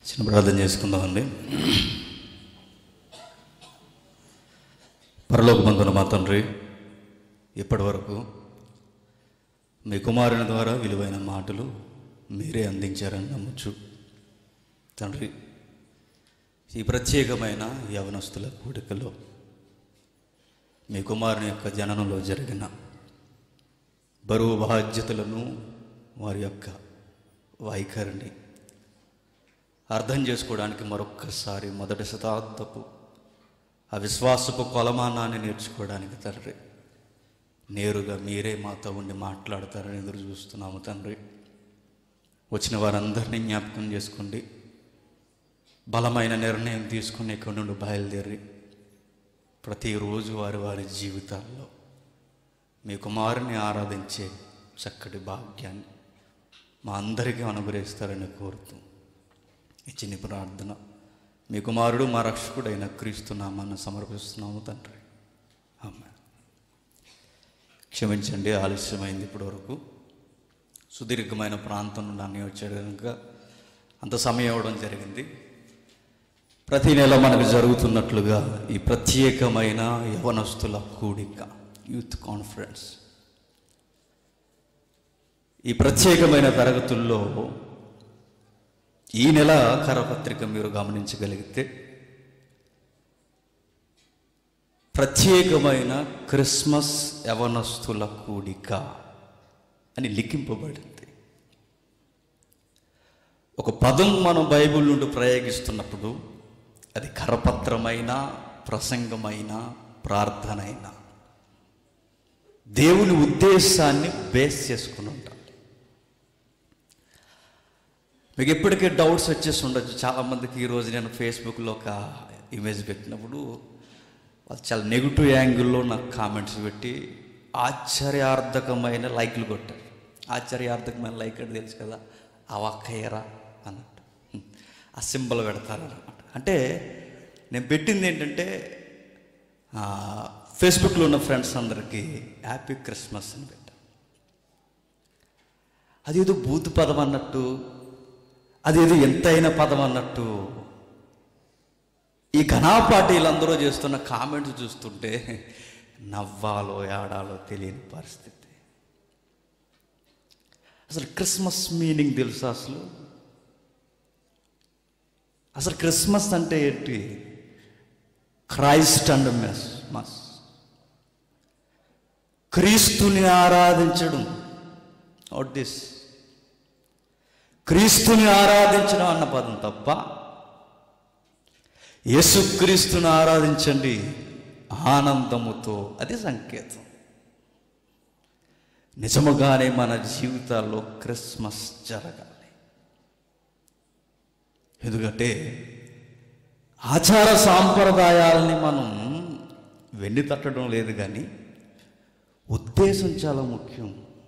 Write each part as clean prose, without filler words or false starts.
చిన్న ప్రార్థన చేసుకుందామండి. పరలోకమందున మా తండ్రి, ఇప్పటి వరకు మీ కుమారుని ద్వారా విలువైన మాటలు మీరే అందించారని నమ్మచ్చు. తండ్రి, ఈ ప్రత్యేకమైన యవనస్తుల కూడికలో మీ కుమారుని యొక్క జననంలో జరిగిన బరువు బాధ్యతలను, వారి యొక్క వైఖరిని అర్థం చేసుకోవడానికి మరొక్కసారి మొదటి శతాబ్దపు అవిశ్వాసపు కొలమానాన్ని నేర్చుకోవడానికి తండ్రి, నేరుగా మీరే మాతో ఉండి మాట్లాడతారని ఎదురు చూస్తున్నాము తండ్రి. వచ్చిన వారందరినీ జ్ఞాపకం చేసుకోండి. బలమైన నిర్ణయం తీసుకుని ఇక్కడి నుండి బయలుదేరి ప్రతిరోజు వారి వారి జీవితాల్లో మీ కుమారుని ఆరాధించే చక్కటి భాగ్యాన్ని మా అందరికీ అనుగ్రహిస్తారని కోరుతూ ఈ చిన్ని ప్రార్థన మీ కుమారుడు మా రక్షకుడైన క్రీస్తు నామాన్ని సమర్పిస్తున్నాము తండ్రి. ఆమేన్. క్షమించండి, ఆలస్యమైంది. ఇప్పటి వరకు సుదీర్ఘమైన ప్రాంతం నుండి అన్నీ వచ్చాడు కనుక అంత సమయం ఇవ్వడం జరిగింది. ప్రతి నెల మనకు జరుగుతున్నట్లుగా ఈ ప్రత్యేకమైన యవనస్తుల కూడిక, యూత్ కాన్ఫరెన్స్, ఈ ప్రత్యేకమైన తరగతుల్లో ఈ నెల కరపత్రిక మీరు గమనించగలిగితే ప్రత్యేకమైన క్రిస్మస్ యవనస్తుల కూడిక అని లిఖింపబడింది. ఒక పదం మనం బైబిల్ నుండి ప్రయోగిస్తున్నప్పుడు అది కరపత్రమైన, ప్రసంగమైన, ప్రార్థన అయినా దేవుని ఉద్దేశాన్ని బేస్ చేసుకుని ఉంటాం. మీకు ఎప్పటికే డౌట్స్ వచ్చేసి ఉండొచ్చు చాలామందికి. ఈరోజు నేను ఫేస్బుక్లో ఒక ఇమేజ్ పెట్టినప్పుడు వాళ్ళు చాలా నెగిటివ్ యాంగిల్లో నాకు కామెంట్స్ పెట్టి ఆశ్చర్యార్థకమైన లైక్లు కొట్టారు. ఆశ్చర్యార్థకమైన లైక్ అంటే తెలుసు కదా, అవక్కయ్యరా అన్నట్టు ఆ సింబల్ పెడతారు అన్నమాట. అంటే నేను పెట్టింది ఏంటంటే ఫేస్బుక్లో ఉన్న ఫ్రెండ్స్ అందరికీ హ్యాపీ క్రిస్మస్ అని పెట్టాను. అదేదో బూత్ పదం అన్నట్టు, అదేదో ఎంతైన పదం అన్నట్టు ఈ ఘనాపాటీలందరూ చేస్తున్న కామెంట్స్ చూస్తుంటే నవ్వాలో ఏడాలో తెలియని పరిస్థితి. అసలు క్రిస్మస్ మీనింగ్ తెలుసా? అసలు క్రిస్మస్ అంటే ఏంటి? క్రైస్ట్ అండ్ మస్, క్రీస్తుని ఆరాధించడం. What this? క్రీస్తుని ఆరాధించడం అన్న పదం తప్ప యేసుక్రీస్తుని ఆరాధించండి ఆనందముతో, అది సంకేతం. నిజముగానే మన జీవితాల్లో క్రిస్మస్ జరగాలి. ఎందుకంటే ఆచార సాంప్రదాయాలని మనం వెన్ను తట్టడం లేదు, కానీ ఉద్దేశం చాలా ముఖ్యం.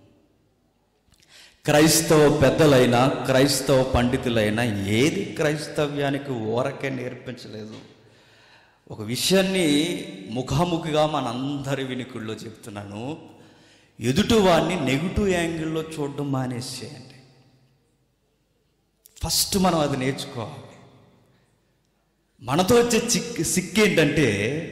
క్రైస్తవ పెద్దలైనా, క్రైస్తవ పండితులైనా ఏది క్రైస్తవ్యానికి ఊరకే నేర్పించలేదు. ఒక విషయాన్ని ముఖాముఖిగా మనందరి వినికుల్లో చెప్తున్నాను, ఎదుటివాడిని నెగిటివ్ యాంగిల్లో చూడడం మానేసేయండి. ఫస్ట్ మనం అది నేర్చుకోవాలి. మనతో వచ్చే సిక్కేంటంటే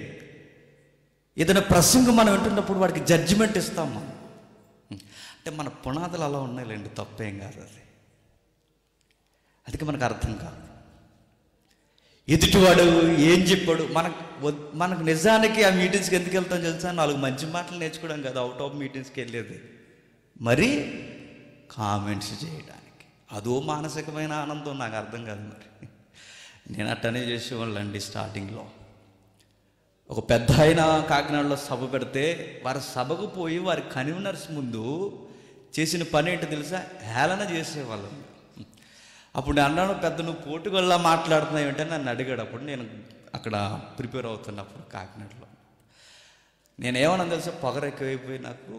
ఏదైనా ప్రసంగం మనం వింటున్నప్పుడు వాడికి జడ్జిమెంట్ ఇస్తాం మనం. అంటే మన పునాదులు అలా ఉన్నాయిలేండి, తప్పేం కాదు అది. అందుకే మనకు అర్థం కాదు. ఎదుటివాడు ఏం చెప్పాడు, మనకు నిజానికి ఆ మీటింగ్స్కి ఎందుకు వెళ్తాం తెలుసా? 4 మంచి మాటలు నేర్చుకోవడం కదా అవుట్ ఆఫ్ మీటింగ్స్కి వెళ్ళేది, మరి కామెంట్స్ చేయడానికి. అదో మానసికమైన ఆనందం, నాకు అర్థం కాదు. మరి నేను అట్టనే చేసేవాళ్ళండి. స్టార్టింగ్లో ఒక పెద్ద ఆయన కాకినాడలో సభ పెడితే వారి సభకు పోయి వారి కన్వీనర్స్ ముందు చేసిన పని ఏంటో తెలుసా? హేళన చేసేవాళ్ళం. అప్పుడు నేను అన్నాను, పెద్ద నువ్వు పోటుగల్లా మాట్లాడుతున్నావు ఏంటని నన్ను అడిగాడు. అప్పుడు నేను అక్కడ ప్రిపేర్ అవుతున్నప్పుడు కాకినాడలో నేనేమన్నా తెలుసా, పొగరు ఎక్కువైపోయి నాకు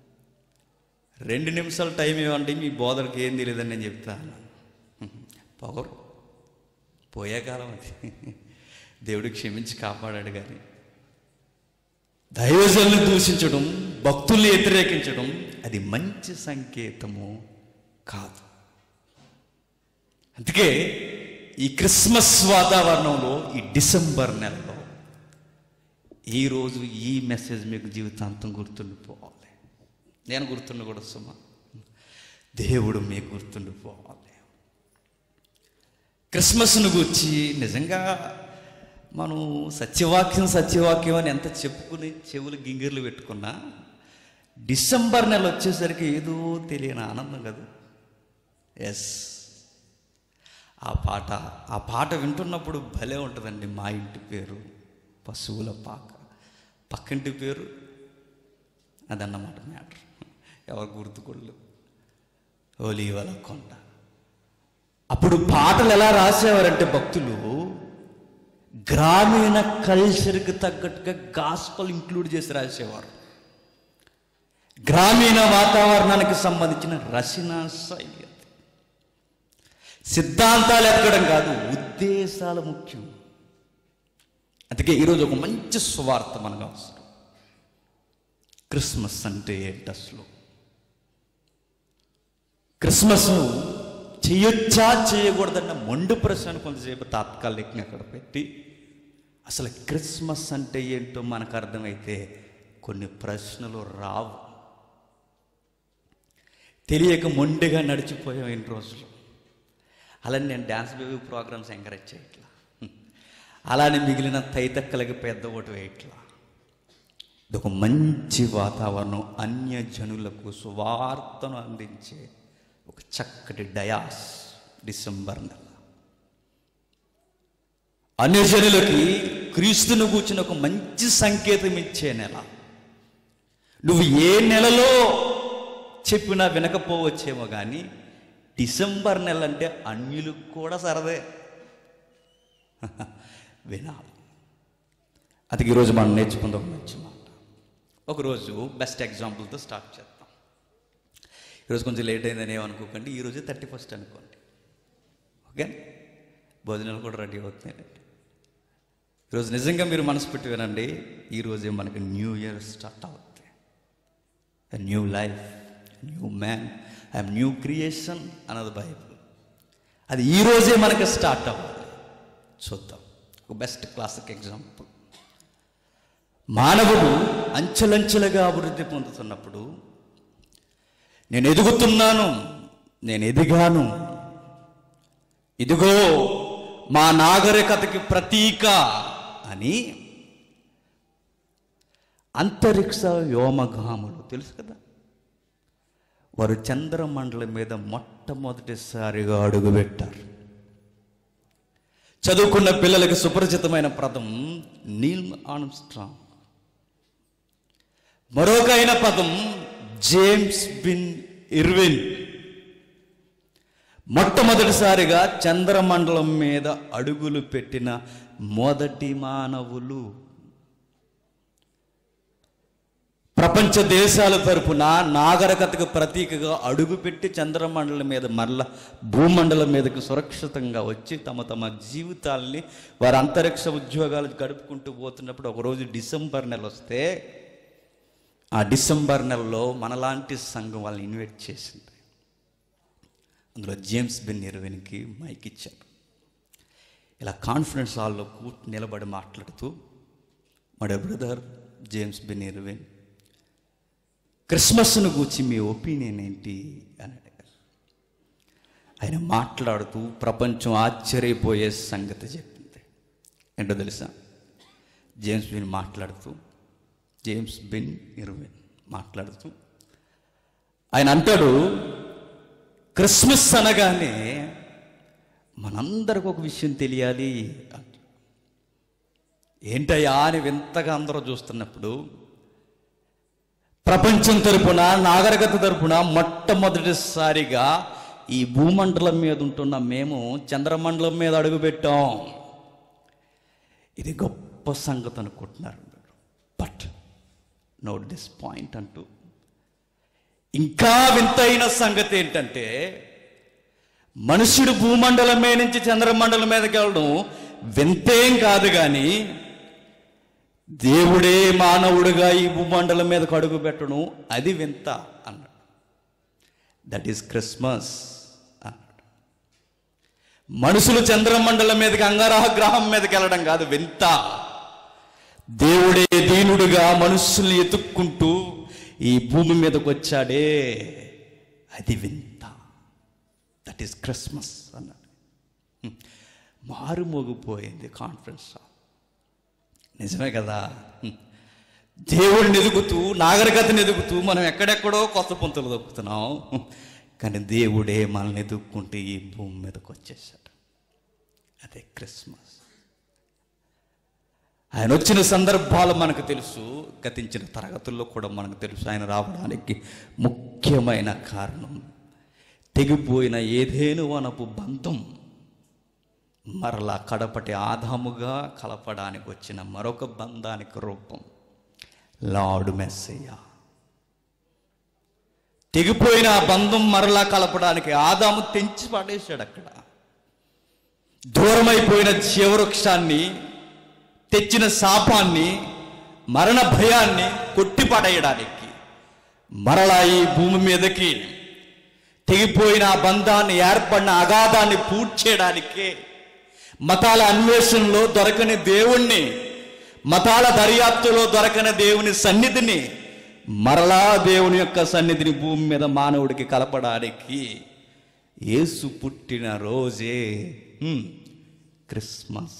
2 నిమిషాలు టైం ఇవ్వండి, మీ బోధనకి ఏం తెలియదని నేను చెప్తాను. పొగరు పోయే కాలం అది, దేవుడు క్షమించి కాపాడాడు. కానీ దైవజనులను దూషించడం, భక్తుల్ని వ్యతిరేకించడం అది మంచి సంకేతము కాదు. అందుకే ఈ క్రిస్మస్ వాతావరణంలో ఈ డిసెంబర్ నెలలో ఈరోజు ఈ మెసేజ్ మీకు జీవితాంతం గుర్తుండిపోవాలి. నేను గుర్తుండకూడదు సుమా, దేవుడు మీకు గుర్తుండిపోవాలి. క్రిస్మస్ను గురించి నిజంగా మనం సత్యవాక్యం అని ఎంత చెప్పుకుని చెవులు గింగిర్లు పెట్టుకున్నా డిసెంబర్ నెల వచ్చేసరికి ఏదో తెలియని ఆనందం కదా. ఎస్, ఆ పాట వింటున్నప్పుడు భలే ఉంటుందండి. మా ఇంటి పేరు పశువుల పాక, పక్కింటి పేరు అదన్నమాట మ్యాటర్. ఎవరు గుర్తుకొళ్ళు ఒలీవల కొండ. అప్పుడు పాటలు ఎలా రాసేవారంటే భక్తులు గ్రామీణ కల్చర్కి తగ్గట్టుగా గాస్పల్ ఇంక్లూడ్ చేసి రాసేవారు. గ్రామీణ వాతావరణానికి సంబంధించిన రచనా శైలి. సిద్ధాంతాలు ఎక్కడం కాదు, ఉద్దేశాలు ముఖ్యం. అందుకే ఈరోజు ఒక మంచి సువార్త మనకు అవసరం. క్రిస్మస్ అంటే ఏంటి అసలు? క్రిస్మస్ చేయొచ్చా చేయకూడదన్న మొండు ప్రశ్న కొంతసేపు తాత్కాలికంగా అక్కడ పెట్టి అసలు క్రిస్మస్ అంటే ఏంటో మనకు అర్థమైతే కొన్ని ప్రశ్నలు రావు. తెలియక మొండిగా నడిచిపోయాం ఎన్ని రోజులు. అలానే నేను డ్యాన్స్ బేబీ ప్రోగ్రామ్స్ ఎంకరేజ్ చేయట్లా, అలానే మిగిలిన తైతక్కలకి పెద్ద ఓటు వేయట్లా. ఇదొక మంచి వాతావరణం, అన్యజనులకు సువార్తను అందించే ఒక చక్కటి డయాస్. డిసెంబర్ నెల అన్యజనులకి క్రీస్తును కూర్చుని ఒక మంచి సంకేతం ఇచ్చే నెల. నువ్వు ఏ నెలలో చెప్పినా వినకపోవచ్చేమో కానీ డిసెంబర్ నెల అంటే అన్యులకు కూడా సరదే వినాలి. అది ఈరోజు మనం నేర్చుకుందాం ఒక మంచి మాట. ఒకరోజు బెస్ట్ ఎగ్జాంపుల్తో స్టార్ట్ చేద్దాం. ఈరోజు కొంచెం లేట్ అయిందని ఏమనుకోకండి, ఈరోజు 31st అనుకోండి. ఓకే, భోజనాలు కూడా రెడీ అవుతున్నాయండి. ఈరోజు నిజంగా మీరు మనసు పెట్టి వినండి, ఈరోజే మనకి న్యూ ఇయర్ స్టార్ట్ అవుతుంది. New life, new man, I am new creation అన్నది బైబిల్. అది ఈరోజే మనకి స్టార్ట్ అవ్వాలి. చూద్దాం ఒక బెస్ట్ క్లాసిక్ ఎగ్జాంపుల్. మానవుడు అంచెలంచెలుగా అభివృద్ధి పొందుతున్నప్పుడు నేను ఎదుగుతున్నాను, నేను ఎదిగాను, ఇదిగో మా నాగరికతకి ప్రతీక అని అంతరిక్ష వ్యోమగాములు తెలుసు కదా, వారు చంద్రమండలం మీద మొట్టమొదటిసారిగా అడుగుపెట్టారు. చదువుకున్న పిల్లలకి సుపరిచితమైన పదం నీల్ ఆర్మ్స్ట్రాంగ్. మరొక అయిన పదం జేమ్స్ బిన్ ఇర్విన్. మొట్టమొదటిసారిగా చంద్రమండలం మీద అడుగులు పెట్టిన మొదటి మానవులు. ప్రపంచ దేశాల తరపున నాగరికతకు ప్రతీకగా అడుగుపెట్టి చంద్రమండలం మీద మరలా భూమండలం మీదకి సురక్షితంగా వచ్చి తమ తమ జీవితాల్ని వారి అంతరిక్ష ఉద్యోగాలు గడుపుకుంటూ పోతున్నప్పుడు ఒకరోజు డిసెంబర్ నెల వస్తే ఆ డిసెంబర్ నెలలో మనలాంటి సంఘం వాళ్ళని ఇన్వైట్ చేసింది. అందులో జేమ్స్ బిన్ ఇర్విన్కి మైక్ ఇచ్చారు. ఇలా కాన్ఫరెన్స్ హాల్లో నిలబడి మాట్లాడుతూ, మై బ్రదర్ జేమ్స్ బిన్ ఇర్విన్, క్రిస్మస్ను గూర్చి మీ ఒపీనియన్ ఏంటి అని అడిగారు. ఆయన మాట్లాడుతూ ప్రపంచం ఆశ్చర్యపోయే సంగతి చెప్పింది. ఏంటో తెలుసా? జేమ్స్ బిన్ ఇర్విన్ మాట్లాడుతూ ఆయన అంటాడు, క్రిస్మస్ అనగానే మనందరికి ఒక విషయం తెలియాలి అంట. ఏంటయ్యా అని వింతగా అందరూ చూస్తున్నప్పుడు, ప్రపంచం తరపున నాగరికత తరపున మొట్టమొదటిసారిగా ఈ భూమండలం మీద ఉంటున్న మేము చంద్రమండలం మీద అడుగుపెట్టాం. ఇది గొప్ప సంగతి అనుకుంటున్నారు. బట్ నోట్ దిస్ పాయింట్ అంటూ, ఇంకా వింతైన సంగతి ఏంటంటే, మనుషుడు భూమండలం మీద నుంచి చంద్రమండలం మీదకి వెళ్ళడం వింతేం కాదు, కానీ దేవుడే మానవుడిగా ఈ భూమండలం మీదకు అడుగు పెట్టడం అది వింత అన్నాడు. దట్ ఈస్ క్రిస్మస్ అన్నాడు. మనుషులు చంద్రమండలం మీదకి, అంగారహ గ్రహం మీదకి వెళ్ళడం కాదు వింత. దేవుడే దీనుడుగా మనుషుల్ని ఎత్తుక్కుంటూ ఈ భూమి మీదకి వచ్చాడే, అది వింత. దట్ ఈస్ క్రిస్మస్ అన్నాడు. మారుమోగిపోయింది కాన్ఫరెన్స్. నిజమే కదా. దేవుడిని ఎదుగుతూ, నాగరికతను ఎదుగుతూ మనం ఎక్కడెక్కడో కొత్త పొంతులు దొక్కుతున్నాం. కానీ దేవుడే మనల్ని ఎదుక్కుంటే ఈ భూమి మీదకి వచ్చేసాడు. అదే క్రిస్మస్. ఆయన వచ్చిన సందర్భాలు మనకు తెలుసు, గతించిన తరగతుల్లో కూడా మనకు తెలుసు. ఆయన రావడానికి ముఖ్యమైన కారణం తెగిపోయిన ఏదేను వనపు బంధం మరలా కడపటి ఆదాముగా కలపడానికి వచ్చిన మరొక బంధానికి రూపం లార్డ్ మెస్సయ్య. తెగిపోయిన ఆ బంధం మరలా కలపడానికి ఆదాము తెంచి పడేశాడు. అక్కడ దూరమైపోయిన జీవవృక్షాన్ని, తెచ్చిన శాపాన్ని, మరణ భయాన్ని కొట్టిపడేయడానికి మరలా ఈ భూమి మీదకి తెగిపోయిన ఆ బంధాన్ని, ఏర్పడిన అగాధాన్ని పూడ్చేయడానికే మతాల అన్వేషణలో దొరకని దేవుణ్ణి, మతాల దర్యాప్తులో దొరకని దేవుని సన్నిధిని, మరలా దేవుని యొక్క సన్నిధిని భూమి మీద మానవుడికి కలపడానికి యేసు పుట్టిన రోజే క్రిస్మస్.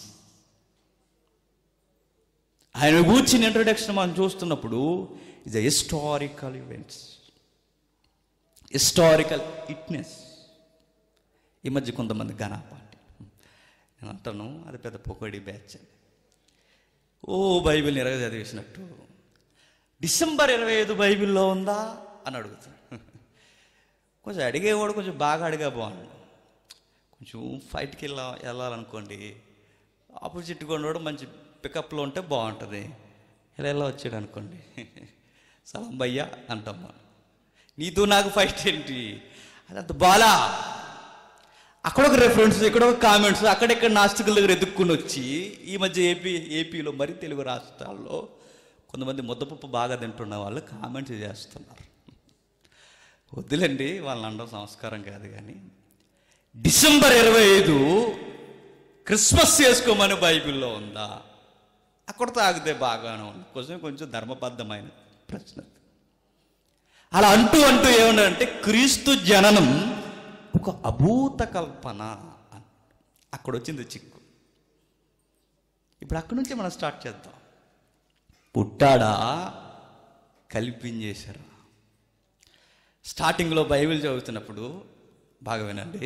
ఆయన కూర్చుని ఇంట్రడక్షన్ మనం చూస్తున్నప్పుడు it's a historical events, historical witness. ఈ మధ్య కొంతమంది ఘనపాటి నేను అంటాను, అది పెద్ద పొగడి బ్యాచ్ అని. బైబిల్ని ఎరగ చదివేసినట్టు డిసెంబర్ 25 బైబిల్లో ఉందా అని అడుగుతాడు. కొంచెం అడిగేవాడు కొంచెం బాగా అడిగా బాగుండు. కొంచెం ఫైట్కి వెళ్ళాలనుకోండి, ఆపోజిట్ కొన్నవాడు మంచి పికప్లో ఉంటే బాగుంటుంది. ఇలా వచ్చాడు అనుకోండి, సలాం భయ్యా అంటాం. నీతో నాకు ఫైట్ ఏంటి, అదంత బాలా. అక్కడ ఒక రెఫరెన్స్, ఇక్కడ ఒక కామెంట్స్, అక్కడెక్కడ నాస్తికుల దగ్గర ఎదుక్కుని వచ్చి ఈ మధ్య ఏపీలో మరి తెలుగు రాష్ట్రాల్లో కొంతమంది ముద్దపప్పు బాగా తింటున్న వాళ్ళు కామెంట్స్ చేస్తున్నారు. వద్దులండి, వాళ్ళని అనడం సంస్కారం కాదు. కానీ డిసెంబర్ 25 క్రిస్మస్ చేసుకోమని బైబిల్లో ఉందా? అక్కడ తాగితే బాగానే ఉంది. కొంచెం ధర్మబద్ధమైన ప్రశ్న. అలా అంటూ ఏమన్నారంటే క్రీస్తు జననం ఒక అభూత కల్పన. అక్కడ వచ్చింది చిక్కు. ఇప్పుడు అక్కడి నుంచి మనం స్టార్ట్ చేద్దాం. పుట్టాడా, కల్పించేశారా? స్టార్టింగ్లో బైబిల్ చదువుతున్నప్పుడు బాగా వినండి.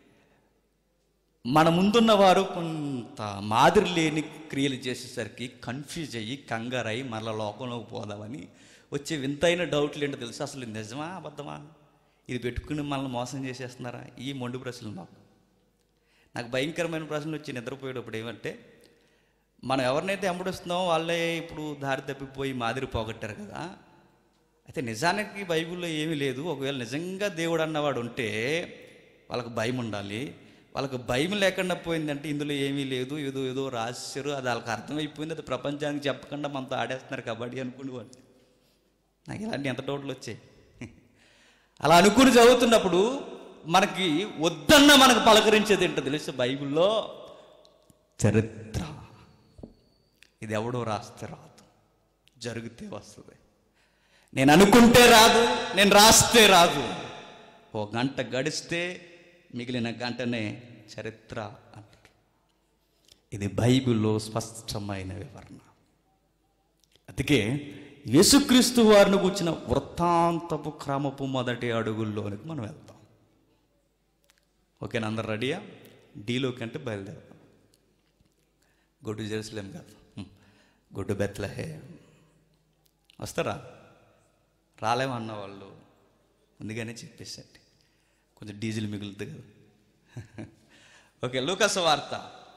మన ముందున్న వారు కొంత మాదిరి లేని క్రియలు చేసేసరికి కన్ఫ్యూజ్ అయ్యి, కంగారయ్యి మరలా లోకంలోకి పోదామని వచ్చే వింతైన డౌట్లు ఏంటో తెలుసు. అసలు నిజమా అబద్ధమా, ఇది పెట్టుకుని మనల్ని మోసం చేసేస్తున్నారా? ఈ మొండి ప్రశ్నలు నాకు భయంకరమైన ప్రశ్నలు వచ్చి నిద్రపోయేటప్పుడు ఏమంటే, మనం ఎవరినైతే ఎంబడిస్తున్నామో వాళ్ళే ఇప్పుడు దారి తప్పిపోయి మాదిరి పోగొట్టారు కదా. అయితే నిజానికి బైబిల్లో ఏమీ లేదు. ఒకవేళ నిజంగా దేవుడు అన్నవాడు ఉంటే వాళ్ళకు భయం ఉండాలి. వాళ్ళకు భయం లేకుండా పోయిందంటే ఇందులో ఏమీ లేదు, ఏదో రాశారు, అది వాళ్ళకి అర్థమైపోయింది, అది ప్రపంచానికి చెప్పకుండా మనతో ఆడేస్తున్నారు కబడ్డీ అనుకునేవాడు. నాకు ఇలాంటి ఎంత డౌట్లు వచ్చాయి. అలా అనుకుని చదువుతున్నప్పుడు మనకి వద్దన్న మనకు పలకరించేది ఏంటో తెలుసు, బైబిల్లో చరిత్ర. ఇది ఎవడో రాస్తే రాదు, జరిగితే వస్తుంది. నేను అనుకుంటే రాదు, నేను రాస్తే రాదు. ఓ గంట గడిస్తే మిగిలిన గంటనే చరిత్ర అంటారు. ఇది బైబిల్లో స్పష్టమైన వివరణ. అందుకే యేసుక్రీస్తు వారిని కూర్చిన వృత్తాంతపు క్రమపు మొదటి అడుగుల్లోనికి మనం వెళ్తాం. ఓకేనా? అందరు రెడీయా? డీలోకి అంటే బయలుదేరుతాం. గో టు జెరూసలేం కాదు, గో టు బెత్లెహేమ్. వస్తారా? రాలేమన్న వాళ్ళు ముందుగానే చెప్పేసండి, కొంచెం డీజిల్ మిగులుతుంది కదా. ఓకే, లూకా సువార్త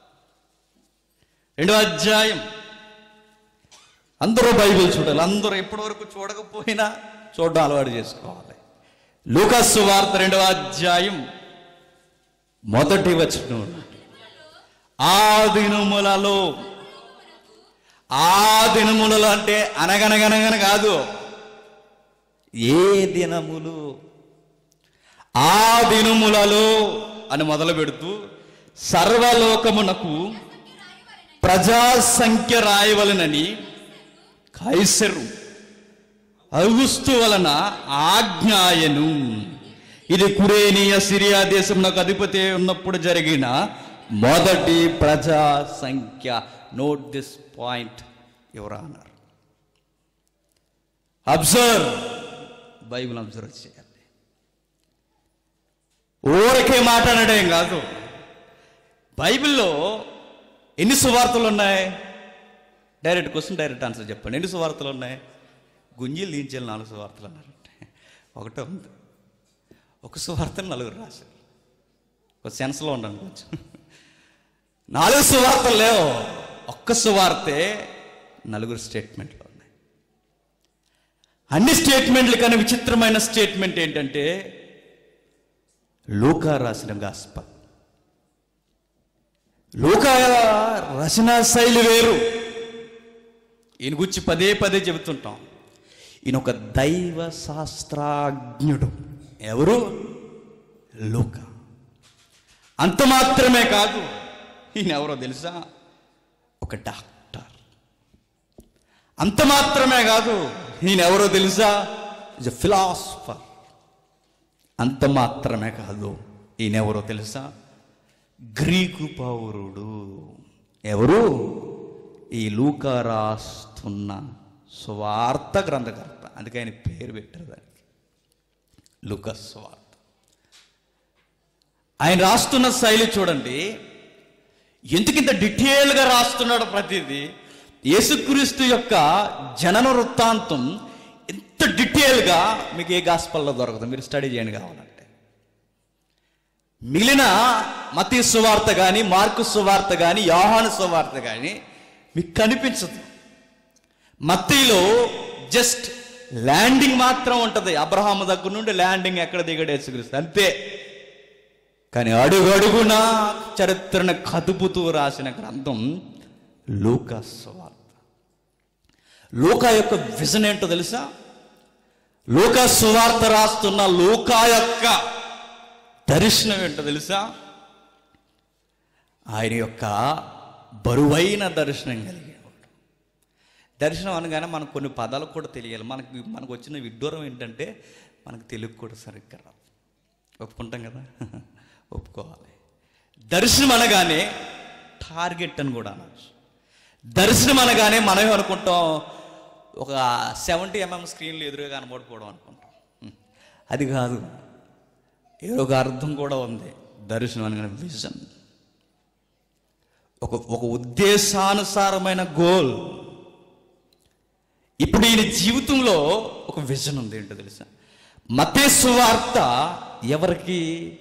2వ అధ్యాయం. అందరూ బైబిల్ చూడాలి. అందరూ ఎప్పటివరకు చూడకపోయినా చూడడం అలవాటు చేసుకోవాలి. లూకా సువార్త 2వ అధ్యాయం 1వ వచనం. ఆ దినములలో అంటే అనగనగనగన కాదు, ఏ దినములు, ఆ దినములలో అని మొదలు పెడుతూ సర్వలోకమునకు ప్రజాసంఖ్య రాయవలనని కైసరు ఔగుస్తు వలన ఆజ్ఞాయను. ఇది కురేనియ సిరియా దేశమునకు అధిపతి ఉన్నప్పుడు జరిగిన మొదటి ప్రజా సంఖ్య. Note this point your honour. Observe, Bible observe చేయాలి. ఊరికే మాట్లాడడం కాదు. బైబిల్లో ఎన్ని సువార్తలు ఉన్నాయి? డైరెక్ట్ క్వశ్చన్ డైరెక్ట్ ఆన్సర్ చెప్పండి. ఎన్ని సువార్తలు ఉన్నాయి? గుంజీలు దించేలు 4 సువార్తలు అన్నారంటే ఒకటే ఉంది. ఒక సువార్తను 4 రాశారు. ఒక సెన్స్లో ఉండండి కొంచెం. 4 సువార్తలు లేవు, ఒక్క సువార్తే 4 స్టేట్మెంట్లు ఉన్నాయి. అన్ని స్టేట్మెంట్లు కానీ విచిత్రమైన స్టేట్మెంట్ ఏంటంటే లూకా రాసిన గాస్పెల్. లూకా రచనా శైలి వేరు. ఈయన గురించి పదే పదే చెబుతుంటాం. ఈయన ఒక దైవ శాస్త్రాజ్ఞుడు. ఎవరు? లూకా. అంత మాత్రమే కాదు, ఈయన ఎవరో తెలుసా? ఒక డాక్టర్. అంత మాత్రమే కాదు, ఈయన ఎవరో తెలుసా? Is a philosopher. అంత మాత్రమే కాదు, ఈయన ఎవరో తెలుసా? గ్రీకు పౌరుడు. ఎవరు? ఈ లూకా రాస్తున్న సువార్త గ్రంథకర్త. అందుకే ఆయన పేరు పెట్టారు దానికి, లూకా సువార్త. ఆయన రాస్తున్న శైలి చూడండి, ఎందుకింత డీటెయిల్గా రాస్తున్నాడు. ప్రతిదీ యేసుక్రీస్తు యొక్క జనన వృత్తాంతం ఎంత డీటెయిల్గా మీకు ఏ గాస్పెల్లో దొరకదు. మీరు స్టడీ చేయండి కావాలంటే. మిగిలిన మత్తయి సువార్త కానీ, మార్కు సువార్త కానీ, యోహాను సువార్త కానీ మీకు కనిపించదు. మత్తయిలో జస్ట్ ల్యాండింగ్ మాత్రం ఉంటుంది. అబ్రహాము దగ్గర నుండి ల్యాండింగ్ ఎక్కడ దిగడు యేసుక్రీస్తు, అంతే. కానీ అడుగడుగున చరిత్రను కదుపుతూ రాసిన గ్రంథం లూకా సువార్త. లూకా యొక్క విజన్ ఏంటో తెలుసా? లూకా సువార్త రాస్తున్న లూకా యొక్క దర్శనం ఏంటో తెలుసా? ఆయన యొక్క బరువైన దర్శనం కలిగేవాడు. దర్శనం అనగానే మనకు కొన్ని పదాలు కూడా తెలియాలి. మనకు వచ్చిన విడ్డూరం ఏంటంటే మనకు తెలుగు కూడా సరిగ్గా రాదు. ఒప్పుకుంటాం కదా, ఒప్పుకోవాలి. దర్శనం అనగానే టార్గెట్ అని కూడా అనొచ్చు. దర్శనం అనగానే మనం అనుకుంటాం ఒక 70 mm స్క్రీన్లు ఎదురుగా కనబడిపోవడం అనుకుంటాం. అది కాదు, ఏదో ఒక అర్థం కూడా ఉంది. దర్శనం అనగానే విజన్, ఒక ఉద్దేశానుసారమైన గోల్. ఇప్పుడు ఈయన జీవితంలో ఒక విజన్ ఉంది. ఏంటో తెలుసా? మత్తయి సువార్త ఎవరికి?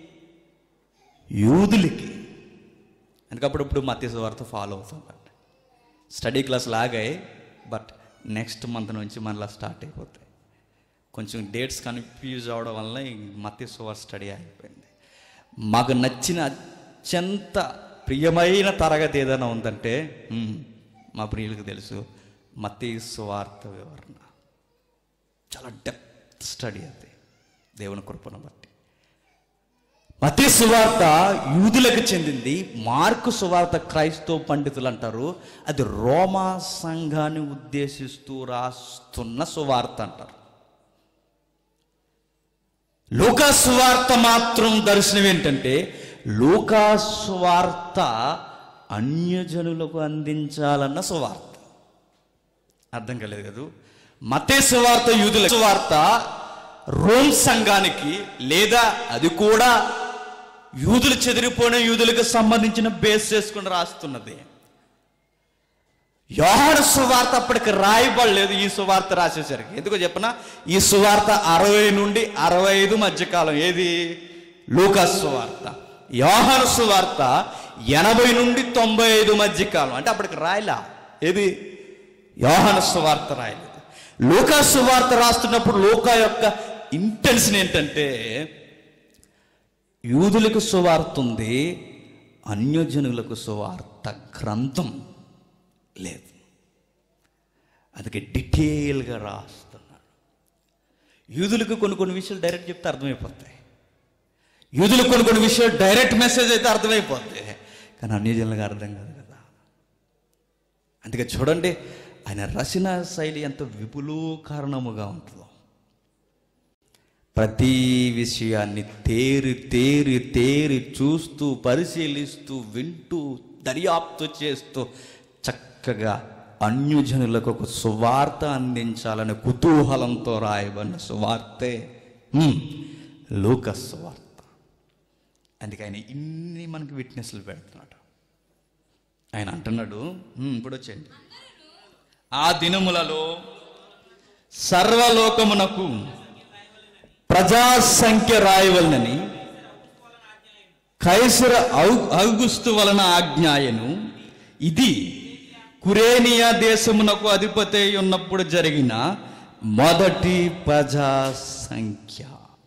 యూదులకి. అందుకప్పుడు మత్తయి సువార్త ఫాలో అవుతుందంట. స్టడీ క్లాస్ లాగాయి, బట్ నెక్స్ట్ మంత్ నుంచి మనలా స్టార్ట్ అయిపోతాయి. కొంచెం డేట్స్ కన్ఫ్యూజ్ అవడం వల్ల ఈ మత్తయి సువార్త స్టడీ అయిపోయింది. మాకు నచ్చిన అత్యంత ప్రియమైన తరగతి ఏదైనా ఉందంటే మా ప్రియులకు తెలుసు, మత్తయి సువార్త వివరణ. చాలా డెప్త్ స్టడీ అది, దేవుని కృపను బట్టి. మత్తయి సువార్త యూదులకు చెందింది. మార్కు సువార్త క్రైస్తవ పండితులు అంటారు అది రోమా సంఘాన్ని ఉద్దేశిస్తూ రాస్తున్న సువార్త అంటారు. లూకా సువార్త మాత్రం దర్శనం ఏంటంటే లూకా సువార్త అన్యజనులకు అందించాలన్న సువార్త. అర్థం కాలేదు కదా? మత్తయి సువార్త యూదుల సువార్త రోమ్ సంఘానికి, లేదా అది కూడా యూదులు చెదిరిపోయిన యూదులకు సంబంధించిన బేస్ చేసుకుని రాస్తున్నది. యోహాను సువార్త అప్పటికి రాయబడలేదు, ఈ సువార్త రాసేసరికి. ఎందుకో చెప్పనా? ఈ సువార్త 60 నుండి 65 మధ్యకాలం. ఏది? లూకా సువార్త. యోహాను సువార్త 80 నుండి 95 మధ్యకాలం. అంటే అప్పటికి రాయలా. ఏది? యోహాను సువార్త రాయలేదు. లూకా సువార్త రాస్తున్నప్పుడు లూకా యొక్క ఇంటెన్షన్ ఏంటంటే యూదులకు సువార్త ఉంది, అన్యజనులకు సువార్త గ్రంథం లేదు. అందుకే డీటెయిల్గా రాస్తున్నాడు. యూదులకు కొన్ని విషయాలు డైరెక్ట్ చెప్తే అర్థమైపోతాయి. యూదులకు కొన్ని విషయాలు డైరెక్ట్ మెసేజ్ అయితే అర్థమైపోతాయి. కానీ అన్యజనులకు అర్థం కాదు కదా. అందుకే చూడండి ఆయన రచన శైలి ఎంత విపులీకరణముగా ఉంటుందో. ప్రతి విషయాన్ని తేరి తేరి తేరి చూస్తూ పరిశీలిస్తూ వింటూ దర్యాప్తు చేస్తూ చక్కగా అన్యజనులకు ఒక సువార్త అందించాలనే కుతూహలంతో రాయబడిన సువార్తే లూకా సువార్త. అందుకే ఆయన ఇన్ని మనకి విట్నెస్లు పెడుతున్నాడు. ఆయన అంటున్నాడు, ఇప్పుడు వచ్చేయండి, ఆ దినములలో సర్వలోకమునకు ప్రజాసంఖ్య రాయవలనని కైసరు ఔగుస్తు వలన ఆజ్ఞాయను. ఇది కురేనియా దేశమునకు అధిపతి ఉన్నప్పుడు జరిగిన మొదటి ప్రజాసంఖ్య.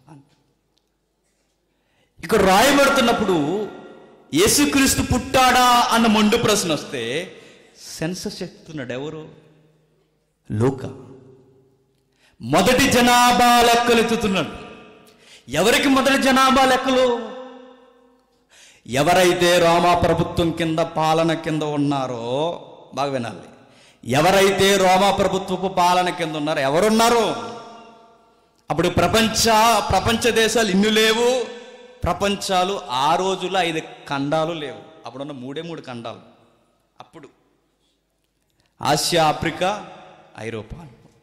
ఇక్కడ రాయబడుతున్నప్పుడు యేసుక్రీస్తు పుట్టాడా అన్న మొండు ప్రశ్న వస్తే సెన్సస్ చెప్తున్నాడు ఎవరు? లూకా. మొదటి జనాభా లెక్కలు ఎత్తుతున్నాడు. ఎవరికి మొదటి జనాభా లెక్కలు? ఎవరైతే రోమా ప్రభుత్వం కింద పాలన కింద ఉన్నారో, బాగా వినాలి, ఎవరైతే రోమా ప్రభుత్వపు పాలన కింద ఉన్నారో, ఎవరున్నారు అప్పుడు? ప్రపంచ దేశాలు ఇన్ని లేవు. ప్రపంచాలు ఆ రోజుల్లో 5 ఖండాలు లేవు. అప్పుడున్న 3 ఖండాలు. అప్పుడు ఆసియా, ఆఫ్రికా, ఐరోపా,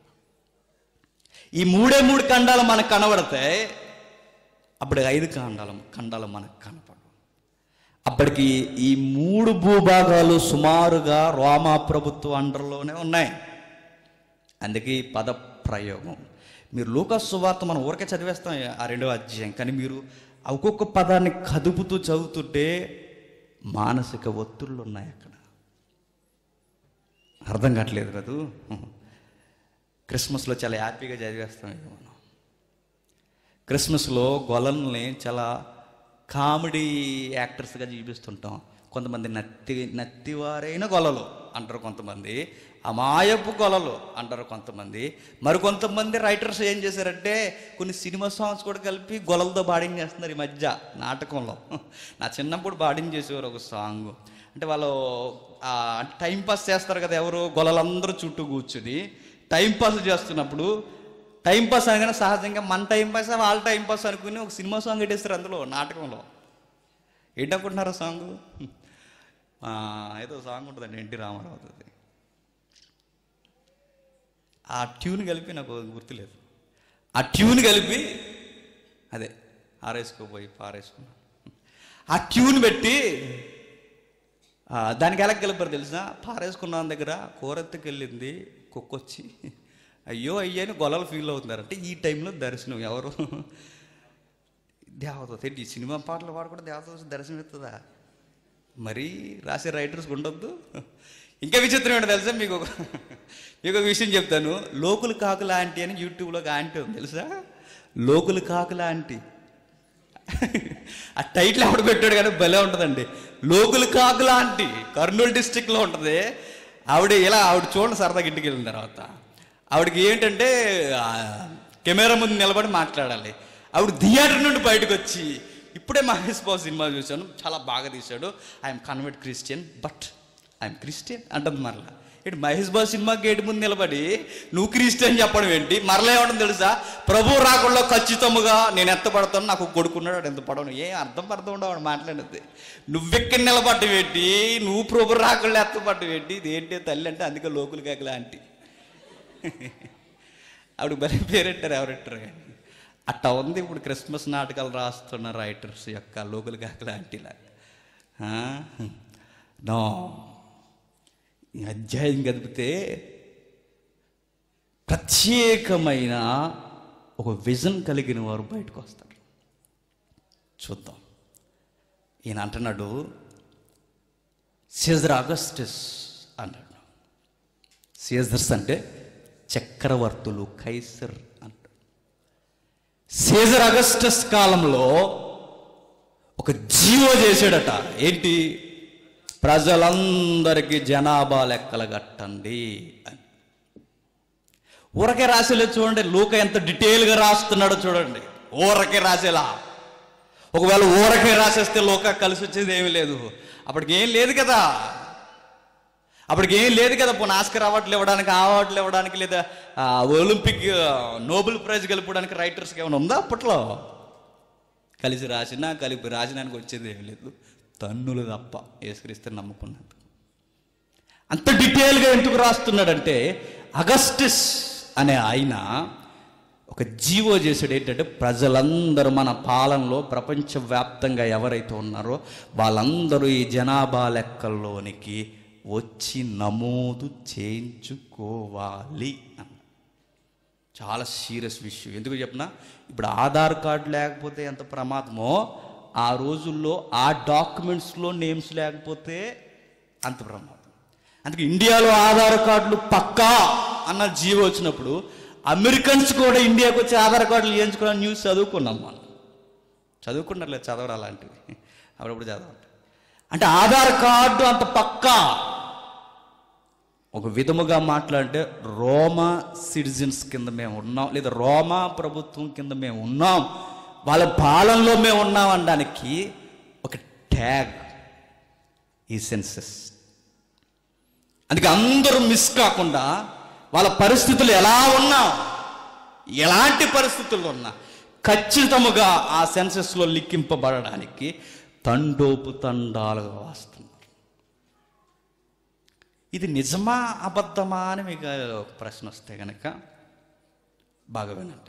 ఈ 3 ఖండాలు మనకు కనబడతాయి. అప్పుడు 5 ఖండాలు మనకు కనపడవు. అప్పటికి ఈ 3 భూభాగాలు సుమారుగా రోమా ప్రభుత్వ అండర్లోనే ఉన్నాయి. అందుకే ఈ పద ప్రయోగం. మీరు లూకా సువార్త మనం ఊరికే చదివేస్తాం ఆ 2వ అధ్యాయం, కానీ మీరు ఒక్కొక్క పదాన్ని కదుపుతూ చదువుతుంటే మానసిక ఒత్తిళ్ళు ఉన్నాయి. అక్కడ అర్థం కావట్లేదు కదూ. క్రిస్మస్లో చాలా హ్యాపీగా చదివేస్తాం ఇది మనం. క్రిస్మస్లో గొల్లల్ని చాలా కామెడీ యాక్టర్స్గా చూపిస్తుంటాం. కొంతమంది నత్తివారైన గొల్లలు అంటారు, కొంతమంది అమాయపు గొల్లలు అంటారు కొంతమంది. మరికొంతమంది రైటర్స్ ఏం చేశారంటే కొన్ని సినిమా సాంగ్స్ కూడా కలిపి గొల్లలతో బాడింగ్ చేస్తున్నారు ఈ మధ్య నాటకంలో. నా చిన్నప్పుడు బాడింగ్ చేసేవారు ఒక సాంగ్. అంటే వాళ్ళు టైంపాస్ చేస్తారు కదా, ఎవరు గొల్లలందరూ చుట్టూ కూర్చుని టైంపాస్ చేస్తున్నప్పుడు, టైంపాస్ అనగానే సహజంగా మన టైంపాస్ వాళ్ళ టైంపాస్ అనుకుని ఒక సినిమా సాంగ్ పెట్టేస్తారు అందులో నాటకంలో. ఏంటనుకుంటున్నారు ఆ సాంగ్? ఏదో సాంగ్ ఉంటుందండి ఎన్టీ రామారావుది. ఆ ట్యూన్ కలిపి నాకు గుర్తులేదు. ఆ ట్యూన్ కలిపి అదే ఆరేసుకోపోయి పారేసుకున్నాను. ఆ ట్యూన్ పెట్టి దానికి ఎలా కలిపారు తెలుసా? పారేసుకున్నాను దగ్గర కూరెత్తుకు వెళ్ళింది కుక్కొచ్చి అయ్యో అయ్యని గొల్లలు ఫీల్ అవుతున్నారంటే ఈ టైంలో దర్శనం ఎవరు? దేవత. ఈ సినిమా పాటలు పాడు కూడా దేవత దర్శనం ఇస్తుందా? మరీ రాసే రైటర్స్కి ఉండొద్దు. ఇంకా విచిత్రం ఏంటో తెలుసా మీకు ఒక విషయం చెప్తాను. లోకుల కాకుల ఆంటీ అని యూట్యూబ్లో ఒక ఆంటీ ఉంది తెలుసా? లోకుల కాకుల ఆంటీ. ఆ టైటిల్ ఎవడు పెట్టాడు కానీ భలే ఉంటుందండి. లోకుల కాకుల ఆంటీ కర్నూలు డిస్టిక్లో ఉంటుంది. ఆవిడ చూడండి సరదాగా ఇంటికి వెళ్ళిన తర్వాత ఆవిడకి ఏంటంటే కెమెరా ముందు నిలబడి మాట్లాడాలి. ఆవిడ థియేటర్ నుండి బయటకు వచ్చి, ఇప్పుడే మహేష్ బాబు సినిమా చూశాను, చాలా బాగా తీశాడు, I'm convert Christian but I'm Christian అంటుంది. మరలా ఇటు మహేష్ బాబు సినిమా గేట్ ముందు నిలబడి నువ్వు క్రిస్టియన్ చెప్పడం ఏంటి? మరలా ఏమంటుంది తెలుసా? ప్రభు రాకుండా ఖచ్చితంగా నేను ఎత్తపడతాను, నాకు కొడుకున్నాడు, వాడు ఎంత పడవను. అర్థం ఉండవు వాడు మాట్లాడేది. నువ్వెక్కడ నిలబడ్డం ఏంటి? నువ్వు ప్రభు రాకుండా ఎత్తపడ్డం ఏంటి? ఇది ఏంటి తల్లి అంటే అందుకే లోకులు కాకలా ఆంటీ. ఆవిడ భలే పేరెట్టారు, ఎవరెట్టారు కానీ. అట్టా ఉంది ఇప్పుడు క్రిస్మస్ నాటకాలు రాస్తున్న రైటర్స్ యొక్క లోకులు కాకలా ఆంటీలా. నో, ఈ అధ్యాయం కదిపితే ప్రత్యేకమైన ఒక విజన్ కలిగిన వారు బయటకు వస్తారు. చూద్దాం. ఈయన అంటున్నాడు సీజర్ అగస్టస్ అన్నాడు. సీజర్స్ అంటే చక్రవర్తులు, కైసర్ అంటారు. సీజర్ అగస్టస్ కాలంలో ఒక జీవో చేశాడట. ఏంటి? ప్రజలందరికీ జనాభా లెక్కలు కట్టండి అని. ఊరకే రాసేలా చూడండి, లూకా ఎంత డీటెయిల్గా రాస్తున్నాడో చూడండి. ఊరకే రాసేలా ఒకవేళ ఊరకే రాసేస్తే లోక కలిసి వచ్చేది ఏమీ లేదు. అప్పటికి ఏం లేదు కదా, పోనీ ఆస్కర్ అవార్డులు ఇవ్వడానికి, ఆ అవార్డులు ఇవ్వడానికి, లేదా ఒలింపిక్ నోబెల్ ప్రైజ్ గెలుపడానికి రైటర్స్కి ఏమైనా ఉందా అప్పట్లో? కలిపి రాసినానికి వచ్చేది ఏమి లేదు, తన్నులు తప్ప యేసుక్రీస్తుని నమ్ముకున్నాడు. అంత డీటెయిల్గా ఎందుకు రాస్తున్నాడంటే అగస్టస్ అనే ఆయన ఒక జీవో చేసాడు. ఏంటంటే ప్రజలందరూ మన పాలనలో ప్రపంచవ్యాప్తంగా ఎవరైతే ఉన్నారో వాళ్ళందరూ ఈ జనాభా లెక్కల్లోనికి వచ్చి నమోదు చేయించుకోవాలి అన్న. చాలా సీరియస్ విషయం. ఎందుకు చెప్పినా, ఇప్పుడు ఆధార్ కార్డు లేకపోతే ఎంత ప్రమాదమో, ఆ రోజుల్లో ఆ డాక్యుమెంట్స్లో నేమ్స్ లేకపోతే అంత ప్రమాదం. అందుకే ఇండియాలో ఆధార్ కార్డులు పక్కా అన్న జీవో వచ్చినప్పుడు అమెరికన్స్ కూడా ఇండియాకి వచ్చి ఆధార్ కార్డులు చేయించుకోవాలని న్యూస్ చదువుకున్నాం. మనం చదువుకున్నట్లేదు, చదవరు అలాంటివి, అప్పుడప్పుడు చదవాలి. అంటే ఆధార్ కార్డు అంత పక్కా. ఒక విధముగా మాట్లాడితే రోమా సిటిజన్స్ కింద మేము ఉన్నాం, లేదా రోమా ప్రభుత్వం కింద మేము ఉన్నాం, వాళ్ళ పాలనలో మేము ఉన్నాం అనడానికి ఒక ట్యాగ్ ఈ సెన్సస్. అందుకే అందరూ మిస్ కాకుండా వాళ్ళ పరిస్థితులు ఎలా ఉన్నా, ఎలాంటి పరిస్థితుల్లో ఉన్నా ఖచ్చితముగా ఆ సెన్సస్లో లిఖింపబడడానికి తండోపు తండాలుగా వస్తున్నారు. ఇది నిజమా అబద్ధమా అని మీకు ఒక ప్రశ్న వస్తే కనుక బాగా వినండి.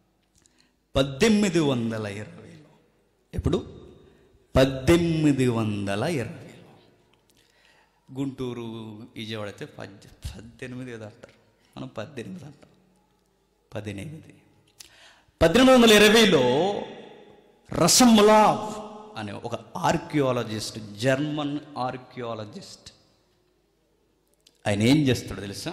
1820లో, ఎప్పుడు 1820లో గుంటూరు విజయవాడ అయితే 18 ఏదో అంటారు, మనం 18 అంటాం. 1820లో రసములావ్ అనే ఒక ఆర్కియాలజిస్ట్, జర్మన్ ఆర్కియాలజిస్ట్, ఆయన ఏం చేస్తాడో తెలుసా?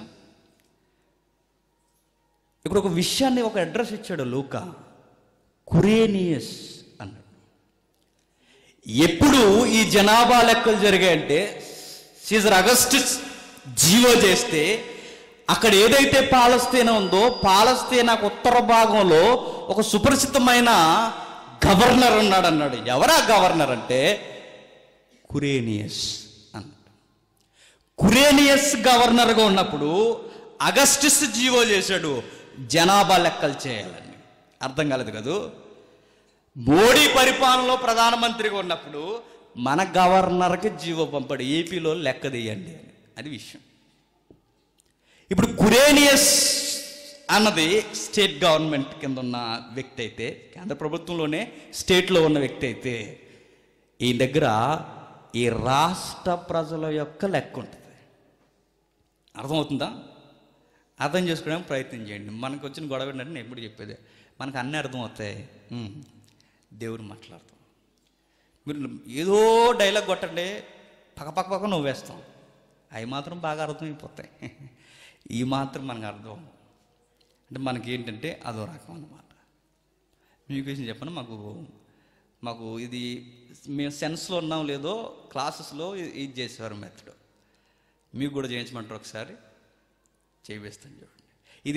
ఇక్కడ ఒక విషయాన్ని, ఒక అడ్రస్ ఇచ్చాడు లూకా. కురేనియస్ అన్నాడు. ఎప్పుడు ఈ జనాభా లెక్కలు జరిగాయంటే సీజర్ అగస్టస్ జీవో చేస్తే అక్కడ ఏదైతే పాలస్తీనా ఉందో, పాలస్తీనాకు ఉత్తర భాగంలో ఒక సుపరిచితమైన గవర్నర్ ఉన్నాడు అన్నాడు. ఎవరా గవర్నర్ అంటే కురేనియస్ అన్నాడు. కురేనియస్ గవర్నర్గా ఉన్నప్పుడు అగస్టస్ జీవో చేశాడు జనాభా లెక్కలు చేయాలని. అర్థం కాలేదు కదూ. మోడీ పరిపాలనలో ప్రధానమంత్రిగా ఉన్నప్పుడు మన గవర్నర్కి జీవో పంపాడు, ఏపీలో లెక్క తీయండి అని. అది విషయం. ఇప్పుడు కురేనియస్ అన్నది స్టేట్ గవర్నమెంట్ కింద ఉన్న వ్యక్తి అయితే, కేంద్ర ప్రభుత్వంలోనే స్టేట్లో ఉన్న వ్యక్తి అయితే, ఈ దగ్గర ఈ రాష్ట్ర ప్రజల యొక్క లెక్క ఉంటుంది. అర్థమవుతుందా? అర్థం చేసుకోవడానికి ప్రయత్నం చేయండి. మనకు వచ్చిన గొడవ ఏంటంటే, నేను ఎప్పుడు చెప్పేది, మనకు అన్నీ అర్థమవుతాయి, దేవుడు మాట్లాడతాం. మీరు ఏదో డైలాగ్ కొట్టండి, పక్క నవ్వేస్తాం, అవి మాత్రం బాగా అర్థమైపోతాయి. ఈ మాత్రం మనకు అర్థం అంటే మనకి ఏంటంటే అదో రకం అన్నమాట. మీకు విషయం చెప్పండి, మాకు ఇది మేము సెన్స్లో ఉన్నాం లేదో క్లాసెస్లో ఇది చేసేవారు మెథడ్. మీకు కూడా చేయించమంటారు, ఒకసారి చేయిస్తాను చూడండి.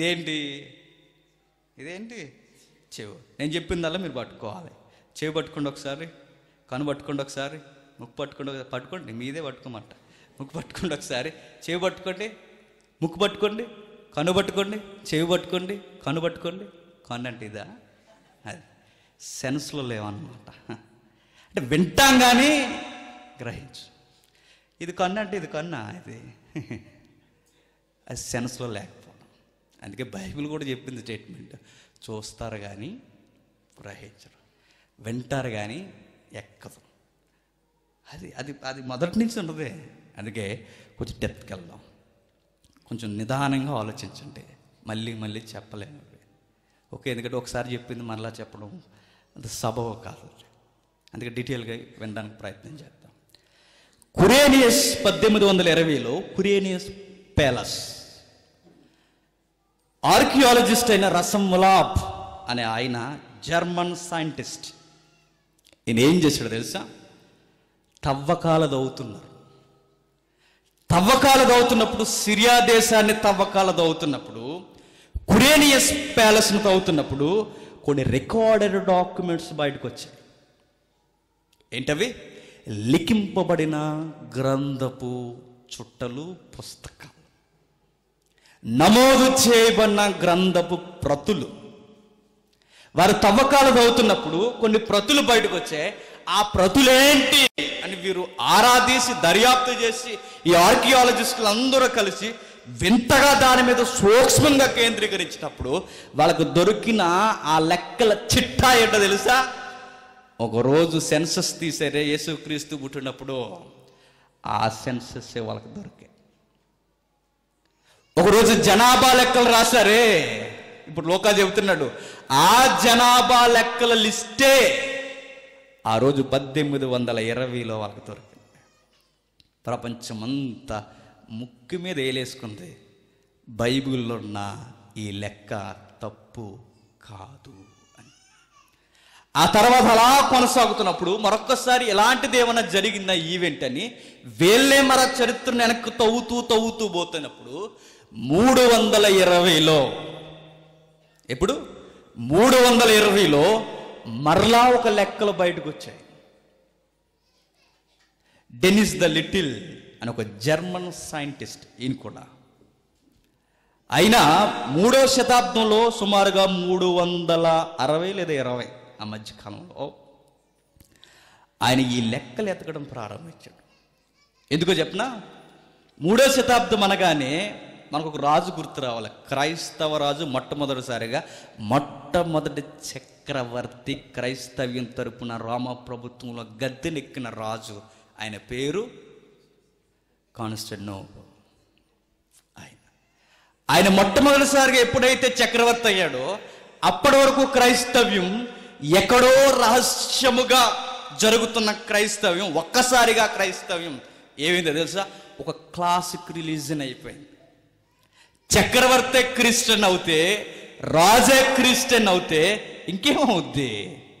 ఇదేంటి చెవు, నేను చెప్పిందల్లా మీరు పట్టుకోవాలి. చెవి పట్టుకోండి ఒకసారి, కను పట్టుకోండి ఒకసారి, ముక్కు పట్టుకోండి, మీదే పట్టుకోమంట. ముక్కు పట్టుకోండి ఒకసారి, చెవి పట్టుకోండి, ముక్కు పట్టుకోండి, కను పట్టుకోండి, చెవి పట్టుకోండి, కను పట్టుకోండి. కన్ను అంటే ఇదా? అది సెన్స్లో లేవన్నమాట. అంటే వింటాం కానీ గ్రహించు. ఇది కన్ను అంటే ఇది కన్నా, ఇది అది సెన్స్లో లేకపోవడం. అందుకే బైబిల్ కూడా చెప్పింది స్టేట్మెంట్, చూస్తారు కానీ గ్రహించరు, వింటారు కానీ ఎక్కదు. అది మొదటి నుంచి ఉన్నదే. అందుకే కొంచెం డెప్త్కి వెళ్దాం, కొంచెం నిదానంగా ఆలోచించండి. మళ్ళీ చెప్పలేము. ఓకే, ఎందుకంటే ఒకసారి చెప్పింది మరలా చెప్పడం అంత సబబు కాదు. అందుకే డీటెయిల్గా వినడానికి ప్రయత్నం చేద్దాం. కురేనియస్ 1820లో కురేనియస్ ప్యాలెస్ ఆర్కియాలజిస్ట్ అయిన రసములాబ్ అనే ఆయన జర్మన్ సైంటిస్ట్. ఈయన ఏం చేశాడో తెలుసా? తవ్వకాలు దవ్వుతున్నప్పుడు సిరియా దేశాన్ని తవ్వకాలు దవ్వుతున్నప్పుడు, కురేనియస్ ప్యాలెస్ను తవ్వుతున్నప్పుడు కొన్ని రికార్డెడ్ డాక్యుమెంట్స్ బయటకు వచ్చాయి. ఏంటవి? లిఖింపబడిన గ్రంథపు చుట్టలు, పుస్తకాలు, నమోదు చేయబడిన గ్రంథపు ప్రతులు. వారు తవ్వకాలు తవ్వుతున్నప్పుడు కొన్ని ప్రతులు బయటకు వచ్చాయి. ఆ ప్రతులేంటి అని వీరు ఆరాధీసి దర్యాప్తు చేసి ఈ ఆర్కియాలజిస్టులు అందరూ కలిసి వింతగా దాని మీద సూక్ష్మంగా కేంద్రీకరించినప్పుడు వాళ్ళకు దొరికిన ఆ లెక్కల చిట్టా ఏంటో తెలుసా? ఒకరోజు సెన్సస్ తీసారే యేసుక్రీస్తు పుట్టినప్పుడు, ఆ సెన్సస్ వాళ్ళకి దొరికాయి. ఒకరోజు జనాభా లెక్కలు రాశారే, ఇప్పుడు లోకా చెబుతున్నాడు, ఆ జనాభా లెక్కల లిస్టే ఆ రోజు 1820లో వాళ్ళకి దొరికింది. ప్రపంచమంతా ముక్కు మీద వేలేసుకుంది, బైబిల్లో ఉన్న ఈ లెక్క తప్పు కాదు అని. ఆ తర్వాత అలా కొనసాగుతున్నప్పుడు మరొక్కసారి ఎలాంటిది ఏమైనా జరిగిందా ఈవెంట్ అని వేళ్ళే మర చరిత్రను వెనక్కి తవ్వుతూ పోతున్నప్పుడు 320లో, ఎప్పుడు 320లో మరలా ఒక లెక్కలు బయటకు వచ్చాయి. డెనిస్ ద లిటిల్ అని ఒక జర్మన్ సైంటిస్ట్, ఈయన కూడా అయినా 3వ శతాబ్దంలో సుమారుగా 360 లేదా 20 ఆ మధ్యకాలంలో ఆయన ఈ లెక్కలు ఎతకడం ప్రారంభించాడు. ఎందుకో చెప్పనా? 3వ శతాబ్దం అనగానే మనకు ఒక రాజు గుర్తు రావాలి, క్రైస్తవ రాజు. మొట్టమొదటి చక్రవర్తి, క్రైస్తవ్యం తరపున రోమ ప్రభుత్వంలో గద్దెనెక్కిన రాజు, ఆయన పేరు కాన్స్టాంటినోపుల్. ఆయన మొట్టమొదటిసారిగా ఎప్పుడైతే చక్రవర్తి అయ్యాడో అప్పటి వరకు క్రైస్తవ్యం ఎక్కడో రహస్యముగా జరుగుతున్న క్రైస్తవ్యం ఒక్కసారిగా క్రైస్తవ్యం ఏమైందో తెలుసా? ఒక క్లాసిక్ రిలీజియన్ అయిపోయింది. చక్రవర్తి క్రిస్టియన్ అవుతే, రాజే క్రిస్టియన్ అవుతే ఇంకేమవుద్ది?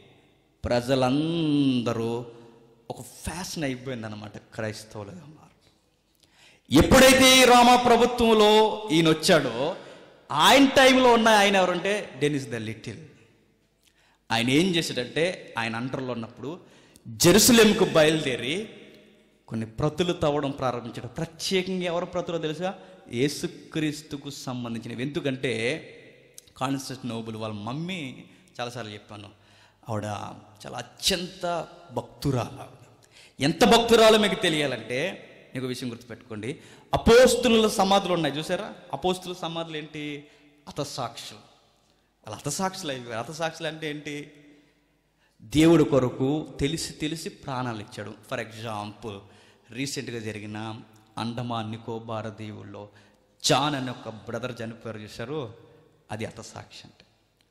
ప్రజలందరూ ఒక ఫ్యాషన్ అయిపోయింది అన్నమాట క్రైస్తవులుగా మారు. ఎప్పుడైతే ఈ రోమా ప్రభుత్వంలో ఈయన వచ్చాడో, ఆయన టైంలో ఉన్న ఆయన ఎవరంటే డెనిస్ ద లిటిల్. ఆయన ఏం చేశాడంటే, ఆయన అండర్లో ఉన్నప్పుడు జెరూసలేంకు బయలుదేరి కొన్ని ప్రతులు తవ్వడం ప్రారంభించాడు. ప్రత్యేకంగా ఎవరు ప్రతులో తెలుసా? యేసుక్రీస్తుకు సంబంధించినవి. ఎందుకంటే కాన్స్టాంటినోపుల్ వాళ్ళ మమ్మీ, చాలాసార్లు చెప్పాను, ఆవిడ చాలా అత్యంత భక్తురాలు. ఎంత భక్తురాలో మీకు తెలియాలంటే మీకు విషయం గుర్తుపెట్టుకోండి. అపోస్తుల సమాధులు ఉన్నాయి చూసారా? అపోస్తుల సమాధులు ఏంటి? హతసాక్షులు. వాళ్ళ హతసాక్షులు అయిపోయారు. హతసాక్షులు అంటే ఏంటి? దేవుడి కొరకు తెలిసి ప్రాణాలు ఇచ్చాడు. ఫర్ ఎగ్జాంపుల్, రీసెంట్గా జరిగిన అండమాన్ నికోబార్ దీవుల్లో జాన్ అనే ఒక బ్రదర్ చనిపోయారు చూశారు? అది హతసాక్షి. అంటే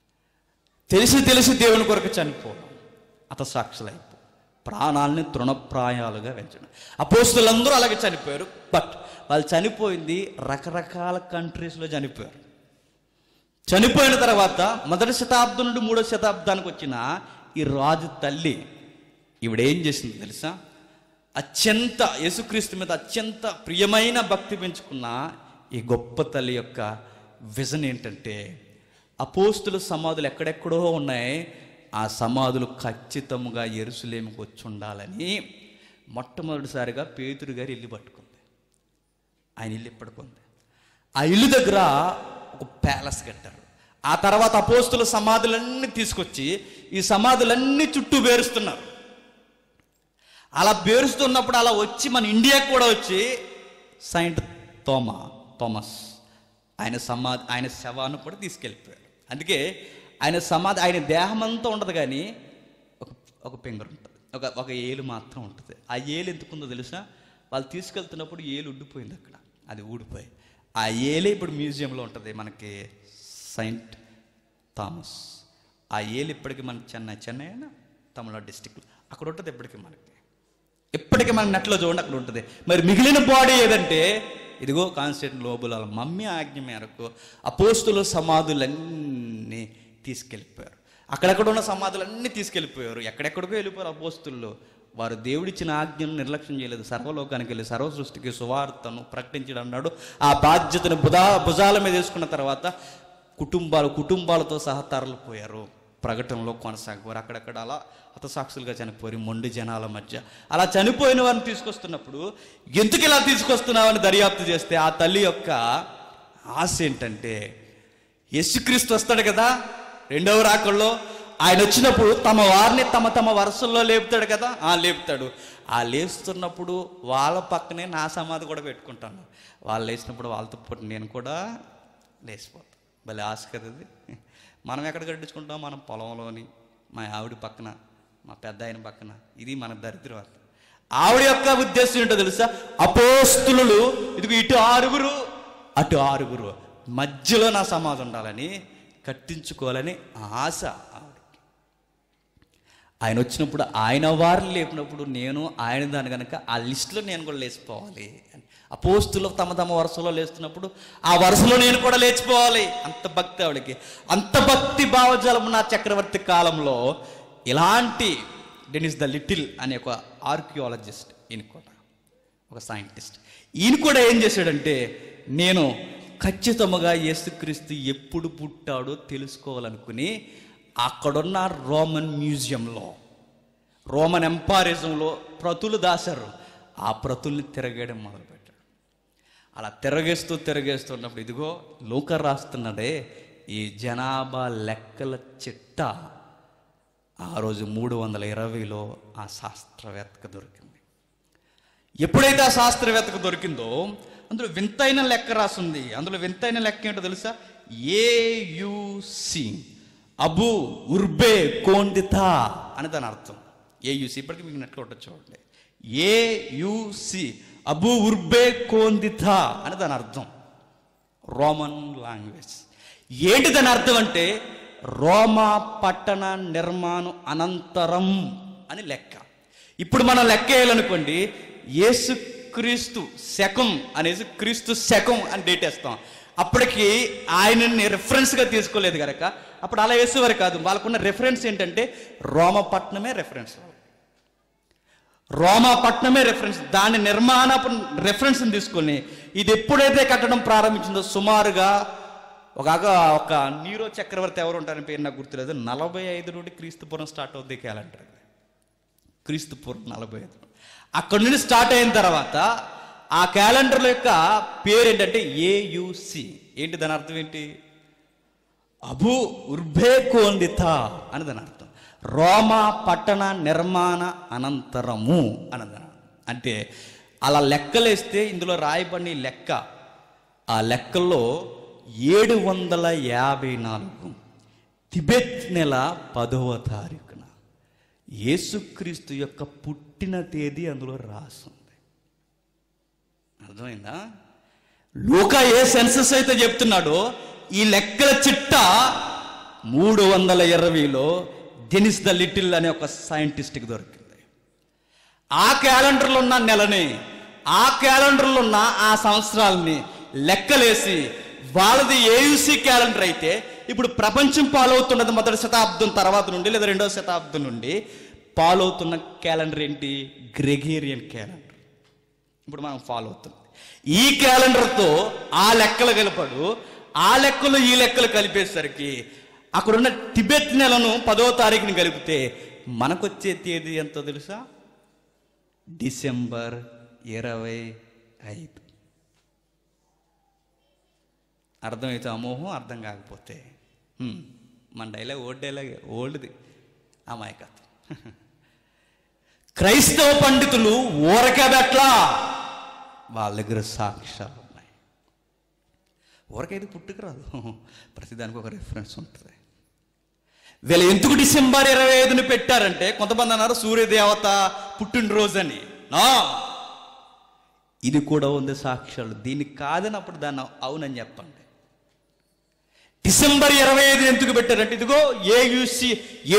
తెలిసి దేవుని కొరకు చనిపోవడం హతసాక్షులు అయిపో, ప్రాణాలని తృణప్రాయాలుగా పెంచడం. అపోస్తులందరూ అలాగే చనిపోయారు. బట్ వాళ్ళు చనిపోయింది రకరకాల కంట్రీస్లో చనిపోయారు. చనిపోయిన తర్వాత 1వ శతాబ్దం నుండి 3వ శతాబ్దానికి వచ్చిన ఈ రాజు తల్లి ఈవిడేం చేసింది తెలుసా? అత్యంత యేసుక్రీస్తు మీద అత్యంత ప్రియమైన భక్తి పెంచుకున్న ఈ గొప్ప తల్లి యొక్క విజన్ ఏంటంటే, అపోస్తుల సమాధులు ఎక్కడెక్కడో ఉన్నాయి, ఆ సమాధులు ఖచ్చితంగా యెరూషలేముకు వచ్చి ఉండాలని మొట్టమొదటిసారిగా పేతురు గారి ఇల్లు పట్టుకుంది. ఆయన ఇల్లు పట్టుకుంది. ఆ ఇల్లు దగ్గర ఒక ప్యాలెస్ కట్టారు. ఆ తర్వాత అపోస్తుల సమాధులన్నీ తీసుకొచ్చి ఈ సమాధులన్నీ చుట్టూ బేరుస్తున్నారు. అలా బేరుస్తున్నప్పుడు అలా వచ్చి మన ఇండియాకు కూడా వచ్చి సెయింట్ థామస్ ఆయన శవాన్ని కూడా తీసుకెళ్ళిపోయారు. అందుకే ఆయన సమాధి, ఆయన దేహం అంతా ఉండదు కానీ ఒక ఫింగర్ ఉంటుంది, ఒక ఏలు మాత్రం ఉంటుంది. ఆ ఏలు ఎందుకుందో తెలుసా? వాళ్ళు తీసుకెళ్తున్నప్పుడు ఏలు ఉడ్డిపోయింది అక్కడ, అది ఊడిపోయి ఆ ఏలే ఇప్పుడు మ్యూజియంలో ఉంటుంది మనకి, సెయింట్ థామస్. ఆ ఏలు ఇప్పటికీ మన చెన్నై అయినా తమిళనాడు డిస్టిక్లో అక్కడ ఉంటుంది. ఇప్పటికీ మన నెట్లో చూడండి, అక్కడ ఉంటుంది. మరి మిగిలిన బాడీ ఏదంటే ఇదిగో కాన్స్టాంటినోపుల్ వాళ్ళ మమ్మీ ఆజ్ఞ మేరకు అపోస్తుల సమాధులన్నీ తీసుకెళ్ళిపోయారు. అక్కడెక్కడ ఉన్న సమాధులన్నీ తీసుకెళ్ళిపోయారు. ఎక్కడెక్కడికో వెళ్ళిపోయారు అపోస్తులు. వారు దేవుడిచ్చిన ఆజ్ఞను నిర్లక్ష్యం చేయలేదు. సర్వలోకానికి వెళ్ళి సర్వ సృష్టికి సువార్తను ప్రకటించడం అన్నాడు. ఆ బాధ్యతను భుజాల మీద వేసుకున్న తర్వాత కుటుంబాలతో సహా తరలిపోయారు. ప్రకటనలో కొనసాగిపోరు. అక్కడక్కడ అలా హతసాక్షులుగా చనిపోయి మొండి జనాల మధ్య అలా చనిపోయిన వారిని తీసుకొస్తున్నప్పుడు ఎందుకు ఇలా తీసుకొస్తున్నావని దర్యాప్తు చేస్తే ఆ తల్లి యొక్క ఆశ ఏంటంటే, యేసుక్రీస్తు వస్తాడు కదా రెండవ రాకల్లో, ఆయన వచ్చినప్పుడు తమ వారిని తమ తమ వరుసల్లో లేపుతాడు కదా, లేపుతాడు. ఆ లేస్తున్నప్పుడు వాళ్ళ పక్కనే నా సమాధి కూడా పెట్టుకుంటాను. వాళ్ళు లేచినప్పుడు వాళ్ళతో పాటు నేను కూడా లేచిపోతాను. భలే ఆశ కదా అది. మనం ఎక్కడ కట్టించుకుంటాం? మనం పొలంలోని, మా ఆవిడ పక్కన, మా పెద్ద ఆయన పక్కన. ఇది మన దరిద్రం. ఆవిడ యొక్క ఉద్దేశం ఏంటో తెలుసా? అపోస్తులు ఇదిగో ఇటు 6 అటు 6 మధ్యలో నా సమాధి ఉండాలని కట్టించుకోవాలని ఆశ ఆవిడకి. ఆయన వచ్చినప్పుడు ఆయన వారిని లేపినప్పుడు నేను ఆయన దాని కనుక ఆ లిస్టులో నేను కూడా లేచిపోవాలి అని. అపోస్తులు తమ తమ వరుసలో లేస్తున్నప్పుడు ఆ వరుసలో నేను కూడా లేచిపోవాలి. అంత భక్తి ఆవిడకి. అంత భక్తి భావజాలం నా చక్రవర్తి కాలంలో ఇలాంటి డెనిస్ ద లిటిల్ అనే ఒక ఆర్కియాలజిస్ట్, ఈయన కూడా ఒక సైంటిస్ట్, ఈయన కూడా ఏం చేశాడంటే, నేను ఖచ్చితంగా యేసుక్రీస్తు ఎప్పుడు పుట్టాడో తెలుసుకోవాలనుకుని అక్కడున్న రోమన్ మ్యూజియంలో, రోమన్ ఎంపారిజంలో ప్రతులు దాశారు. ఆ ప్రతుల్ని తిరగేయడం మొదలుపెట్టాడు. అలా తిరగేస్తున్నప్పుడు ఇదిగో లూకా రాస్తున్నాడే, ఈ జనాభా లెక్కల చిట్ట ఆ రోజు 320లో ఆ శాస్త్రవేత్తకు దొరికింది. ఎప్పుడైతే ఆ శాస్త్రవేత్తకు దొరికిందో అందులో వింతైన లెక్క రాసింది. అందులో వింతైన లెక్క ఏంటో తెలుసా? ఏయుసి, అబు ఉర్బే కోందితా అని దాని అర్థం. ఏయుసి ఇప్పటికీ మీకు నెట్లో ఉంటుంది చూడండి. ఏయుసి అబు ఉర్బే కోందితా అని దాని అర్థం, రోమన్ లాంగ్వేజ్. ఏంటి దాని అర్థం అంటే, రోమా పట్టణ నిర్మాణం అనంతరం అని లెక్క. ఇప్పుడు మనం లెక్క వేయాలనుకోండి, యేసుక్రీస్తు శకం అనేసి క్రీస్తు శకం అని డేట్ వేస్తాం. అప్పటికి ఆయనని రెఫరెన్స్గా తీసుకోలేదు కనుక అప్పుడు అలా వేసేవారు కాదు. వాళ్ళకున్న రెఫరెన్స్ ఏంటంటే రోమపట్నమే రెఫరెన్స్. రోమాపట్నమే రెఫరెన్స్. దాని నిర్మాణపు రెఫరెన్స్ని తీసుకొని ఇది ఎప్పుడైతే కట్టడం ప్రారంభించిందో సుమారుగా ఒక నీరో చక్రవర్తి ఎవరు ఉంటారని పేరు నాకు గుర్తులేదు, 45 నుండి క్రీస్తుపూర్వం స్టార్ట్ అవుద్ది క్యాలెండర్. క్రీస్తుపూర్వం 45 అక్కడి నుండి స్టార్ట్ అయిన తర్వాత ఆ క్యాలెండర్ల యొక్క పేరు ఏంటంటే ఏయుసి. ఏంటి దాని అర్థం? ఏంటి? అబు ఉర్బే కోందిత అని దాని అర్థం. రోమా పట్టణ నిర్మాణ అనంతరము అన్నదాన. అంటే అలా లెక్కలేస్తే ఇందులో రాయబడిన లెక్క, ఆ లెక్కల్లో 754 తిబెత్ నెల 10వ తారీఖున యేసుక్రీస్తు యొక్క పుట్టిన తేదీ అందులో రాసింది. అర్థమైందా? లూకా ఏ సెన్సస్ అయితే చెప్తున్నాడో ఈ లెక్కల చిట్ట 320లో డెనిస్ ద లిటిల్ అనే ఒక సైంటిస్ట్కి దొరికింది. ఆ క్యాలెండర్లో ఉన్న నెలని, ఆ క్యాలెండర్లో ఉన్న ఆ సంవత్సరాలని లెక్కలేసి వాళ్ళది ఏయుసి క్యాలెండర్ అయితే ఇప్పుడు ప్రపంచం పాలవుతున్నది 1వ శతాబ్దం తర్వాత నుండి లేదా 2వ శతాబ్దం నుండి పాలవుతున్న క్యాలెండర్ ఏంటి? Gregorian calendar. ఇప్పుడు మనం ఫాలో అవుతుంది. ఈ క్యాలెండర్తో ఆ లెక్కలు కలిపాడు. ఆ లెక్కలు ఈ లెక్కలు కలిపేసరికి అక్కడున్న టిబెత్ నెలను 10వ తారీఖుని కలిపితే మనకొచ్చే తేదీ ఎంతో తెలుసా? డిసెంబర్ 25. అర్థమైతే అమోహం, అర్థం కాకపోతే మన డైలాగ్ ఓల్డ్ది అమాయకత్వం. క్రైస్తవ పండితులు ఊరకబెట్లా, వాళ్ళ దగ్గర సాక్ష్యాలు ఉన్నాయి. ఊరకైతే పుట్టుకు రాదు, ప్రతిదానికి ఒక రెఫరెన్స్ ఉంటుంది. వీళ్ళు ఎందుకు డిసెంబర్ 25ని పెట్టారంటే కొంతమంది అన్నారు సూర్యదేవత పుట్టినరోజు అని. ఇది కూడా ఉంది సాక్ష్యాలు. దీనికి కాదనప్పుడు దాన్ని అవునని చెప్పండి. డిసెంబర్ 25 ఎందుకు పెట్టారంటే ఇదిగో ఏయుసి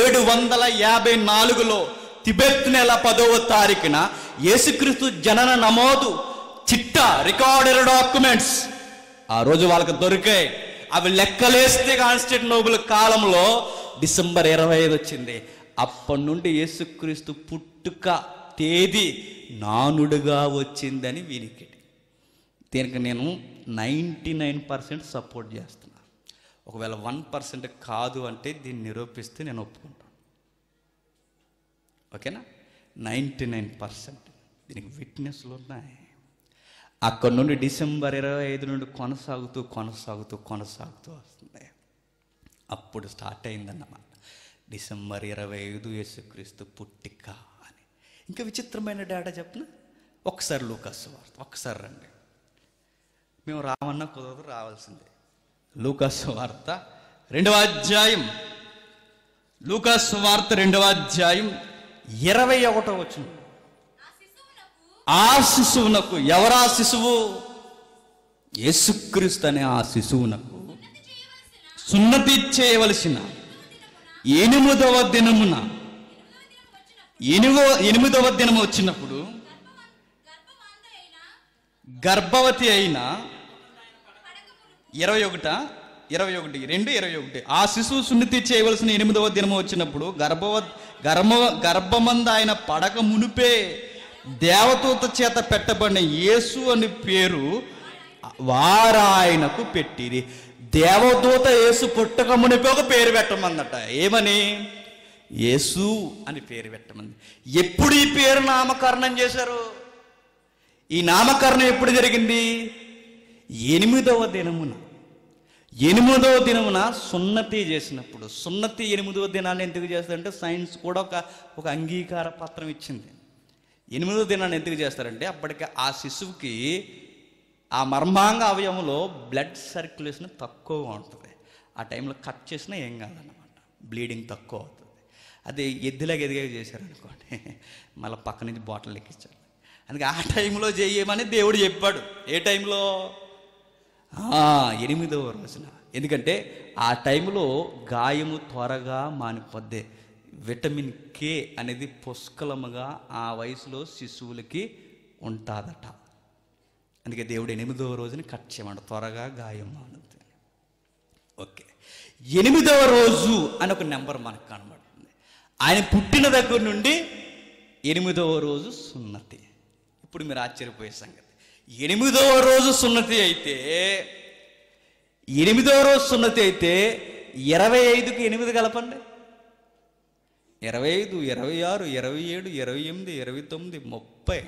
754లో తిబెత్ నెల 10వ తారీఖున యేసుక్రీస్తు జనన నమోదు చిట్టా, రికార్డెడ్ డాక్యుమెంట్స్ ఆ రోజు వాళ్ళకి దొరికాయి. అవి లెక్కలేస్తే కాన్స్టాంటినోపుల్ కాలంలో డిసెంబర్ 25 వచ్చింది. అప్పటి నుండి యేసుక్రీస్తు పుట్టుక తేదీ నానుడుగా వచ్చిందని వినికిడి. దీనికి నేను 99% సపోర్ట్ చేస్తున్నా. ఒకవేళ 1% కాదు అంటే దీన్ని నిరూపిస్తే నేను ఒప్పుకుంటాను. ఓకేనా? 99% దీనికి విట్నెస్లు ఉన్నాయి. అక్కడ నుండి డిసెంబర్ 25 నుండి కొనసాగుతూ వస్తుంది. అప్పుడు స్టార్ట్ అయిందన్నమాట డిసెంబర్ 25 యేసుక్రీస్తు పుట్టిక అని. ఇంకా విచిత్రమైన డేటా చెప్పిన ఒకసారి లూకాసు వార్త ఒకసారి రండి. మేము రామన్నా కుదరదు, రావాల్సిందే. లూకాసు వార్త 2వ అధ్యాయం, లూకాసు వార్త 2వ అధ్యాయం 21వ వచనం. ఆ శిశువునకు, ఎవరా శిశువు? యేసుక్రీస్తు అనే ఆ శిశువునకు సున్నతి చేయవలసిన 8వ దినమున 8వ దినము వచ్చినప్పుడు గర్భవతి అయిన 21 ఆ శిశువు సున్నతి చేయవలసిన 8వ దినము వచ్చినప్పుడు గర్భమందు ఆయన పడక మునిపే దేవదూత చేత పెట్టబడిన యేసు అని పేరు వారాయనకు పెట్టిరి. దేవదూత యేసు పుట్టక మునిపే ఒక పేరు పెట్టమందట. ఏమని? యేసు అని పేరు పెట్టమంది. ఎప్పుడు ఈ పేరు నామకరణం చేశారు? ఈ నామకరణం ఎప్పుడు జరిగింది? 8వ దినమున సున్నతి చేసినప్పుడు. సున్నతి 8వ దినాన్ని ఎందుకు చేస్తారంటే సైన్స్ కూడా ఒక అంగీకార పత్రం ఇచ్చింది. 8వ దినాన్ని ఎందుకు చేస్తారంటే అప్పటికి ఆ శిశువుకి ఆ మర్మాంగ అవయవంలో బ్లడ్ సర్క్యులేషన్ తక్కువగా ఉంటుంది. ఆ టైంలో కట్ చేసినా ఏం కాదన్నమాట, బ్లీడింగ్ తక్కువ అవుతుంది. అది ఎద్దులాగా ఎదిగా చేశారనుకోండి, మళ్ళీ పక్క నుంచి బాటిల్ ఎక్కించారు. అందుకే ఆ టైంలో చేయమని దేవుడు చెప్పాడు. ఏ టైంలో? 8వ రోజున. ఎందుకంటే ఆ టైంలో గాయము త్వరగా మానిపోద్ది. విటమిన్ కే అనేది పుష్కలముగా ఆ వయసులో శిశువులకి ఉంటుందట. అందుకే దేవుడు 8వ రోజుని కట్ చేయమంట, త్వరగా గాయం మానుతుంది. ఓకే, 8వ రోజు అని ఒక నెంబర్ మనకు కనబడుతుంది. ఆయన పుట్టిన దగ్గర నుండి 8వ రోజు సున్నతి. ఇప్పుడు మీరు ఆశ్చర్యపోయే సంగతి, 8వ రోజు సున్నతి అయితే 25కి 8 కలపండి. 25, 26, 27, 28, 29, 30,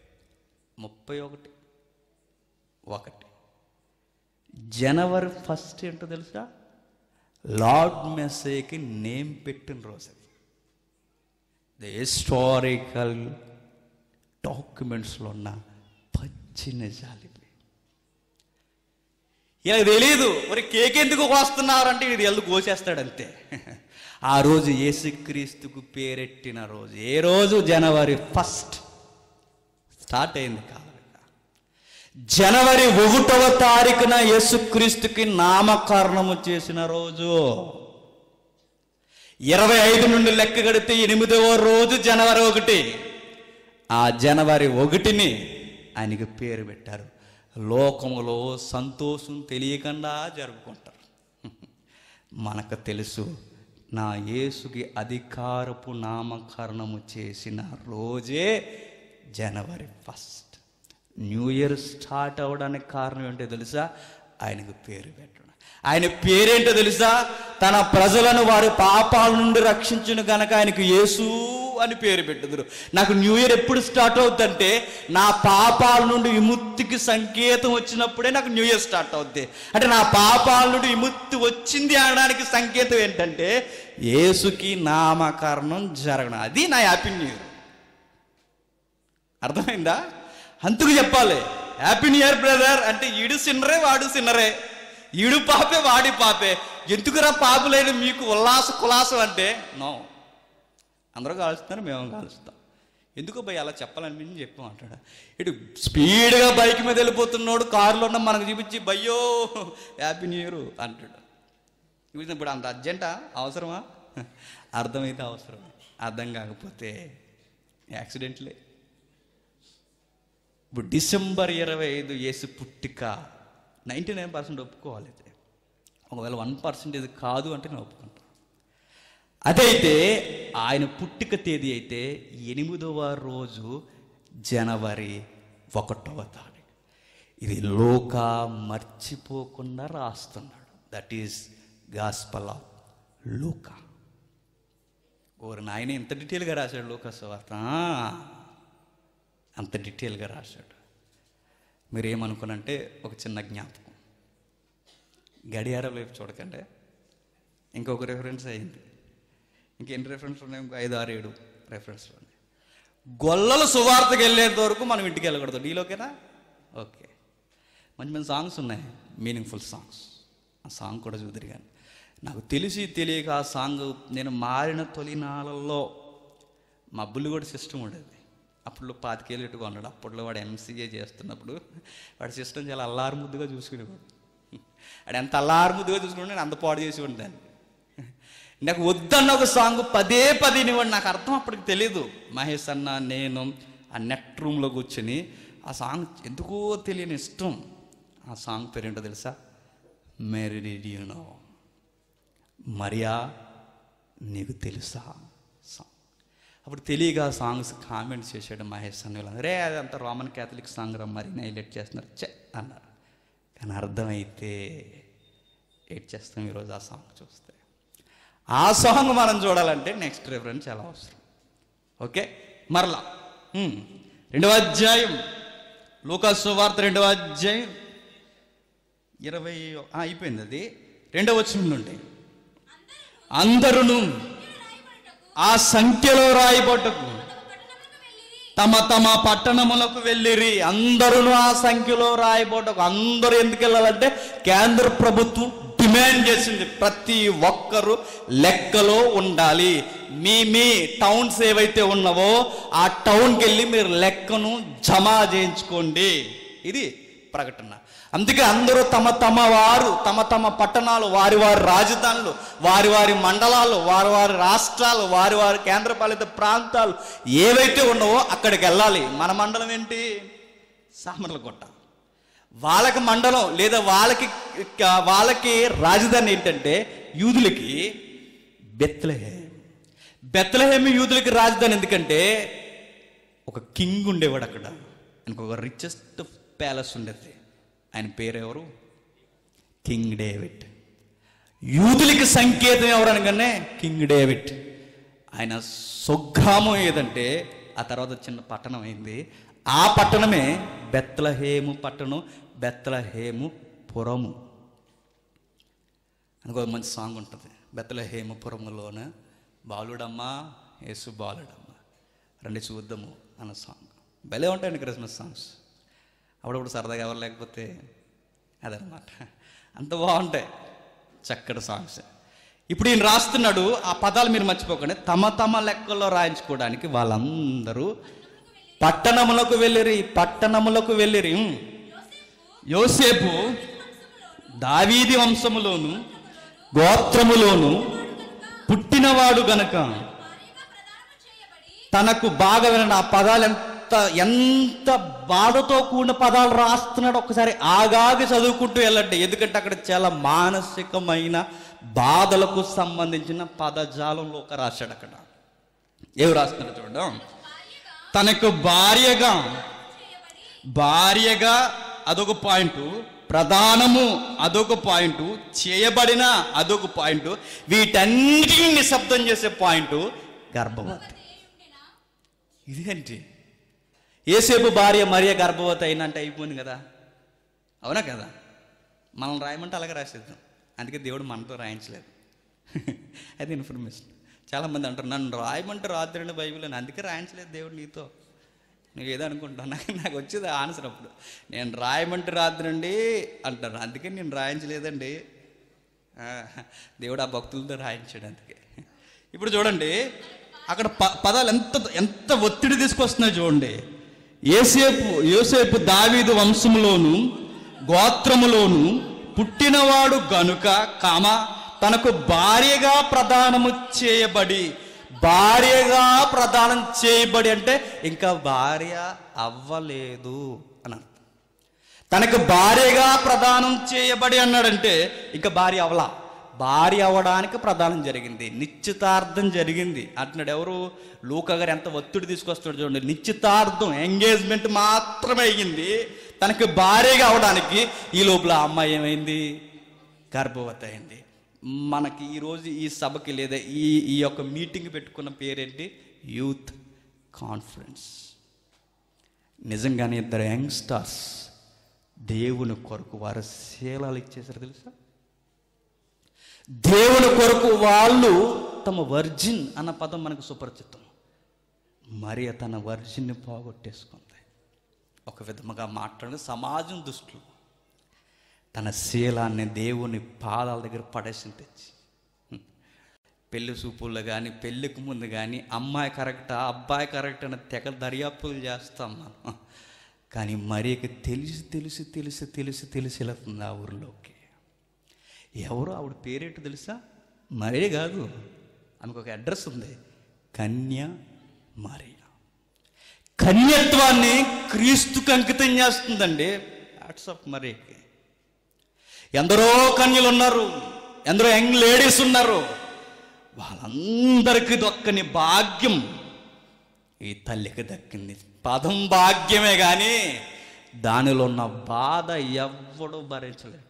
31. జనవరి 1 ఏంటో తెలుసా? లార్డ్ మెస్సీకి నేమ్ పెట్టిన రోజు. ద హిస్టారికల్ డాక్యుమెంట్స్లో ఉన్న పచ్చి నిజాలు. ఇలా తెలియదు. మరి కేక్ ఎందుకు కోస్తున్నారంటే ఇది ఎల్లు కోసేస్తాడంతే. ఆ రోజు యేసుక్రీస్తుకు పేరెట్టిన రోజు. ఏ రోజు? జనవరి 1 స్టార్ట్ అయింది కాదు. జనవరి 1వ తారీఖున యేసుక్రీస్తుకి నామకరణము చేసిన రోజు. 25 నుండి లెక్క కడితే 8వ రోజు జనవరి 1. ఆ జనవరి 1ని ఆయనకి పేరు పెట్టారు. లోకములో సంతోషం తెలియకుండా జరుపుకుంటారు. మనకు తెలుసు, నా యేసుకి అధికారపు నామకరణము చేసిన రోజే జనవరి 1. న్యూ ఇయర్ స్టార్ట్ అవ్వడానికి కారణం ఏంటో తెలుసా? ఆయనకు పేరు పెట్టడం. ఆయన పేరేంటో తెలుసా? తన ప్రజలను వారి పాపాల నుండి రక్షించును గనక ఆయనకు యేసు అని పేరు పెట్టుదురు. నాకు న్యూ ఇయర్ ఎప్పుడు స్టార్ట్ అవుతుందంటే నా పాపాల నుండి విముక్తికి సంకేతం వచ్చినప్పుడే నాకు న్యూ ఇయర్ స్టార్ట్ అవుద్ది. అంటే నా పాపాల నుండి విముక్తి వచ్చింది అనడానికి సంకేతం ఏంటంటే యేసుకి నామకరణం జరగడం. అది నా హ్యాపీ న్యూ ఇయర్. అర్థమైందా? అందుకు చెప్పాలి హ్యాపీ న్యూ ఇయర్ బ్రదర్ అంటే ఈడు సిన్నరే వాడు సిన్నరే, ఈడు పాపే వాడి పాపే, ఎందుకురా పాపులేని మీకు కులాసం అంటే నో, అందరూ కాలుస్తున్నారు, మేము కాలుస్తాం. ఎందుకు భయ్ అలా చెప్పాలనిపించి చెప్పమంటాడు. ఇటు స్పీడ్గా బైక్ మీద వెళ్ళిపోతున్నాడు, కారులో ఉన్న మనకు చూపించి భయ్యో హ్యాపీ న్యూ ఇయర్ అంటాడు. ఇప్పుడు అంత అర్జెంటా? అవసరమా? అర్థమైతే అవసరం, అర్థం కాకపోతే యాక్సిడెంట్లే. ఇప్పుడు డిసెంబర్ 25 యేసు పుట్టిక 99% ఒప్పుకోవాలి. ఒకవేళ 1% కాదు అంటే నేను ఒప్పుకుంటాను. అదైతే ఆయన పుట్టిక తేదీ అయితే 8వ రోజు జనవరి 1వ తారీఖు. ఇది లోక మర్చిపోకుండా రాస్తున్నాడు. దట్ ఈస్ గాస్పల్ ఆఫ్ లూకా. ఓరు నాయన ఎంత డీటెయిల్గా రాశాడు లూకా సువార్త, అంత డీటెయిల్గా రాశాడు. మీరేమనుకోనంటే ఒక చిన్న జ్ఞాపకం, గడియారం వైపు చూడకండి, ఇంకొక రెఫరెన్స్ అయింది. ఇంకెన్ని రెఫరెన్స్ ఉన్నాయి? ఇంకో 5, 6, 7 రెఫరెన్స్లు ఉన్నాయి. గొల్లల సువార్తకు వెళ్ళేంత వరకు మనం ఇంటికి వెళ్ళకూడదు. డీలోకేనా? ఓకే. మంచి మంచి సాంగ్స్ ఉన్నాయి, మీనింగ్ఫుల్ సాంగ్స్. ఆ సాంగ్ కూడా చూద్దరు. కానీ నాకు తెలిసి తెలియక ఆ సాంగ్, నేను మారిన తొలినాళ్ళల్లో మా బుల్లి కూడా సిస్టమ్ ఉండేది. అప్పుడు 25 ఏళ్ళు ఎట్టుగా ఉన్నాడు. అప్పట్లో వాడు MCA చేస్తున్నప్పుడు వాడి సిస్టమ్ చాలా అల్లారు ముద్దుగా చూసుకునేవాడు. వాడు ఎంత అల్లారు ముద్దుగా చూసుకుంటే నేను అంత పాడు చేసి ఉంటాను. నాకు వద్దన్న ఒక సాంగ్ పదే వినివాడు. నాకు అర్థం అప్పటికి తెలియదు. మహేష్ అన్న నేను ఆ నెట్ రూమ్లో కూర్చొని ఆ సాంగ్ ఎందుకో తెలియని ఇష్టం. ఆ సాంగ్ పేరేంటో తెలుసా? మేరీ డిడ్ యు నో, మరియా నీకు తెలుసా సాంగ్. అప్పుడు తెలియగా సాంగ్స్ కామెంట్స్ చేశాడు మహేష్ అన్న వాళ్ళు. రే అదంతా రోమన్ క్యాథలిక్ సాంగ్ రా, మరి హైలైట్ చేస్తున్నారు చె అన్నారు. కానీ అర్థమైతే ఏడ్ చేస్తాం ఈరోజు ఆ సాంగ్ చూస్తే. ఆ సాంగ్ మనం చూడాలంటే నెక్స్ట్ రెఫరెన్స్ చాలా అవసరం. ఓకే, మరలా 2వ అధ్యాయం లూకా సువార్త 2వ అధ్యాయం 20 అయిపోయింది. అది 2వ వచనం నుండి, అందరూ ఆ సంఖ్యలో రాయబట్టుకు తమ తమ పట్టణములకు వెళ్ళిరి. అందరూ ఆ సంఖ్యలో రాయబట్టుకు. అందరూ ఎందుకు వెళ్ళాలంటే కేంద్ర ప్రభుత్వం డిమాండ్ చేసింది, ప్రతి ఒక్కరూ లెక్కలో ఉండాలి. మీ టౌన్స్ ఏవైతే ఉన్నావో ఆ టౌన్కి వెళ్ళి మీరు లెక్కను జమ చేయించుకోండి. ఇది ప్రకటన. అందుకే అందరూ తమ తమ పట్టణాలు, వారి రాజధానులు, వారి మండలాలు, వారి రాష్ట్రాలు, వారి కేంద్రపాలిత ప్రాంతాలు ఏవైతే ఉన్నావో అక్కడికి వెళ్ళాలి. మన మండలం ఏంటి? సామర్లకోట. వాళ్ళకి మండలం లేదా వాళ్ళకి రాజధాని ఏంటంటే యూదులకి బెత్లెహేం. బెత్లెహేం యూదులకి రాజధాని. ఎందుకంటే ఒక కింగ్ ఉండేవాడు అక్కడ. ఆయనకు ఒక రిచెస్ట్ ప్యాలెస్ ఉండేది. ఆయన పేరు ఎవరు? King David. యూదులకి సంకేతం ఎవరు అనగానే కింగ్ డేవిడ్. ఆయన స్వగ్రామం ఏదంటే ఆ తర్వాత చిన్న పట్టణం అయింది. ఆ పట్టణమే బెత్లెహేము పట్టణం, బెత్లెహేము పురము. అనుకో మంచి సాంగ్ ఉంటుంది, బెత్లెహేము పురములోన బాలుడమ్మా యేసు బాలుడమ్మా రండి చూద్దాము అన్న సాంగ్. భలే ఉంటాయండి క్రిస్మస్ సాంగ్స్. అప్పుడప్పుడు సరదాగా ఎవరు లేకపోతే అదనమాట, అంత బాగుంటాయి చక్కటి సాంగ్స్. ఇప్పుడు ఈయన రాస్తున్నాడు, ఆ పదాలు మీరు మర్చిపోకండి. తమ లెక్కల్లో రాయించుకోవడానికి వాళ్ళందరూ పట్టణములకు వెళ్ళిరి. యోసేపు దావీది వంశములోను గోత్రములోను పుట్టినవాడు గనక తనకు బాగా వినండి. ఆ పదాలు ఎంత బాధతో కూడిన పదాలు రాస్తున్నాడు. ఒకసారి ఆగాగి చదువుకుంటూ వెళ్ళండి. ఎందుకంటే అక్కడ చాలా మానసికమైన బాధలకు సంబంధించిన పదజాలంలో ఒక రాశాడు. అక్కడ ఏమి రాస్తున్నాడు చూడండి. తనకు భార్యగా అదొక పాయింట్, ప్రధానము అదొక పాయింట్, చేయబడిన అదొక పాయింట్, వీటన్నిటిని నిశ్శబ్దం చేసే పాయింట్ గర్భవతి. ఇదేంటి? యేసేపు భార్య మరియ గర్భవతి అయినంటే అయిపోయింది కదా, అవునా కదా? మనం రాయమంటే అలాగే రాసేద్దాం. అందుకే దేవుడు మనతో రాయించలేదు. అది ఇన్ఫర్మేషన్. చాలామంది అంటారు నన్ను రాయమంటే రాత్రి బైబిల్ అని, అందుకే రాయించలేదు దేవుడు నీతో. నువ్వు ఏదో అనుకుంటాను. నాకు వచ్చేది ఆన్సర్ అప్పుడు. నేను రాయమంటే రాత్రండి అంటారు, అందుకే నేను రాయించలేదండి. దేవుడు ఆ భక్తులతో రాయించాడు. అందుకే ఇప్పుడు చూడండి అక్కడ పదాలు ఎంత ఒత్తిడి తీసుకొస్తున్నాయి చూడండి. యోసేపు దావీదు వంశములోను గోత్రములోను పుట్టినవాడు గనుక తనకు భార్యగా ప్రదానము చేయబడి. అంటే ఇంకా భార్య అవ్వలేదు అని అర్థం. తనకు భార్యగా ప్రదానం చేయబడి అన్నాడంటే ఇంకా భార్య అవలా. భార్య అవ్వడానికి ప్రదానం జరిగింది, నిశ్చితార్థం జరిగింది అంటున్నాడు. ఎవరు? లూకా గారు ఎంత ఒత్తిడి తీసుకొస్తున్నాడు చూడండి. నిశ్చితార్థం, ఎంగేజ్మెంట్ మాత్రమే అయ్యింది తనకు భార్యగా అవడానికి. ఈ లోపల అమ్మాయి ఏమైంది? గర్భవతి అయింది. మనకి ఈరోజు ఈ సభకి లేదా ఈ ఈ యొక్క మీటింగ్ పెట్టుకున్న పేరేంటి? Youth conference. నిజంగానే ఇద్దరు యంగ్స్టర్స్ దేవుని కొరకు వారు శీలాలు ఇచ్చేసారు తెలుసా? దేవుని కొరకు వాళ్ళు తమ వర్జిన్ అన్న పదం మనకు సుపరిచితం. మరియ తన వర్జిన్ని పోగొట్టేసుకుంది. ఒక విధముగా మాట్లాడిన సమాజం దృష్టిలో తన శీలాన్ని దేవుని పాదాల దగ్గర పడేసి తెచ్చి, పెళ్లి చూపుల్లో కానీ పెళ్ళికి ముందు కానీ అమ్మాయి కరెక్టా అబ్బాయి కరెక్ట్ అని తెగ దర్యాప్తులు చేస్తాం మనం. కానీ మరియకి తెలిసి వెళ్తుంది ఆ ఊరిలోకి. ఎవరో ఆవిడ పేరేంటో తెలుసా? మరే కాదు, ఆమెకు ఒక అడ్రస్ ఉంది, కన్య మరియ. కన్యత్వాన్ని క్రీస్తుకు అంకితం చేస్తుందండి. వాట్సాప్ మరియకి. ఎందరో కన్యలు ఉన్నారు, ఎందరో యంగ్ లేడీస్ ఉన్నారు. వాళ్ళందరికీ దక్కని భాగ్యం ఈ తల్లికి దక్కింది. పదం భాగ్యమే కానీ దానిలో ఉన్న బాధ ఎవ్వడూ భరించలేడు.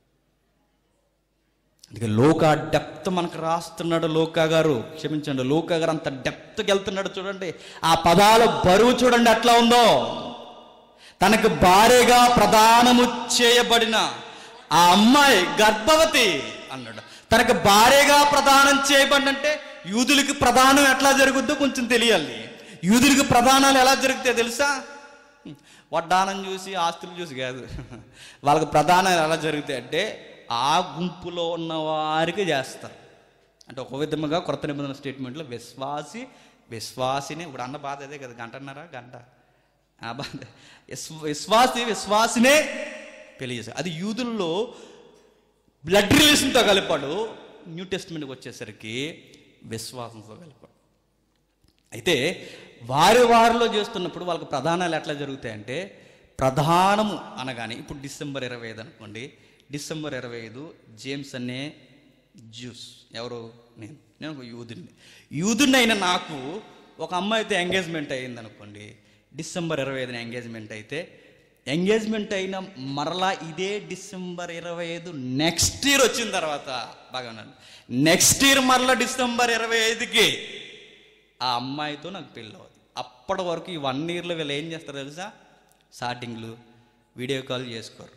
అందుకే లోకా డెప్త్ మనకు రాస్తున్నాడు లోకా గారు. క్షమించండి, లోకా గారు అంత డెప్త్కి వెళ్తున్నాడు. చూడండి ఆ పదాల బరువు చూడండి ఎట్లా ఉందో. తనకు భార్యగా ప్రదానము చేయబడిన ఆ అమ్మాయి గర్భవతి అన్నాడు. తనకు భార్యగా ప్రదానం చేయబడినంటే యూదులకి ప్రదానం ఎట్లా జరుగుద్దో కొంచెం తెలియాలి. యూదులకి ప్రదానాలు ఎలా జరుగుతాయో తెలుసా? వడ్డానం చూసి ఆస్తులు చూసి కాదు. వాళ్ళకి ప్రదానాలు ఎలా జరుగుతాయి అంటే ఆ గుంపులో ఉన్న వారికి చేస్తారు. అంటే ఒక విధముగా కొత్త నిబంధన స్టేట్మెంట్లో విశ్వాసిని ఇప్పుడు అన్న బాధ అదే కదా, గంటన్నారా గంట ఆ బాధ. విశ్వాసినే పెళ్లి చేశారు. అది యూదుల్లో బ్లడ్ రిలేషన్తో కలిపాడు. న్యూ టెస్ట్మెంట్కి వచ్చేసరికి విశ్వాసంతో కలిపాడు. అయితే వారిలో చేస్తున్నప్పుడు వాళ్ళకి ప్రధానాలు ఎట్లా జరుగుతాయంటే, ప్రధానము అనగానే ఇప్పుడు December 25 అనుకోండి. December 25 జేమ్స్ అనే జ్యూస్ ఎవరు? నేను ఒక యూదుని అయిన నాకు ఒక అమ్మాయితో ఎంగేజ్మెంట్ అయ్యింది అనుకోండి. December 25 ఎంగేజ్మెంట్ అయితే, ఎంగేజ్మెంట్ అయిన మరలా ఇదే December 25 నెక్స్ట్ ఇయర్ వచ్చిన తర్వాత బాగా నెక్స్ట్ ఇయర్ మరలా December 25కి ఆ అమ్మాయితో నాకు పెళ్ళి అవుతుంది. అప్పటి వరకు ఈ 1 ఇయర్లో వీళ్ళు ఏం చేస్తారు తెలుసా? స్టార్టింగ్లు వీడియో కాల్ చేసుకోరు,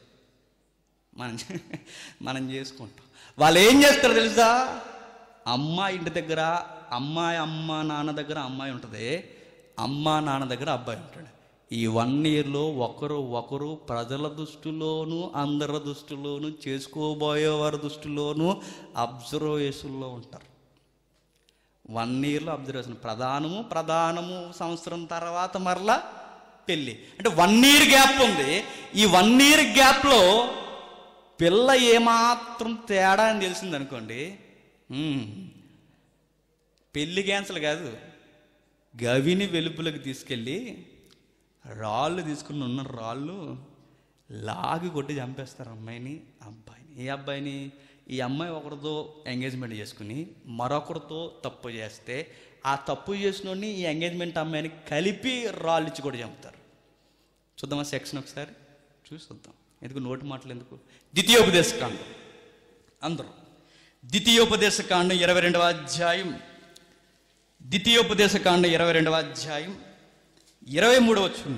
మనం చేసుకుంటాం. వాళ్ళు ఏం చేస్తారు తెలుసా? అమ్మాయి ఇంటి దగ్గర అమ్మ నాన్న దగ్గర అమ్మాయి ఉంటుంది, అమ్మ నాన్న దగ్గర అబ్బాయి ఉంటాడు. ఈ 1 ఇయర్లో ఒకరు ప్రజల దృష్టిలోనూ అందరి దృష్టిలోనూ చేసుకోబోయేవారి దృష్టిలోనూ అబ్జర్వేషన్లో ఉంటారు. 1 ఇయర్లో అబ్జర్వేషన్. ప్రధానము సంవత్సరం తర్వాత మరలా పెళ్ళి. అంటే 1 ఇయర్ గ్యాప్ ఉంది. ఈ 1 ఇయర్ గ్యాప్లో పిల్ల ఏమాత్రం తేడా అని తెలిసింది అనుకోండి, పెళ్ళి క్యాన్సల్ కాదు, గవిని వెలుపులకు తీసుకెళ్ళి రాళ్ళు తీసుకుని ఉన్న రాళ్ళు లాగి కొట్టి చంపేస్తారు అమ్మాయిని అబ్బాయిని. ఏ అబ్బాయిని? ఈ అమ్మాయి ఒకరితో ఎంగేజ్మెంట్ చేసుకుని మరొకరితో తప్పు చేస్తే ఆ తప్పు చేసిన ఈ ఎంగేజ్మెంట్ అమ్మాయిని కలిపి రాళ్ళు ఇచ్చి కూడా చంపుతారు. చూద్దామా సెక్షన్ ఒకసారి చూద్దాం. ఎందుకు నోటి మాటలు ఎందుకు? ద్వితీయోపదేశకాండం అందరూ ద్వితీయోపదేశకాండం 22వ అధ్యాయం, ద్వితీయోపదేశకాండం 22వ అధ్యాయం 23వ వచనం.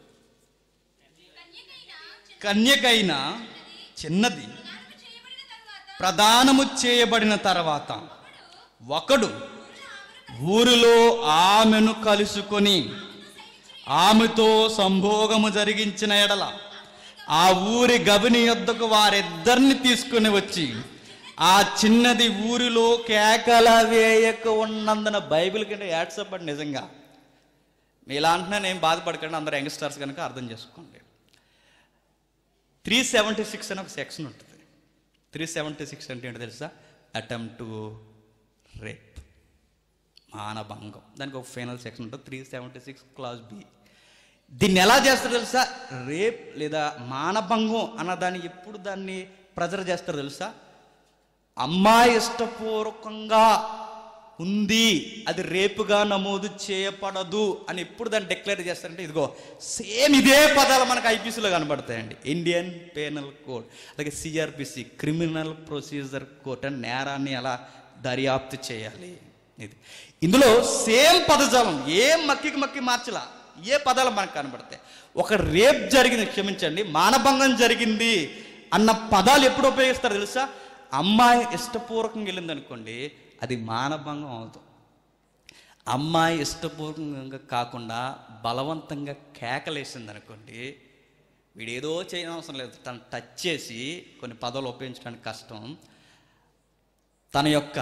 కన్యకైన చిన్నది ప్రదానము చేయబడిన తర్వాత ఒకడు ఊరిలో ఆమెను కలుసుకొని ఆమెతో సంభోగము జరిగించిన ఎడల ఆ ఊరి గవిని యొద్దకు వారిద్దరిని తీసుకుని వచ్చి ఆ చిన్నది ఊరిలో కేకల వేయక ఉన్నందున. బైబిల్ కంటే యాడ్సప్ అండి. నిజంగా ఇలా అంటున్నా నేను బాధపడకండి, అందరు యంగ్స్టర్స్ కనుక అర్థం చేసుకోండి. 376 అని ఒక సెక్షన్ ఉంటుంది. 376 అంటే ఏంటో తెలుసా? అటెంప్ట్ టు రేప్, మానభంగం. దానికి ఒక ఫైనల్ సెక్షన్ ఉంటుంది 376 clause B. దీన్ని ఎలా చేస్తారు తెలుసా? రేప్ లేదా మానభంగం అన్న దాన్ని ఎప్పుడు దాన్ని ప్రెజర్ చేస్తారు తెలుసా? అమ్మాయి ఇష్టపూర్వకంగా ఉంది, అది రేపుగా నమోదు చేయబడదు అని ఎప్పుడు దాన్ని డిక్లేర్ చేస్తారంటే ఇదిగో సేమ్ ఇదే పదాలు మనకు ఐపీసీలో కనబడతాయండి. ఇండియన్ పీనల్ కోడ్, అలాగే సిఆర్పిసి క్రిమినల్ ప్రొసీజర్ కోడ్ అని నేరాన్ని ఎలా దర్యాప్తు చేయాలి ఇది. ఇందులో సేమ్ పదజాలం, ఏం మక్కి మార్చలా, ఏ పదాలు మనకు కనబడతాయి. ఒక రేప్ జరిగింది, క్షమించండి, మానభంగం జరిగింది అన్న పదాలు ఎప్పుడు ఉపయోగిస్తారు తెలుసా? అమ్మాయి ఇష్టపూర్వకంగా వెళ్ళింది అనుకోండి, అది మానభంగం అవుతుంది. అమ్మాయి ఇష్టపూర్వకంగా కాకుండా బలవంతంగా కేకలేసింది అనుకోండి, వీడేదో చేయనవసరం లేదు, తను టచ్ చేసి కొన్ని పదాలు ఉపయోగించడానికి కష్టం, తన యొక్క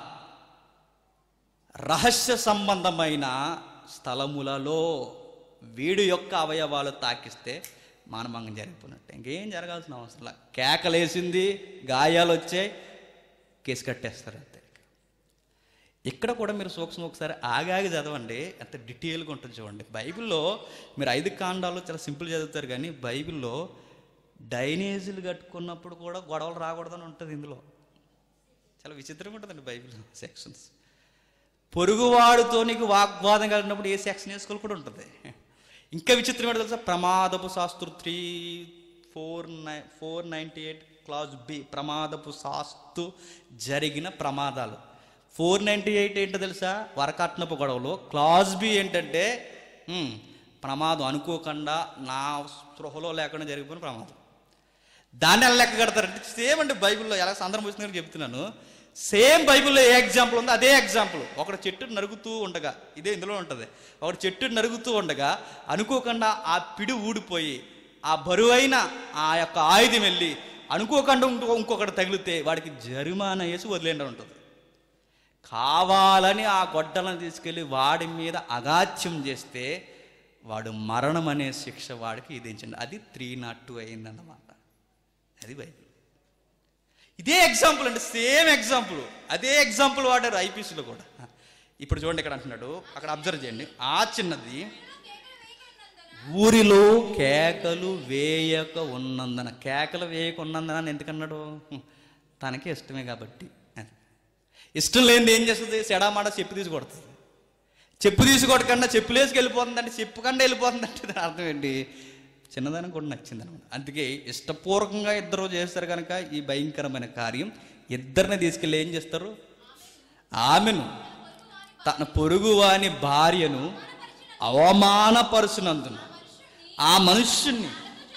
రహస్య సంబంధమైన స్థలములలో వీడి యొక్క అవయవాలు తాకిస్తే మానభంగం జరిగిపోయినట్టు, ఇంకేం జరగాల్సిన అవసరం లేదు. కేకలేసింది, గాయాలు వచ్చాయి, కేసు కట్టేస్తారు అంతే. ఇక్కడ కూడా మీరు సూక్ష్మ ఒకసారి ఆగాగి చదవండి, ఎంత డీటెయిల్గా ఉంటుంది చూడండి. బైబిల్లో మీరు 5 కాండాలు చాలా సింపుల్ చదువుతారు, కానీ బైబిల్లో డైనేజీలు కట్టుకున్నప్పుడు కూడా గొడవలు రాకూడదని ఉంటుంది. ఇందులో చాలా విచిత్రంగా ఉంటుందండి బైబిల్ సెక్షన్స్. పొరుగువాడితో నీకు వాగ్వాదం కలిగినప్పుడు ఏ సెక్షన్ వేసుకోవాలి కూడా ఉంటుంది. ఇంకా విచిత్రం ఏంటో తెలుసా? ప్రమాదపు శాస్త్రు 498 క్లాజ్ బి, ప్రమాదపు శాస్తు జరిగిన ప్రమాదాలు. 498 ఏంటో తెలుసా? వరకట్నపు గొడవలు. క్లాజ్ బి ఏంటంటే ప్రమాదం, అనుకోకుండా నా స్పృహలో లేకుండా జరిగిపోయిన ప్రమాదం. దాన్ని ఎలా లెక్క కడతారంటే సేమ్ అండి బైబిల్లో, ఎలా సందర్భం వచ్చిందని చెప్తున్నాను. సేమ్ బైబిల్లో ఏ ఎగ్జాంపుల్ ఉందో అదే ఎగ్జాంపుల్. ఒకటి చెట్టు నరుగుతూ ఉండగా, ఇదే ఇందులో ఉంటుంది, ఒకటి చెట్టు నరుగుతూ ఉండగా అనుకోకుండా ఆ పిడి ఊడిపోయి ఆ బరువైన ఆ యొక్క ఆయుధం వెళ్ళి అనుకోకుండా ఇంకొకటి తగిలితే వాడికి జరిమానా వేసి వదిలేండి ఉంటుంది. కావాలని ఆ గొడ్డలను తీసుకెళ్ళి వాడి మీద అగాత్యం చేస్తే వాడు మరణం అనే శిక్ష వాడికి విధించండి. అది 302 అయిందన్నమాట. అది బైబిల్. ఇదే ఎగ్జాంపుల్ అండి, సేమ్ ఎగ్జాంపుల్, అదే ఎగ్జాంపుల్ వాడారు ఐపీసీలో కూడా. ఇప్పుడు చూడండి, ఇక్కడ అంటున్నాడు, అక్కడ అబ్జర్వ్ చేయండి, ఆ చిన్నది ఊరిలో కేకలు వేయక ఉన్నందున. కేకలు వేయక ఉన్నందున అని ఎందుకన్నాడు? తనకి ఇష్టమే కాబట్టి. ఇష్టం లేనిది ఏం చేస్తుంది? సెడామాట చెప్పు తీసి కొడుతుంది. చెప్పు తీసి కొట్టకుండా చెప్పులేసుకు వెళ్ళిపోతుందంటే, చెప్పుకుండా వెళ్ళిపోతుందంటే దాని అర్థం ఏంటి? చిన్నదానికి కూడా నచ్చింది అనమాట. అందుకే ఇష్టపూర్వకంగా ఇద్దరు చేస్తారు కనుక ఈ భయంకరమైన కార్యం. ఇద్దరిని తీసుకెళ్ళి ఏం చేస్తారు? ఆమెను, తన పొరుగువాని భార్యను అవమానపరుచినందున ఆ మనుష్యుని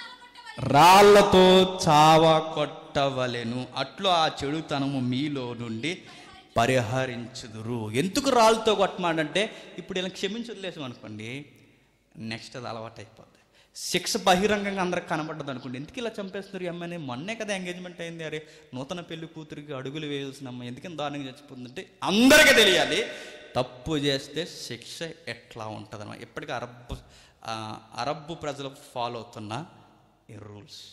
రాళ్లతో చావ కొట్టవలెను, అట్లు ఆ చెడుతనము మీలో నుండి పరిహరించుదురు. ఎందుకు రాళ్ళతో కొట్టమాడంటే, ఇప్పుడు ఇలా క్షమించి వదిలేసాం అనుకోండి, నెక్స్ట్ అది అలవాటు అయిపోద్ది. శిక్ష బహిరంగంగా అందరికి కనబడ్డది అనుకోండి, ఎందుకు ఇలా చంపేస్తున్నారు ఈ అమ్మాయిని, మొన్నే కదా ఎంగేజ్మెంట్ అయింది, అరే నూతన పెళ్లి కూతురికి అడుగులు వేయాల్సిన అమ్మాయి ఎందుకని దారుణంగా చచ్చిపోతుందంటే అందరికీ తెలియాలి. తప్పు చేస్తే శిక్ష ఎట్లా ఉంటుంది అన్నమాట. ఇప్పటికీ అరబ్బు ప్రజలు ఫాలో అవుతున్న ఈ రూల్స్.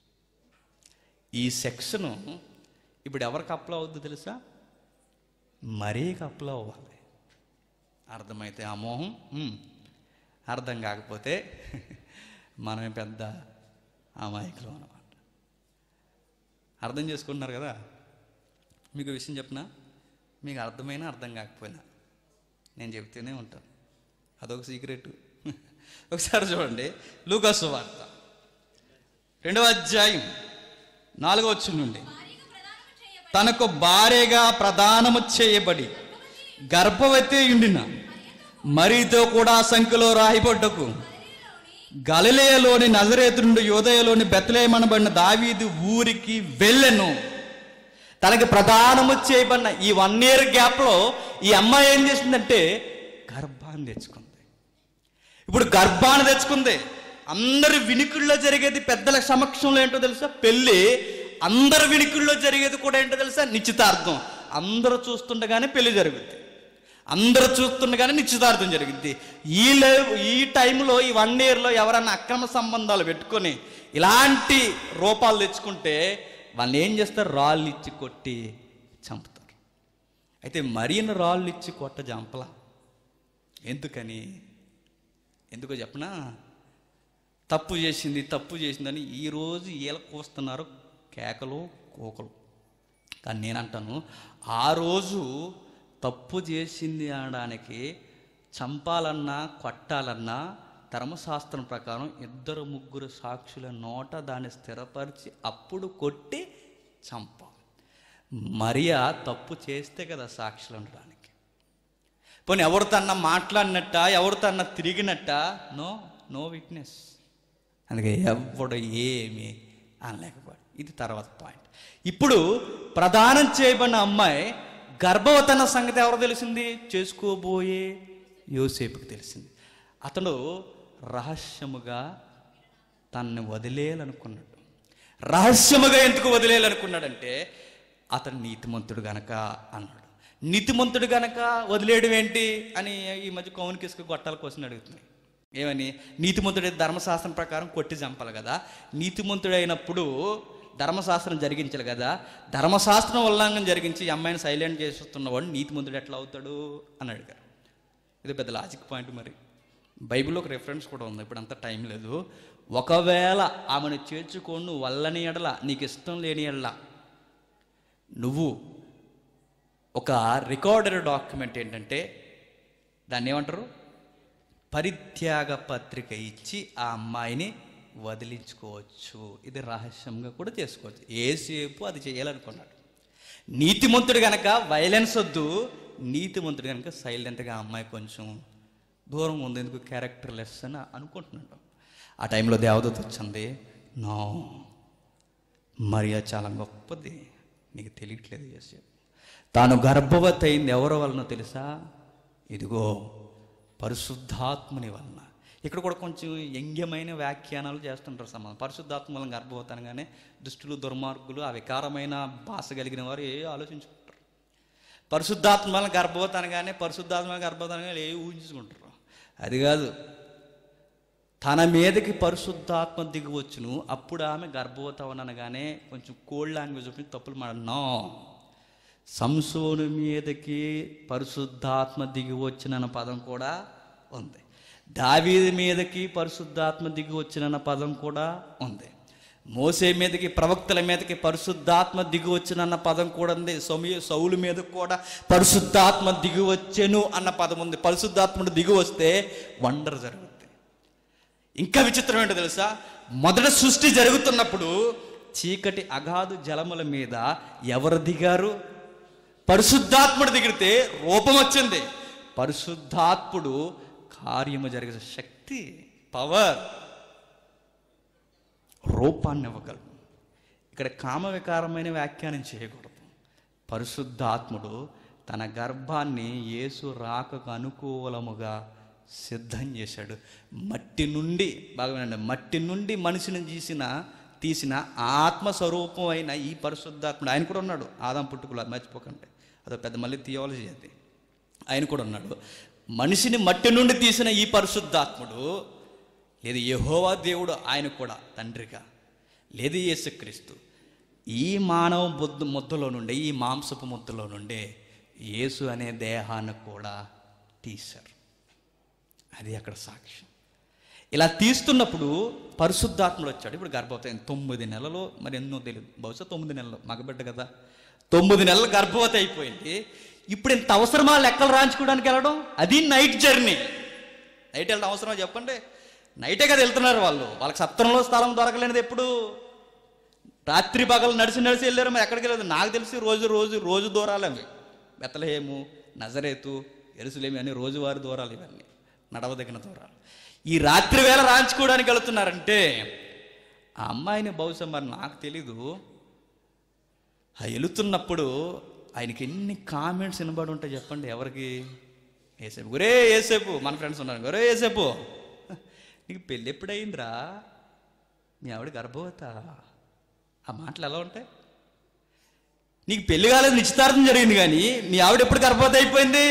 ఈ సెక్షను ఇప్పుడు ఎవరికి అప్లై అవుద్ది తెలుసా? మరీకి అప్లై అవ్వాలి. అర్థమైతే అమోహం, అర్థం కాకపోతే మనమే పెద్ద అమాయకులు అన్నమాట. అర్థం చేసుకుంటున్నారు కదా? మీకు విషయం చెప్పినా, మీకు అర్థమైనా అర్థం కాకపోయినా నేను చెప్తూనే ఉంటాను, అదొక సీక్రెట్. ఒకసారి చూడండి, లూకా సువార్త 2వ అధ్యాయం 4వ వచనం నుండి. తనకు భార్యగా ప్రదానము చేయబడి గర్భవతి ఉండిన మరియతో కూడా సంఖ్యలో రాయబడ్డకు గలిలయలోని నజరేతు నుండి యూదయలోని బెత్లెహేమనబడిన దావీదు ఊరికి వెళ్ళెను. తనకి ప్రదానము చేయబడిన ఈ 1 year గ్యాప్లో ఈ అమ్మాయి ఏం చేసిందంటే గర్భాన్ని తెచ్చుకుంది. ఇప్పుడు గర్భాన్ని తెచ్చుకుంది, అందరి వినికిల్లో జరిగేది పెద్దల సమక్షంలో ఏంటో తెలుసా? పెళ్ళి. అందరి వినికిల్లో జరిగేది కూడా ఏంటో తెలుసా? నిశ్చితార్థం. అందరూ చూస్తుండగానే పెళ్లి జరుగుద్ది, అందరూ చూస్తుండగానే నిశ్చితార్థం జరిగింది. ఈ టైంలో ఈ 1 yearలో ఎవరన్నా అక్రమ సంబంధాలు పెట్టుకొని ఇలాంటి రూపాలు తెచ్చుకుంటే వాళ్ళు ఏం చేస్తారు? రాళ్ళు ఇచ్చి కొట్టి చంపుతారు. అయితే మరియను రాళ్ళు ఇచ్చి కొట్ట చంపలా. ఎందుకో చెప్పనా? తప్పు చేసిందని ఈరోజు వీళ్ళ కూస్తున్నారు కేకలు కోకలు. కానీ నేనంటాను, ఆ రోజు తప్పు చేసింది అనడానికి చంపాలన్నా కొట్టాలన్నా ధర్మశాస్త్రం ప్రకారం 2-3 సాక్షుల నోట దాన్ని స్థిరపరిచి అప్పుడు కొట్టి చంపాలి. మరియా తప్పు చేస్తే కదా సాక్షులు అనడానికి. పోనీ ఎవరితోన్నా మాట్లాడినట్ట, ఎవరితోన్నా తిరిగినట్ట, నో విట్నెస్. అందుకే ఎవడు ఏమి అనలేకపోయాడు. ఇది తర్వాత పాయింట్. ఇప్పుడు ప్రదానం చేయబడిన అమ్మాయి గర్భవతన్న సంగతి ఎవరు తెలిసింది? చేసుకోబోయే యోసేపుకి తెలిసింది. అతడు రహస్యముగా తనని వదిలేయాలనుకున్నాడు. రహస్యముగా ఎందుకు వదిలేయాలనుకున్నాడంటే అతను నీతిమంతుడు గనక అన్నాడు. నీతిమంతుడు గనక వదిలేయడం ఏంటి అని ఈ మధ్య కౌన్కిసుకు గొట్టాల కోసం అడుగుతున్నాయి. ఏమని? నీతిమంతుడైతే ధర్మశాస్త్రం ప్రకారం కొట్టి చంపాలి కదా, నీతిమంతుడైనప్పుడు ధర్మశాస్త్రం జరిగించాలి కదా, ధర్మశాస్త్రం ఉల్లంఘన జరిగించి ఈ అమ్మాయిని సైలెంట్ చేస్తున్నవాడు నీతిమంతుడు ఎట్లా అవుతాడు అని అడిగారు. ఇది పెద్ద లాజిక్ పాయింట్. మరి బైబిల్లో ఒక రెఫరెన్స్ కూడా ఉంది, ఇప్పుడు అంత టైం లేదు. ఒకవేళ ఆమెను చేర్చుకొని నువ్వు వల్లని ఎడల, నీకు ఇష్టం లేని ఎడల, నువ్వు ఒక రికార్డెడ్ డాక్యుమెంట్ ఏంటంటే దాన్ని ఏమంటారు, పరిత్యాగ పత్రిక ఇచ్చి ఆ అమ్మాయిని వదిలించుకోవచ్చు. ఇది రహస్యంగా కూడా చేసుకోవచ్చు. ఏసేపు అది చేయాలనుకున్నాడు. నీతిమంతుడు కనుక వైలెన్స్ వద్దు, నీతిమంతుడు కనుక సైలెంట్గా అమ్మాయి కొంచెం దూరం ఉంది, ఎందుకు క్యారెక్టర్ లెస్ అని అనుకుంటున్నాడు. ఆ టైంలో దేవదూత వచ్చింది. నో, మరియా చాలా గొప్పది, నీకు తెలియట్లేదు. యేసేపు తాను గర్భవతి అయింది ఎవరి వలన తెలుసా? ఇదిగో పరిశుద్ధాత్మని వలన. ఇక్కడ కూడా కొంచెం వ్యంగ్యమైన వ్యాఖ్యానాలు చేస్తుంటారు సమాజం. పరిశుద్ధాత్మ వలన గర్భవతి అనగానే దుష్టులు, దుర్మార్గులు, ఆ వికారమైన భాష కలిగిన వారు ఆలోచించుకుంటారు. పరిశుద్ధాత్మ వలన గర్భవతి అనగానే, పరిశుద్ధాత్మ గర్భవతి అనగానే ఊహించుకుంటారు. అది కాదు, తన మీదకి పరిశుద్ధాత్మ దిగివచ్చును, అప్పుడు ఆమె గర్భవతి అవనగానే కొంచెం కోల్డ్ లాంగ్వేజ్ ఉపయోగించి తప్పులు మాట్లాడినా. సంసోను మీదకి పరిశుద్ధాత్మ దిగి వచ్చిన పదం కూడా ఉంది. దావీదు మీదకి పరిశుద్ధాత్మ దిగి వచ్చిన పదం కూడా ఉంది. మోసే మీదకి, ప్రవక్తల మీదకి పరిశుద్ధాత్మ దిగి వచ్చిన పదం కూడా ఉంది. సౌలు మీద కూడా పరిశుద్ధాత్మ దిగి వచ్చెను అన్న పదం ఉంది. పరిశుద్ధాత్ముడు దిగి వస్తే వండర్ జరుగుతుంది. ఇంకా విచిత్రం ఏంటో తెలుసా? మొదట సృష్టి జరుగుతున్నప్పుడు చీకటి అగాధు జలముల మీద ఎవరు దిగారు? పరిశుద్ధాత్ముడు దిగితే రూపం వచ్చింది. పరిశుద్ధాత్ముడు కార్యము జరిగే శక్తి, పవర్, రూపాన్ని ఇవ్వగలడు. ఇక్కడ కామవికారమైన వ్యాఖ్యానం చేయకూడదు. పరిశుద్ధాత్ముడు తన గర్భాన్ని యేసు రాకకు అనుకూలముగా సిద్ధం చేశాడు. మట్టి నుండి, బాగా వినండి, మట్టి నుండి మనిషిని తీసిన ఆత్మస్వరూపం అయిన ఈ పరిశుద్ధాత్ముడు, ఆయన కూడా ఉన్నాడు ఆదాం పుట్టుకలో, అది మర్చిపోకండి, అదో పెద్ద మళ్ళీ థియాలజీ అది. ఆయన కూడా ఉన్నాడు. మనిషిని మట్టి నుండి తీసిన ఈ పరిశుద్ధాత్ముడు, లేదు యెహోవా దేవుడు, ఆయన కూడా తండ్రిగా, లేదు యేసుక్రీస్తు, ఈ మానవ ముద్దలో నుండి, ఈ మాంసపు ముద్దలో నుండి యేసు అనే దేహాన్ని కూడా తీశారు. అది అక్కడ సాక్ష్యం. ఇలా తీస్తున్నప్పుడు పరిశుద్ధాత్ముడు వచ్చాడు. ఇప్పుడు గర్భవతి 9 నెలలు, మరి ఎన్నో తెలియదు, బహుశా 9 నెలలు, మగబిడ్డ కదా, 9 నెలలు గర్భవతి అయిపోయింది. ఇప్పుడు ఇంత అవసరమా లెక్కలు రాయించుకోవడానికి వెళ్ళడం? అది నైట్ జర్నీ. నైట్ వెళ్ళడం అవసరమా చెప్పండి? నైటే కదా వెళ్తున్నారు వాళ్ళు. వాళ్ళకి సత్రంలో స్థలం దొరకలేనిది ఎప్పుడు? రాత్రి పగలు నడిచి వెళ్ళారు. మరి ఎక్కడికి వెళ్ళదు? నాకు తెలిసి రోజు దూరాలు అవి. బెత్లెహేము, నజరేతు, యెరూషలేము అని రోజువారి దూరాలు, ఇవన్నీ నడవదగిన దూరాలు. ఈ రాత్రి వేళ రాయించుకోవడానికి వెళుతున్నారంటే ఆ అమ్మాయిని బహుశా, మరి నాకు తెలీదు, వెళుతున్నప్పుడు ఆయనకి ఎన్ని కామెంట్స్ వినబడి ఉంటాయి చెప్పండి. ఎవరికి? ఏసేపు. ఒరే ఏసేపు, మన ఫ్రెండ్స్ ఉన్నారు, ఒరే ఏసేపు, నీకు పెళ్ళి ఎప్పుడయిందిరా? మీ ఆవిడ గర్భవత? ఆ మాటలు ఎలా ఉంటాయి? నీకు పెళ్ళి కాలేదు, నిశ్చితార్థం జరిగింది, కానీ మీ ఆవిడ ఎప్పుడు గర్భవతి అయిపోయింది?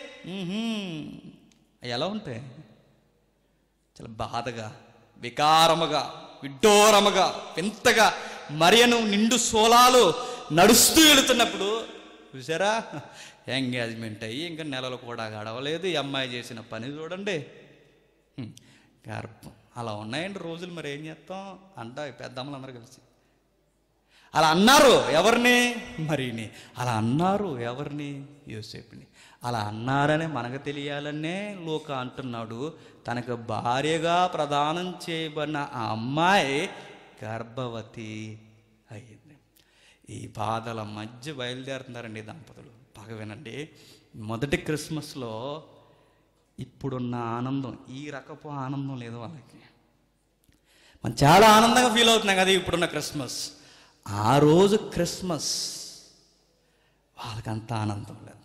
ఎలా ఉంటాయి? చాలా బాధగా, వికారముగా, విడ్డూరముగా, వింతగా మరియను నిండు సోలాలు నడుస్తూ వెళుతున్నప్పుడు చూసారా, ఎంగేజ్మెంట్ అయ్యి ఇంకా నెలలు కూడా గడవలేదు. ఈ అమ్మాయి చేసిన పని చూడండి, గర్భం. అలా ఉన్నాయండి రోజులు. మరి ఏం చేస్తాం అంట పెద్దమ్మలు అందరూ కలిసి. అలా అన్నారు ఎవరిని? మరియని. అలా అన్నారు ఎవరిని? యోసేపుని. అలా అన్నారని మనకు తెలియాలనే లూకా అంటున్నాడు. తనకు భార్యగా ప్రదానం చేయబడిన ఆ అమ్మాయి గర్భవతి అయ్యింది. ఈ బాధల మధ్య బయలుదేరుతున్నారండి దంపతులు. బాగా వినండి, మొదటి క్రిస్మస్లో ఇప్పుడున్న ఆనందం, ఈ రకపు ఆనందం లేదు వాళ్ళకి. మనం చాలా ఆనందంగా ఫీల్ అవుతున్నాం కదా ఇప్పుడున్న క్రిస్మస్. ఆ రోజు క్రిస్మస్ వాళ్ళకంత ఆనందం లేదు.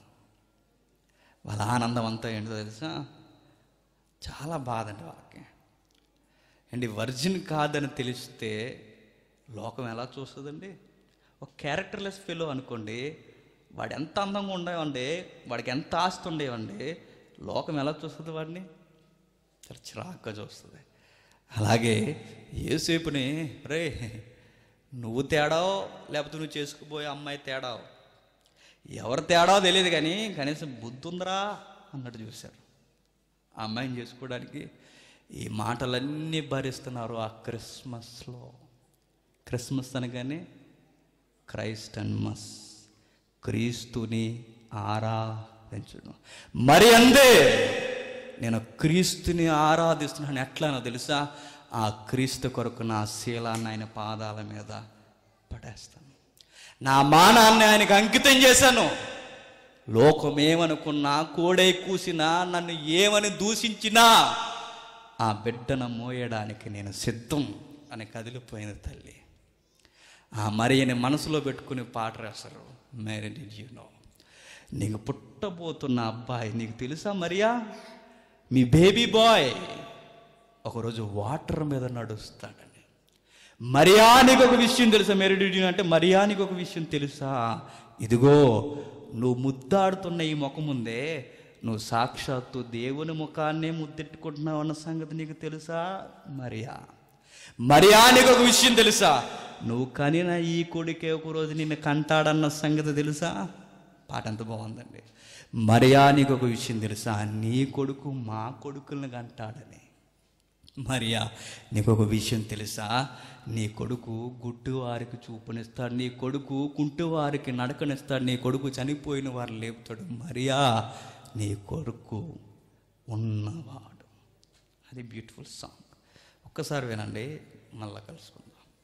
వాళ్ళ ఆనందం అంతా ఏంటో తెలుసా? చాలా బాధ అండి వాళ్ళకి. అండి వర్జిన్ కాదని తెలిస్తే లోకం ఎలా చూస్తుందండి? ఒక క్యారెక్టర్లెస్ ఫెలో అనుకోండి, వాడు ఎంత అందంగా ఉండేవండి, వాడికి ఎంత ఆస్తి ఉండేవండి, లోకం ఎలా చూస్తుంది? వాడిని చాలా చిరాగ్గా చూస్తుంది. అలాగే యేసేపుని, రే నువ్వు తేడావు లేకపోతే నువ్వు చేసుకుపోయే అమ్మాయి తేడావు, ఎవరు తేడావో తెలియదు కానీ కనీసం బుద్ధి ఉందరా అన్నట్టు చూశారు ఆ అమ్మాయిని చేసుకోవడానికి. ఈ మాటలన్నీ భరిస్తున్నారు ఆ క్రిస్మస్లో. క్రిస్మస్ అనగానే క్రైస్ట్ అండ్ మస్, క్రీస్తుని ఆరాధించడం. మరి అందే నేను క్రీస్తుని ఆరాధిస్తున్నాను. ఎట్లానో తెలుసా? ఆ క్రీస్తు కొరకు నా శీలాన్ని ఆయన పాదాల మీద పడేస్తాను, నా మానాన్ని ఆయనకు అంకితం చేశాను. లోకం ఏమనుకున్నా, కోడై కూసినా, నన్ను ఏమని దూషించినా ఆ బిడ్డను మోయడానికి నేను సిద్ధం అని కదిలిపోయిన తల్లి ఆ మరియని మనసులో పెట్టుకుని పాట రాశారు. మేరీ డిడ్ యు నో, నీకు పుట్టబోతున్న అబ్బాయి నీకు తెలుసా మరియా, మీ బేబీ బాయ్ ఒకరోజు వాటర్ మీద నడుస్తాడని. మరియానికి ఒక విషయం తెలుసా? మేరీ డిడ్ యు నో అంటే మరియానికి ఒక విషయం తెలుసా? ఇదిగో నువ్వు ముద్దాడుతున్న ఈ ముఖం ముందే నువ్వు సాక్షాత్తు దేవుని ముఖాన్నే ముద్దెట్టుకుంటున్నావు అన్న సంగతి నీకు తెలుసా మరియా? మరియానికి ఒక విషయం తెలుసా? నువ్వు కనిన ఈ కొడుకే ఒకరోజు నిన్ను కంటాడన్న సంగతి తెలుసా? పాట ఎంత బాగుందండి. మరియానికి ఒక విషయం తెలుసా? నీ కొడుకు మా కొడుకులను కంటాడని. మరియా నీకు ఒక విషయం తెలుసా? నీ కొడుకు గుడ్డు వారికి చూపునిస్తాడు, నీ కొడుకు కుంటు వారికి నడకనిస్తాడు, నీ కొడుకు చనిపోయిన వారు లేపుతాడు. మరియా నీ కొడుకు ఉన్నవాడు. అది బ్యూటిఫుల్ సాంగ్. ఒక్కసారి వినండి, మళ్ళా కలుసుకుందాం.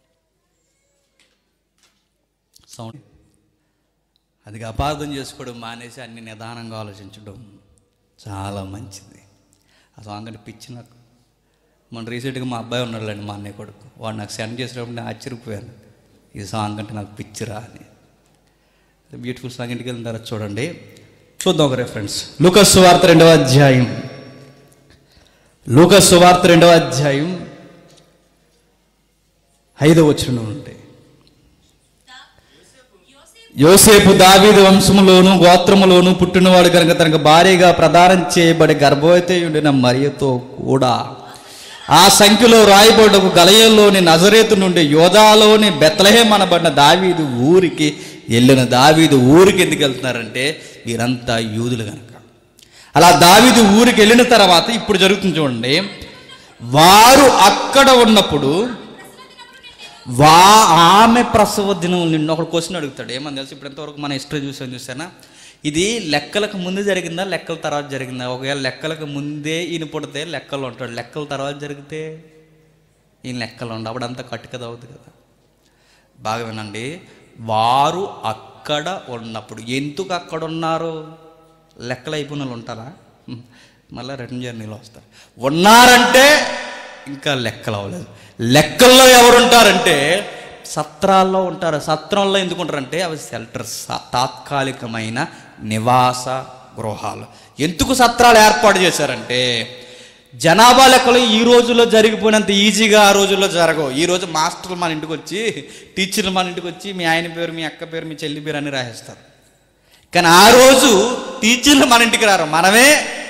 సౌండ్ అది అపార్థం చేసుకోవడం మానేసి అన్ని నిదానంగా ఆలోచించడం చాలా మంచిది. ఆ సాంగ్ అంటే పిచ్చి నాకు. మొన్న రీసెంట్గా మా అబ్బాయి ఉన్నాడులేండి, మా అన్నయ్య కొడుకు, వాడు నాకు సెండ్ చేసినప్పుడు నేను ఆశ్చర్యపోయాను, ఈ సాంగ్ అంటే నాకు పిచ్చిరా అని. Beautiful song. ఇంటికి వెళ్ళిన తర్వాత చూడండి, చూద్దాం ఒక రెఫరెన్స్. లూకా సువార్త 2వ అధ్యాయం, లూకా సువార్త 2వ అధ్యాయం 5వ వచనం నుండి. యోసేపు దావీదు వంశములోను గోత్రములోను పుట్టినవాడు కనుక తనకు భార్యగా ప్రదానం చేయబడి గర్భవతి ఉండిన మరియతో కూడా ఆ సంఖ్యలో రాయబడ్డకు గలయలోని నజరేతు నుండి యోదాలోని బెత్లెహేం అనబడిన దావీదు ఊరికి వెళ్ళిన. దావీదు ఊరికి ఎందుకు వెళ్తున్నారంటే వీరంతా యూదులు కనుక. అలా దావీదు ఊరికి వెళ్ళిన తర్వాత ఇప్పుడు జరుగుతుంది చూడండి. వారు అక్కడ ఉన్నప్పుడు ఆమె ప్రసవ దినం నిండు. ఒకడు క్వశ్చన్ అడుగుతాడు, ఏమని తెలుసు? ఇప్పుడు ఎంతవరకు మన హిస్టరీ చూసానా, ఇది లెక్కలకు ముందు జరిగిందా లెక్కల తర్వాత జరిగిందా? ఒకవేళ లెక్కలకు ముందే ఈయన పుడితే లెక్కలు ఉంటాడు, లెక్కల తర్వాత జరిగితే ఈయన లెక్కలు ఉండవు, అప్పుడంతా కట్టు కదా అవుతుంది కదా. బాగా వినండి, వారు అక్కడ ఉన్నప్పుడు. ఎందుకు అక్కడ ఉన్నారు? లెక్కలు అయిపోయిన వాళ్ళు ఉంటారా? మళ్ళీ రిటర్న్ జర్నీలో వస్తారు. ఉన్నారంటే ఇంకా లెక్కలు అవ్వలేదు. లెక్కల్లో ఎవరు ఉంటారంటే సత్రాల్లో ఉంటారు. సత్రంలో ఎందుకు ఉంటారంటే అవి షెల్టర్స్, తాత్కాలికమైన నివాస గృహాలు. ఎందుకు సత్రాలు ఏర్పాటు చేశారంటే జనాభా లెక్కలు ఈ రోజుల్లో జరిగిపోయినంత ఈజీగా ఆ రోజుల్లో జరగవు. ఈరోజు మాస్టర్లు మన ఇంటికి వచ్చి, టీచర్లు మన ఇంటికి వచ్చి మీ ఆయన పేరు, మీ అక్క పేరు, మీ చెల్లి పేరు అని రాసేస్తారు. కానీ ఆ రోజు టీచర్లు మన ఇంటికి రారు, మనమే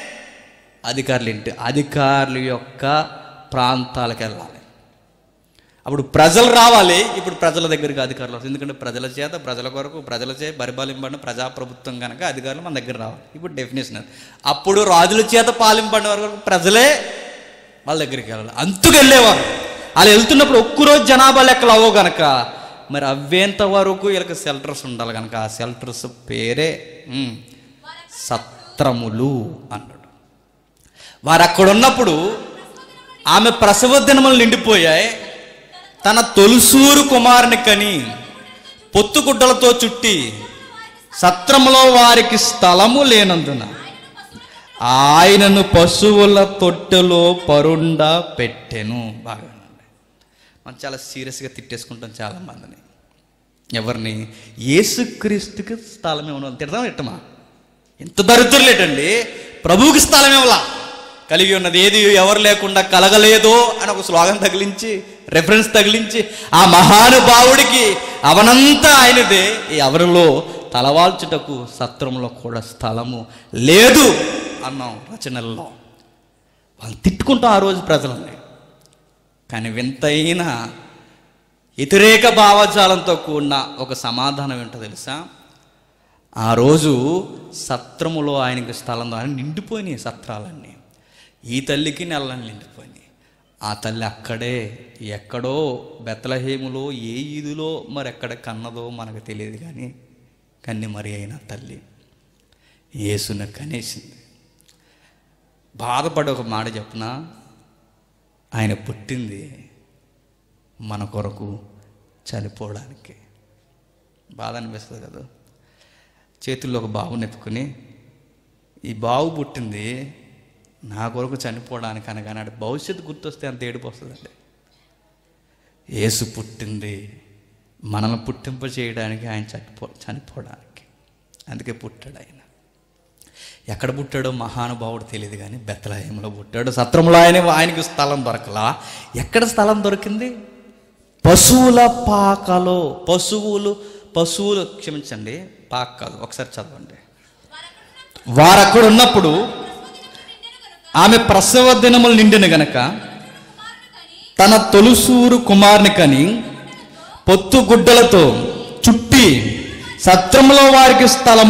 అధికారుల యొక్క ప్రాంతాలకు వెళ్ళాలి. అప్పుడు ప్రజలు రావాలి. ఇప్పుడు ప్రజల దగ్గరికి అధికారులు వస్తారు. ఎందుకంటే ప్రజల చేత, ప్రజల కొరకు, ప్రజలచే పరిపాలింపడిన ప్రజాప్రభుత్వం కనుక అధికారులు మన దగ్గర రావాలి. ఇప్పుడు డెఫినేషన్ అది. అప్పుడు రాజుల చేత పాలింపడిన వరకు ప్రజలే వాళ్ళ దగ్గరికి వెళ్ళాలి. అంతుకు వెళ్ళేవారు. అలా వెళ్తున్నప్పుడు ఒక్కరోజు జనాభా లెక్కలు అవ్వవు కనుక మరి అవ్వేంత వరకు వీళ్ళకి షెల్టర్స్ ఉండాలి కనుక ఆ షెల్టర్స్ పేరే సత్రములు అన్నాడు. వారు అక్కడ ఉన్నప్పుడు ఆమె ప్రసవ దినములు నిండిపోయాయి. తన తొలుసూరు కుమారుని కని పొత్తుగుడ్డలతో చుట్టి సత్రములో వారికి స్థలము లేనందున ఆయనను పశువుల తొట్టెలో పరుండ పెట్టెను. బాగా మనం చాలా సీరియస్గా తిట్టేసుకుంటాం చాలామందిని. ఎవరిని? యేసుక్రీస్తుకి స్థలం ఏమన్నా తిడతాం ఇట్టమా? ఎంత దరిద్రులేటండి, ప్రభువుకి స్థలం ఏమలా? కలిగి ఉన్నది ఏది ఎవరు లేకుండా కలగలేదో అని ఒక స్లోగన్ తగిలించి, రెఫరెన్స్ తగిలించి, ఆ మహానుభావుడికి అవనంతా ఆయనదే, ఎవరిలో తలవాల్చుటకు సత్రంలో కూడా స్థలము లేదు అన్నాం రచనల్లో. వాళ్ళు తిట్టుకుంటాం ఆ రోజు ప్రజలని. కానీ వింతైన వ్యతిరేక భావజాలంతో కూడిన ఒక సమాధానం ఏంటో తెలుసా? ఆ రోజు సత్రములో ఆయనకి స్థలం ద్వారా నిండిపోయినాయి సత్రాలన్నీ. ఈ తల్లికి నెలని నిండిపోయినాయి. ఆ తల్లి అక్కడే ఎక్కడో బెత్లెహేములో ఏ ఈదులో మరి ఎక్కడ కన్నదో మనకు తెలియదు, కానీ కన్ని మరి అయిన తల్లి యేసును కనేసింది. బాధపడి ఒక మాట చెప్పనా, ఆయన పుట్టింది మన కొరకు చనిపోవడానికి. బాధ అనిపిస్తుంది కదా. చేతుల్లో ఒక బావుని ఎత్తుకుని, ఈ బావు పుట్టింది నా కొరకు చనిపోవడానికి అనగానే భవిష్యత్తు గుర్తొస్తే అంత ఏడుపు వస్తుందండి. యేసు పుట్టింది మనల్ని పుట్టింప చేయడానికి, ఆయన చనిపోవడానికి. అందుకే పుట్టాడు ఆయన. ఎక్కడ పుట్టాడో మహానుభావుడు తెలియదు, కానీ బెత్లెహేములో పుట్టాడు. సత్రంలో ఆయనకి స్థలం దొరకలా. ఎక్కడ స్థలం దొరికింది? పశువుల పాకలో. పశువులు క్షమించండి, పాక కాదు, ఒకసారి చదవండి. వారు అక్కడ ఉన్నప్పుడు ఆమె ప్రసవ దినములు నిండిన గనక తన తొలుసూరు కుమారుని కని పొత్తుగుడ్డలతో చుట్టి సత్రంలో వారికి స్థలము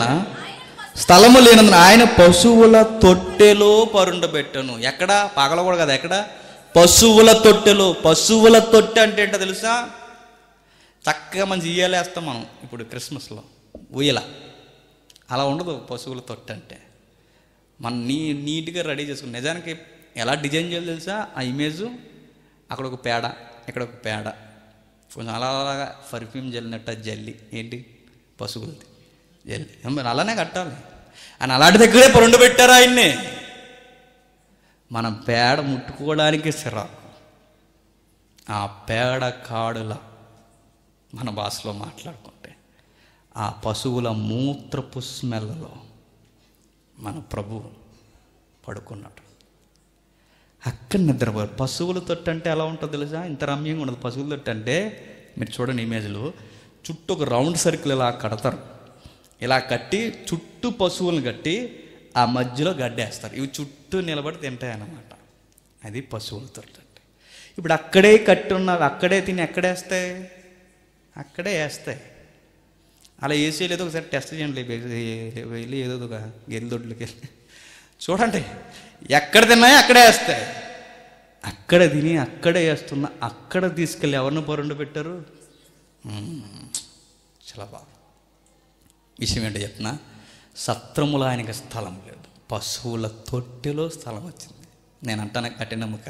లేనందున ఆయన పశువుల తొట్టెలో పరుండబెట్టను. ఎక్కడ? పగల కూడా కదా, ఎక్కడ? పశువుల తొట్టెలో. పశువుల తొట్టె అంటే ఏంటో తెలుసా? చక్కగా మంచి ఉయ్యాలేస్తాం మనం ఇప్పుడు క్రిస్మస్లో, ఉయ్యల అలా ఉండదు. పశువుల తొట్టె అంటే మనం నీట్గా రెడీ చేసుకుని, నిజానికి ఎలా డిజైన్ చేయాలో తెలుసా? ఆ ఇమేజ్ అక్కడ ఒక పేడ, ఇక్కడ ఒక పేడ, కొంచెం అలాగా పర్ఫ్యూమ్ జల్లినట్టు జల్లి, ఏంటి పశువులది జల్లి, మరి అలానే కట్టాలి. అని అలాంటి దగ్గరే పరుండు పెట్టారు ఆయన్ని. మనం పేడ ముట్టుకోవడానికి సిరాకు. ఆ పేడ కాడుల మన భాషలో మాట్లాడుకుంటే ఆ పశువుల మూత్రపు స్మెల్లో మన ప్రభు పడుకున్నాడు. అక్కడ నిద్రపోయారు. పశువుల తొట్టు అంటే ఎలా ఉంటుందో తెలుసా? ఇంత రమ్యంగా ఉండదు. పశువుల తొట్టు అంటే మీరు చూడండి ఇమేజ్లో, చుట్టూ ఒక రౌండ్ సర్కిల్ ఇలా కడతారు. ఇలా కట్టి చుట్టూ పశువులను కట్టి ఆ మధ్యలో గడ్డేస్తారు. ఇవి చుట్టూ నిలబడి తింటాయి అన్నమాట. అది పశువుల తొట్టు అంటే. ఇప్పుడు అక్కడే కట్టి ఉన్నవి అక్కడే తిని ఎక్కడేస్తాయి? అక్కడే వేస్తాయి. అలా వేసి లేదో ఒకసారి టెస్ట్ చేయండి, వెళ్ళి ఏదో ఒక గెలిదొడ్లకి వెళ్ళి చూడండి. ఎక్కడ తిన్నాయో అక్కడే వేస్తాయి. అక్కడ తిని అక్కడే వేస్తున్నా, అక్కడ తీసుకెళ్ళి ఎవరిని పరుండు పెట్టారు? చాలా బాగా విషయం ఏంటో చెప్పిన, సత్రములో ఆయనకి స్థలం లేదు, పశువుల తొట్టెలో స్థలం వచ్చింది. నేను అంటాను కఠినముక,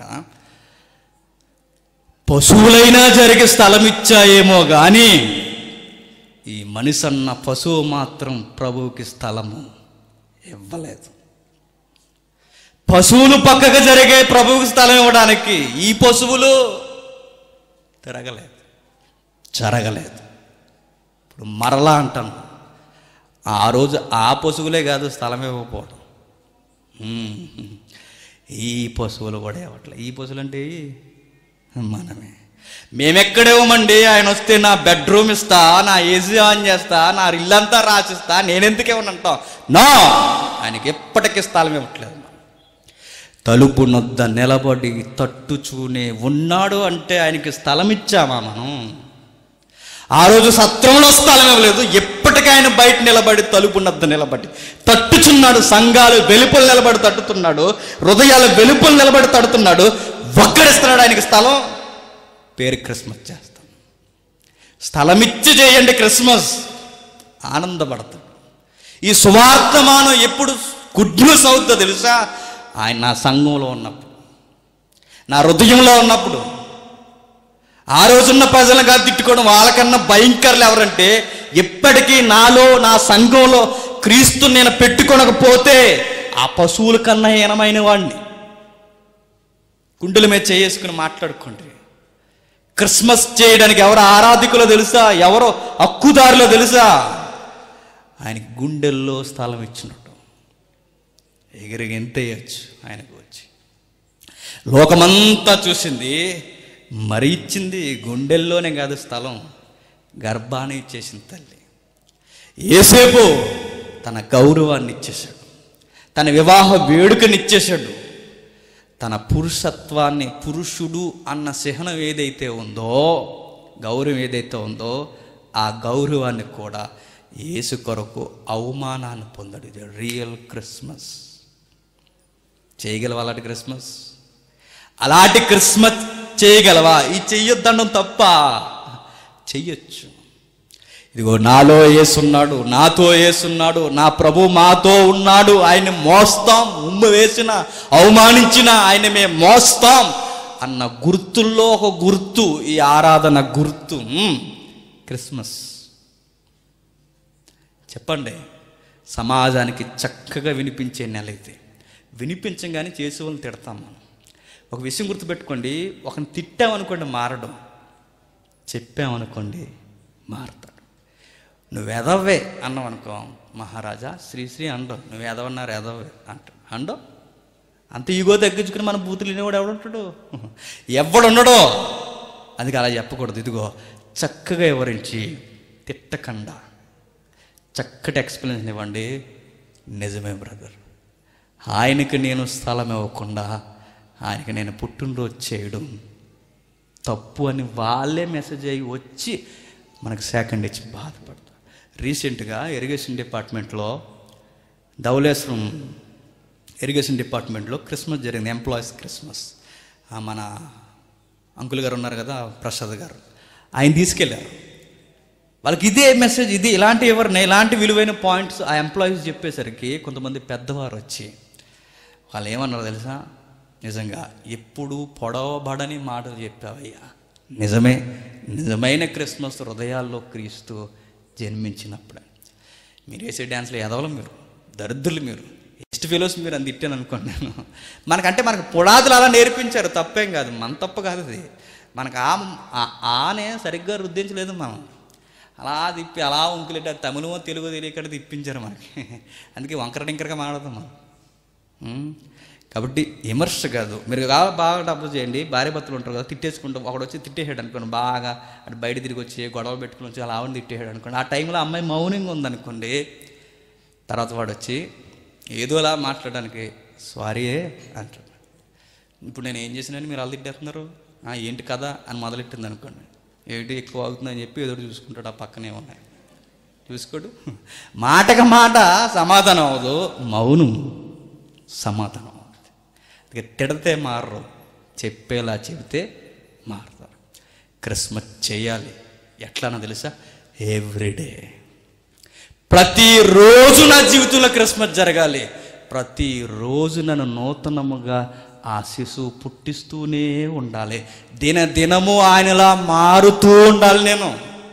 పశువులైనా జరిగే స్థలం ఇచ్చాయేమో కానీ ఈ మనిషి అన్న పశువు మాత్రం ప్రభువుకి స్థలము ఇవ్వలేదు. పశువులు పక్కగా జరిగే ప్రభువుకి స్థలం ఇవ్వడానికి ఈ పశువులు తిరగలేదు, జరగలేదు. ఇప్పుడు మరలా అంటాను, ఆ రోజు ఆ పశువులే కాదు స్థలం ఇవ్వకపోవడం, ఈ పశువులు కూడా ఇవ్వట్లేదు. ఈ పశువులు అంటే మనమే. మేమెక్కడేవ్వమండి, ఆయన వస్తే నా బెడ్రూమ్ ఇస్తా, నా ఏసీ ఆన్ చేస్తా, నా ఇల్లంతా రాసిస్తా, నేనెందుకు ఇవ్వనంటాం? నో, ఆయనకి ఎప్పటికీ స్థలం ఇవ్వట్లేదు. తలుపు నొద్ద నిలబడి తట్టుచూనే ఉన్నాడు అంటే ఆయనకి స్థలం ఇచ్చామా మనం? ఆ రోజు సత్రంలో స్థలం ఇవ్వలేదు, ఎప్పటికీ ఆయన బయట నిలబడి తలుపు నొద్ద నిలబడి తట్టుచున్నాడు. సంఘాలు వెలుపలు నిలబడి తట్టుతున్నాడు, హృదయాలు వెలుపలు నిలబడి తడుతున్నాడు. ఒక్కడిస్తున్నాడు ఆయనకి స్థలం. పేరు క్రిస్మస్ చేస్తాం. స్థలమిచ్చి చేయండి క్రిస్మస్, ఆనందపడతాడు. ఈ సువార్తమానం ఎప్పుడు గుడ్ న్యూస్ అవుతుందో తెలుసా? ఆయన నా సంఘంలో ఉన్నప్పుడు, నా హృదయంలో ఉన్నప్పుడు. ఆ రోజున్న ప్రజలను కాదు తిట్టుకోవడం, వాళ్ళకన్నా భయంకరులు ఎవరంటే, ఎప్పటికీ నాలో నా సంఘంలో క్రీస్తు నేను పెట్టుకొనకపోతే ఆ పశువుల కన్నా హీనమైన వాడిని. గుండెల మీద చేసుకుని మాట్లాడుకోండి. క్రిస్మస్ చేయడానికి ఎవరు ఆరాధికులో తెలుసా? ఎవరో హక్కుదారులో తెలుసా? ఆయనకి గుండెల్లో స్థలం ఇచ్చినట్టు ఎగిరిగి ఎంత వేయచ్చు ఆయనకు వచ్చి. లోకమంతా చూసింది, మరి ఇచ్చింది గుండెల్లోనే కాదు స్థలం, గర్భాన్ని ఇచ్చేసింది తల్లి. ఏసేపు తన గౌరవాన్ని ఇచ్చేశాడు, తన వివాహ వేడుకని ఇచ్చేశాడు, తన పురుషత్వాన్ని, పురుషుడు అన్న చిహ్నం ఏదైతే ఉందో, గౌరవం ఏదైతే ఉందో, ఆ గౌరవాన్ని కూడా యేసు కొరకు అవమానాన్ని పొందాడు. ఇది రియల్ క్రిస్మస్. చేయగలవా అలాంటి క్రిస్మస్? అలాంటి క్రిస్మస్ చేయగలవా? ఈ చెయ్యొద్దడం తప్ప, చెయ్యొచ్చు. ఇదిగో నాలో యేసున్నాడు, నాతో యేసున్నాడు, నా ప్రభు మాతో ఉన్నాడు, ఆయన్ని మోస్తాం, ఉమ్ము వేసిన అవమానించిన ఆయన మేము మోస్తాం అన్న గుర్తుల్లో ఒక గుర్తు ఈ ఆరాధన గుర్తు క్రిస్మస్. చెప్పండి, సమాజానికి చక్కగా వినిపించే నెల అయితే. వినిపించగానే చేసే వాళ్ళని తిడతాం మనం. ఒక విషయం గుర్తుపెట్టుకోండి, ఒకరిని తిట్టామనుకోండి మారడం, చెప్పామనుకోండి మారతాడు. నువ్వు ఎదవే అన్నావు అనుకో, మహారాజా శ్రీశ్రీ అండవు, నువ్వు ఎదవన్నారు ఎదవే అంటాడు. అండవు అంత ఈగో తగ్గించుకుని మన బూతులు వినేవాడు ఎవడుంటాడు? ఎవడున్నాడో. అందుకే అలా చెప్పకూడదు. ఇదిగో చక్కగా వివరించి తిట్టకుండా చక్కటి ఎక్స్ప్లెనేషన్ ఇవ్వండి. నిజమే బ్రదర్, ఆయనకి నేను స్థలం ఇవ్వకుండా ఆయనకి నేను పుట్టినరోజు చేయడం తప్పు అని వాళ్ళే మెసేజ్ అయ్యి వచ్చి మనకు సెకండ్ ఇచ్చి బాధపడతారు. రీసెంట్గా ఇరిగేషన్ డిపార్ట్మెంట్లో, ధవళేశ్వరం ఇరిగేషన్ డిపార్ట్మెంట్లో క్రిస్మస్ జరిగింది, ఎంప్లాయీస్ క్రిస్మస్. మన అంకుల్ గారు ఉన్నారు కదా, ప్రసాద్ గారు, ఆయన తీసుకెళ్ళారు. వాళ్ళకి ఇదే మెసేజ్, ఇది ఇలాంటి ఎవరిని ఇలాంటి విలువైన పాయింట్స్ ఆ ఎంప్లాయీస్ చెప్పేసరికి కొంతమంది పెద్దవారు వచ్చి వాళ్ళు ఏమన్నారు తెలుసా? నిజంగా ఎప్పుడు పొడవబడని మాటలు చెప్పావయ్యా, నిజమే, నిజమైన క్రిస్మస్ హృదయాల్లో క్రీస్తు జన్మించినప్పుడే. మీరు వేసే డ్యాన్స్లో ఎదవలు, మీరు దరిద్రులు, మీరు ఎస్ట్ ఫెలోస్ మీరు అని తిట్టాను అనుకోండి నేను. మనకు పునాదులు అలా నేర్పించారు, తప్పేం కాదు, మన తప్పు కాదు అది. మనకు ఆనే సరిగ్గా రుద్దించలేదు మనం, అలా తిప్పి అలా ఉంకులేట తమిళమో తెలుగో తెలియక తిప్పించారు మనకి. అందుకే వంకర టింకరగా మాట్లాడదాం మనం. కాబట్టి విమర్శ కాదు, మీరు బాగా డబ్బు చేయండి. భార్య భర్తలు ఉంటారు కదా, తిట్టేసుకుంటాం. ఒకడు వచ్చి తిట్టేసాడు అనుకోండి, బాగా అటు బయట తిరిగి వచ్చి గొడవ పెట్టుకుని వచ్చి అలా ఆవిడ తిట్టేసాడు అనుకోండి. ఆ టైంలో అమ్మాయి మౌనంగా ఉందనుకోండి, తర్వాత వాడు వచ్చి ఏదోలా మాట్లాడడానికి సారీయే అంటాడు. ఇప్పుడు నేను ఏం చేసినాను మీరు అలా తిట్టేస్తున్నారు, ఏంటి కదా అని మొదలెట్టింది అనుకోండి, ఏంటి ఎక్కువ అవుతుందని చెప్పి ఏదో చూసుకుంటాడు. ఆ పక్కనే ఉన్నాయి చూసుకోడు. మాటకి మాట సమాధానం అవ్వదు, మౌనం సమాధానం అవుతుంది. తిడితే మారరు, చెప్పేలా చెబితే మారుతారు. క్రిస్మస్ చేయాలి. ఎట్లానో తెలుసా? ఎవ్రీడే, ప్రతిరోజు నా జీవితంలో క్రిస్మస్ జరగాలి. ప్రతిరోజు నన్ను నూతనముగా ఆ శిశువు పుట్టిస్తూనే ఉండాలి. దినదినము ఆయనలా మారుతూ ఉండాలి నేను.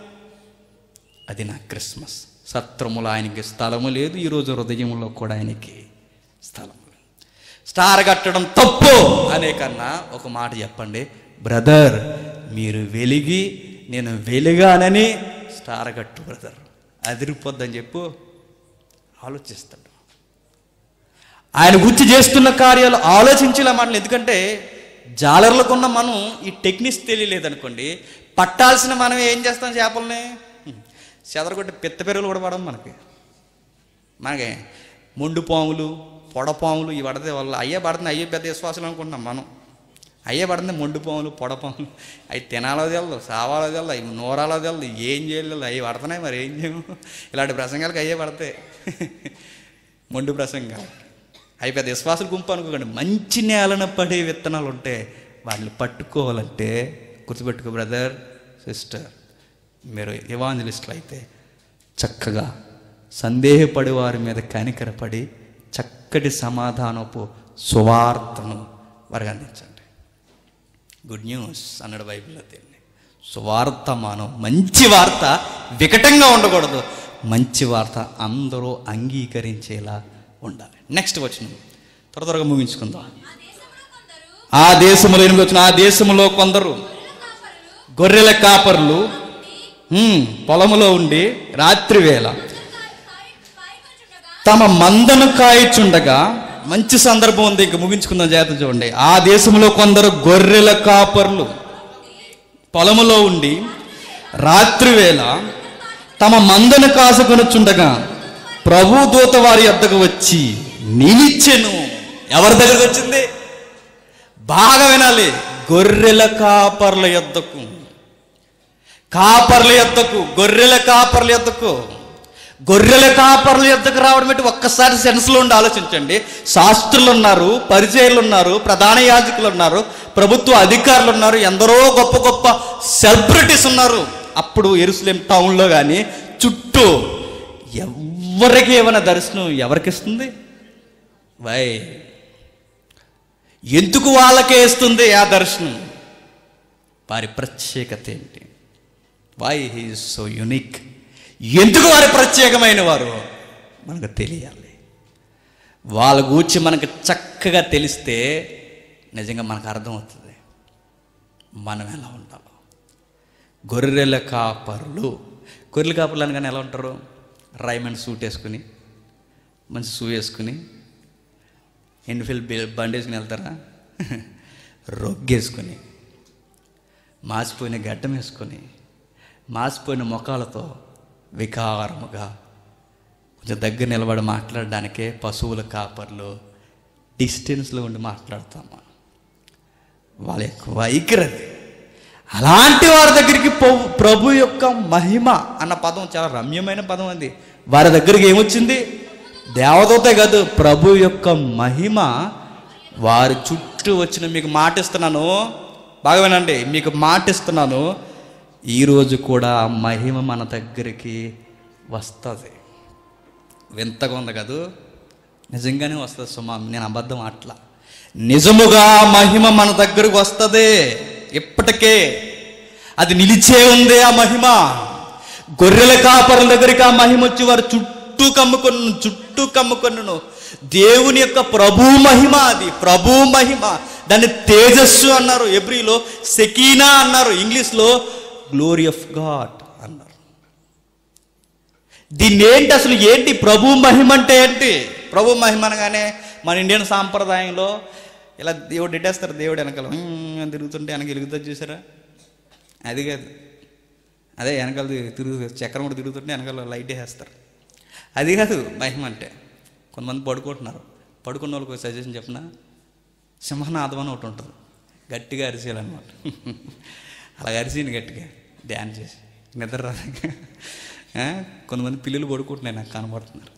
అది నా క్రిస్మస్. సత్రములో ఆయనకి స్థలము లేదు, ఈరోజు హృదయంలో కూడా ఆయనకి స్థలం. స్టార్ కట్టడం తప్పు అనే కన్నా ఒక మాట చెప్పండి, బ్రదర్ మీరు వెలిగి నేను వెలిగానని స్టార్ కట్టు బ్రదర్, అదిరిపోద్దని చెప్పు. ఆలోచిస్తాడు. ఆయన గుర్తు చేస్తున్న కార్యాలు ఆలోచించేలా మాటలు. ఎందుకంటే జాలర్లకు ఉన్న మనం ఈ టెక్నిక్స్ తెలియలేదనుకోండి, పట్టాల్సిన మనం ఏం చేస్తాం? చేపల్ని చెదరగొట్టి పిత్త పెరుగులు కూడా పడము మనకి మొండు పాములు, పొడపాములు ఇవి పడితే వల్ల అయ్యే పడుతుంది. అయ్యే పెద్ద విశ్వాసాలు అనుకుంటున్నాం మనం. అయ్యే పడుతుంది మొండు పాములు, పొడపాములు. అవి తినాలో తెలదు, సావాలో తెలదు, అవి నూరాలో తెలదు, ఏం చేయలేదు. అవి పడుతున్నాయి, మరి ఏం చేయము. ఇలాంటి ప్రసంగాలకు అయ్యే పడతాయి, మొండు ప్రసంగాలు. అవి పెద్ద విశ్వాసాలు గుంపు అనుకోకండి. మంచి నేలన పడే విత్తనాలు ఉంటే వాటిని పట్టుకోవాలంటే గుర్తుపెట్టుకో బ్రదర్, సిస్టర్, మీరు ఎవాంజలిస్టులు అయితే చక్కగా సందేహపడి వారి మీద కనికరపడి చక్కటి సమాధానపు సువార్తను వారికి అందించండి. గుడ్ న్యూస్ అన్నాడు బైబిల్లో దీన్ని. సువార్తమానం, మంచి వార్త వికటంగా ఉండకూడదు, మంచి వార్త అందరూ అంగీకరించేలా ఉండాలి. నెక్స్ట్ వచనం త్వరగా ముగించుకుందాం. ఆ దేశంలో ఎనిమిది వచ్చిన, ఆ దేశంలో కొందరు గొర్రెల కాపరులు పొలములో ఉండి రాత్రి వేళ తమ మందను కాయచుండగా, మంచి సందర్భం ఉంది, ఇంక ముగించుకుందాం, జాగ్రత్త చూడండి. ఆ దేశంలో కొందరు గొర్రెల కాపరులు పొలములో ఉండి రాత్రి వేళ తమ మందను కాసుకొనుచుండగా ప్రభు దూత వారి యొద్దకు వచ్చి నిలిచెను. ఎవరి దగ్గరకు వచ్చింది? బాగా వినాలి. గొర్రెల కాపర్ల యొద్దకు, కాపర్ల యొద్దకు, గొర్రెల కాపర్ల యొద్దకు. గొర్రెల కాపర్ల యొద్దకు రావడం అంటే ఒక్కసారి సెన్స్లో ఉండి ఆలోచించండి. శాస్త్రులు ఉన్నారు, పరిచయులు ఉన్నారు, ప్రధాన యాజకులు ఉన్నారు, ప్రభుత్వ అధికారులు ఉన్నారు, ఎందరో గొప్ప గొప్ప సెలబ్రిటీస్ ఉన్నారు. అప్పుడు యెరూషలేం టౌన్లో కానీ చుట్టూ ఎవరికి ఏమైనా దర్శనం ఎవరికి ఇస్తుంది? వై ఎందుకు వాళ్ళకే ఇస్తుంది ఆ దర్శనం? వారి ప్రత్యేకత ఏంటి? Why he is so unique? ఎందుకు వారి ప్రత్యేకమైన వారు మనకు తెలియాలి. వాళ్ళ గూర్చి మనకు చక్కగా తెలిస్తే నిజంగా మనకు అర్థమవుతుంది మనం ఎలా ఉంటామో. గొర్రెల కాపరులు, గొర్రెల కాపరులు అనగానే ఎలా ఉంటారు? రైమండ్ సూట్ వేసుకుని, మంచి షూ వేసుకుని, ఎన్ఫీల్డ్ బండి వేసుకుని వెళ్తారా? రొగ్గేసుకుని, మాసిపోయిన గడ్డం వేసుకొని, మాసిపోయిన ముఖాలతో వికారముగా కొంచెం దగ్గర నిలబడి మాట్లాడడానికే పశువుల కాపర్లు డిస్టెన్స్లో ఉండి మాట్లాడతాము. వాళ్ళ యొక్క వైఖరి. అలాంటి వారి దగ్గరికి ప్రభు యొక్క మహిమ అన్న పదం చాలా రమ్యమైన పదం అంది. వారి దగ్గరికి ఏమొచ్చింది? దేవదూతే కాదు, ప్రభు యొక్క మహిమ వారి చుట్టూ వచ్చిన. మీకు మాటిస్తున్నాను, బాగా వినండి, మీకు మాటిస్తున్నాను, ఈరోజు కూడా మహిమ మన దగ్గరికి వస్తుంది. వింతగా ఉంది కాదు? నిజంగానే వస్తుంది సుమా, నేను అబద్ధం అట్లా. నిజముగా మహిమ మన దగ్గరకు వస్తుంది. ఇప్పటికే అది నిలిచే ఉంది ఆ మహిమ. గొర్రెల కాపరుల దగ్గరికి ఆ మహిమ వచ్చి వారు చుట్టూ కమ్ముకొను. దేవుని యొక్క ప్రభు మహిమ, అది ప్రభు మహిమ. దాన్ని తేజస్సు అన్నారు, హెబ్రీలో సెకీనా అన్నారు, ఇంగ్లీష్లో గ్లోరీ ఆఫ్ గాడ్ అన్నారు. దీన్ని ఏంటి అసలు? ఏంటి ప్రభు మహిమ అంటే ఏంటి? ప్రభు మహిమ అనగానే మన ఇండియన్ సాంప్రదాయంలో ఇలా దేవుడు ఇట్టేస్తారు, దేవుడు వెనకాల తిరుగుతుంటే వెనక వెలుగుతుంది చూసారా? అది కాదు. అదే వెనకాల చక్రం కూడా తిరుగుతుంటే వెనకాల లైట్ వేసేస్తారు. అది కాదు మహిమ అంటే. కొంతమంది పడుకుంటున్నారు, పడుకున్న వాళ్ళకి సజెషన్ చెప్పిన సింహనాదం అని ఒకటి ఉంటుంది, గట్టిగా అరిచేయాలన్నమాట. అలా అరిచింది గట్టిగా డ్యాన్స్ చేసి, నిద్ర రాక. కొంతమంది పిల్లలు పడుకుంటున్నాయి, నాకు కనబడుతున్నారు.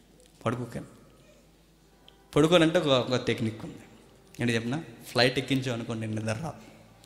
పడుకోనంటే ఒక టెక్నిక్ ఉంది. ఏంటి చెప్పిన? ఫ్లైట్ ఎక్కించాం అనుకోండి, నిద్ర రాదు.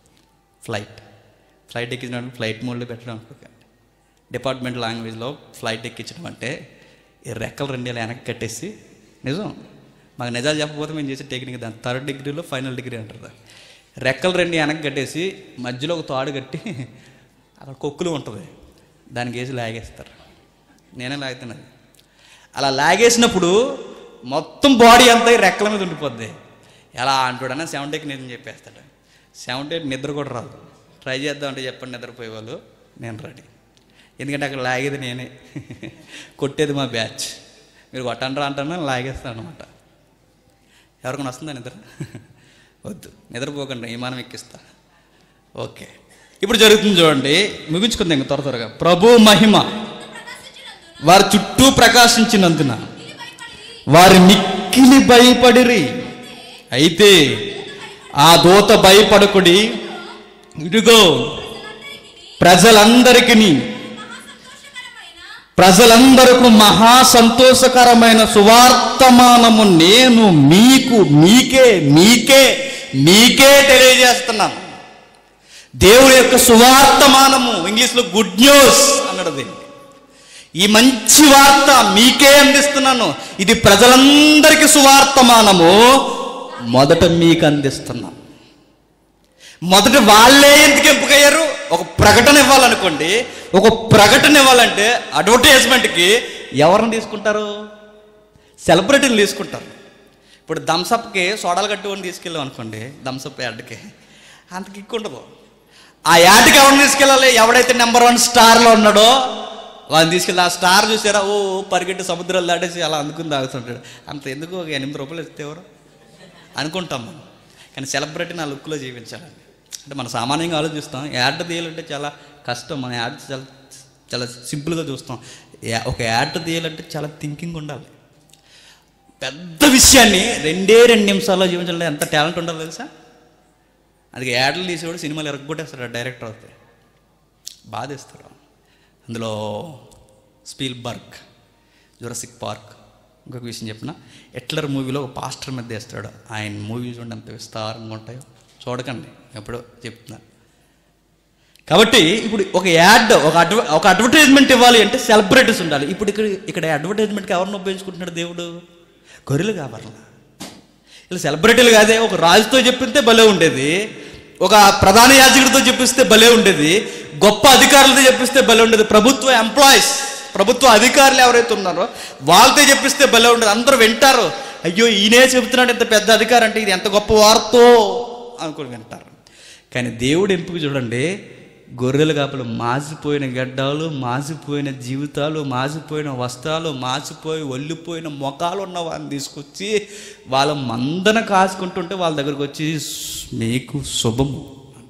ఫ్లైట్ ఎక్కించడం ఫ్లైట్ మోడ్లో పెట్టడం అనుకోకండి. డిపార్ట్మెంట్ లాంగ్వేజ్లో ఫ్లైట్ ఎక్కించడం అంటే ఈ రెక్కలు రెండు ఇలా వెనక్కి కట్టేసి, నిజం మాకు నిజాలు చెప్పకపోతే మేము చేసే టెక్నిక్ దాని 3rd డిగ్రీలో ఫైనల్ డిగ్రీ అంటారు. రెక్కలు రెండు వెనక్కి కట్టేసి మధ్యలో ఒక తాడు కట్టి అక్కడ కొక్కులు ఉంటుంది, దానికి వేసి లాగేస్తారు. నేనే లాగుతున్నది. అలా లాగేసినప్పుడు మొత్తం బాడీ అంతా రెక్కల మీద ఉండిపోద్ది. ఎలా అంటాడన్నా 70కి నేను చెప్పేస్తాడు. 70 నిద్ర కూడా రాదు. ట్రై చేద్దామంటే చెప్పండి, నిద్రపోయే వాళ్ళు. నేను రెడీ. ఎందుకంటే అక్కడ లాగేది నేనే, కొట్టేది మా బ్యాచ్. మీరు కొట్టండ్రా అంటాను, లాగేస్తాను అనమాట. ఎవరికైనా వస్తుందా నిద్ర? వద్దు, నిద్రపోకండి, విమానం ఎక్కిస్తా. ఓకే, ఇప్పుడు జరుగుతుంది చూడండి, ముగించుకుందాం ఇంకా త్వరగా. ప్రభు మహిమ వారి చుట్టూ ప్రకాశించినందున వారి మిక్కిలి భయపడిరి. అయితే ఆ దూత భయపడకుడి, ఇదిగో ప్రజలందరికీ మహా సంతోషకరమైన సువార్తమానము నేను మీకే తెలియజేస్తున్నాను. దేవుడి యొక్క సువార్తమానము, ఇంగ్లీష్లో గుడ్ న్యూస్ అన్నాడు దీన్ని. ఈ మంచి వార్త మీకే అందిస్తున్నాను, ఇది ప్రజలందరికీ సువార్తమానము, మొదట మీకు అందిస్తున్నాను. మొదట వాళ్ళే ఎందుకు ఎంపికయ్యారు? ఒక ప్రకటన ఇవ్వాలనుకోండి, ఒక ప్రకటన ఇవ్వాలంటే అడ్వర్టైజ్మెంట్కి ఎవరిని తీసుకుంటారు? సెలబ్రిటీని తీసుకుంటారు. ఇప్పుడు థమ్సప్కి సోడాలు కట్టుకొని తీసుకెళ్ళాం అనుకోండి, థమ్సప్ యాడ్కి అంత కిక్ ఉండదు. ఆ యాడ్కి ఎవరిని తీసుకెళ్ళాలి? ఎవడైతే నెంబర్ 1 స్టార్లో ఉన్నాడో వాళ్ళని తీసుకెళ్ళి, ఆ స్టార్ చూసారా, ఓ పరిగెట్టి సముద్రాలు దాటేసి అలా అందుకుని తాగుతుంటాడు. అంత ఎందుకు, ఒక 8 రూపాయలు ఇస్తే ఎవరు అనుకుంటాం మనం. కానీ సెలబ్రిటీని ఆ లుక్లో జీవించాలని అంటే మనం సామాన్యంగా ఆలోచిస్తాం. యాడ్ తీయాలంటే చాలా కష్టం. మన యాడ్ చాలా చాలా సింపుల్గా చూస్తాం. ఒక యాడ్ తీయాలంటే చాలా థింకింగ్ ఉండాలి. పెద్ద విషయాన్ని 2 నిమిషాల్లో జీవించాలంటే ఎంత టాలెంట్ ఉండాలి తెలుసా? అది యాడ్లు తీసేవాడు సినిమాలు ఎరగొట్టేస్తాడు డైరెక్టర్ అవుతే, బాధేస్తాడు. అందులో స్పీల్బర్గ్, జురాసిక్ పార్క్, ఇంకొక విషయం చెప్పిన, హిట్లర్ మూవీలో ఒక పాస్టర్ మీద వేస్తాడు. ఆయన మూవీ చూడండి ఎంత విస్తారంగా ఉంటాయో, చూడకండి, ఎప్పుడో చెప్తున్నాను. కాబట్టి ఇప్పుడు ఒక యాడ్, ఒక అడ్వర్టైజ్మెంట్ ఇవ్వాలి అంటే సెలబ్రిటీస్ ఉండాలి. ఇప్పుడు ఇక్కడ అడ్వర్టైజ్మెంట్కి ఎవరిని ఉపయోగించుకుంటున్నాడు దేవుడు? గొర్రెలు కావాలా? ఇలా సెలబ్రిటీలు కాదే, ఒక రాజుతో చెప్పిస్తే భలే ఉండేది, ఒక ప్రధాన యాజకుడితో చెప్పిస్తే భలే ఉండేది, గొప్ప అధికారులతో చెప్పిస్తే భలే ఉండేది, ప్రభుత్వ ఎంప్లాయీస్, ప్రభుత్వ అధికారులు ఎవరైతే ఉన్నారో వాళ్ళతో చెప్పిస్తే భలే ఉండేది. అందరూ వింటారు, అయ్యో ఈయనే చెబుతున్నాడు ఎంత పెద్ద అధికారం అంటే ఇది ఎంత గొప్ప వార్తో అనుకుని వింటారు. కానీ దేవుడు ఎంపిక చూడండి, గొర్రెలు కాపలు మాసిపోయిన గడ్డాలు, మాసిపోయిన జీవితాలు, మాసిపోయిన వస్త్రాలు, మాసిపోయి ఒళ్ళిపోయిన మొఖాలు ఉన్న వాళ్ళని తీసుకొచ్చి వాళ్ళ మందన కాసుకుంటుంటే వాళ్ళ దగ్గరకు వచ్చి మీకు శుభము,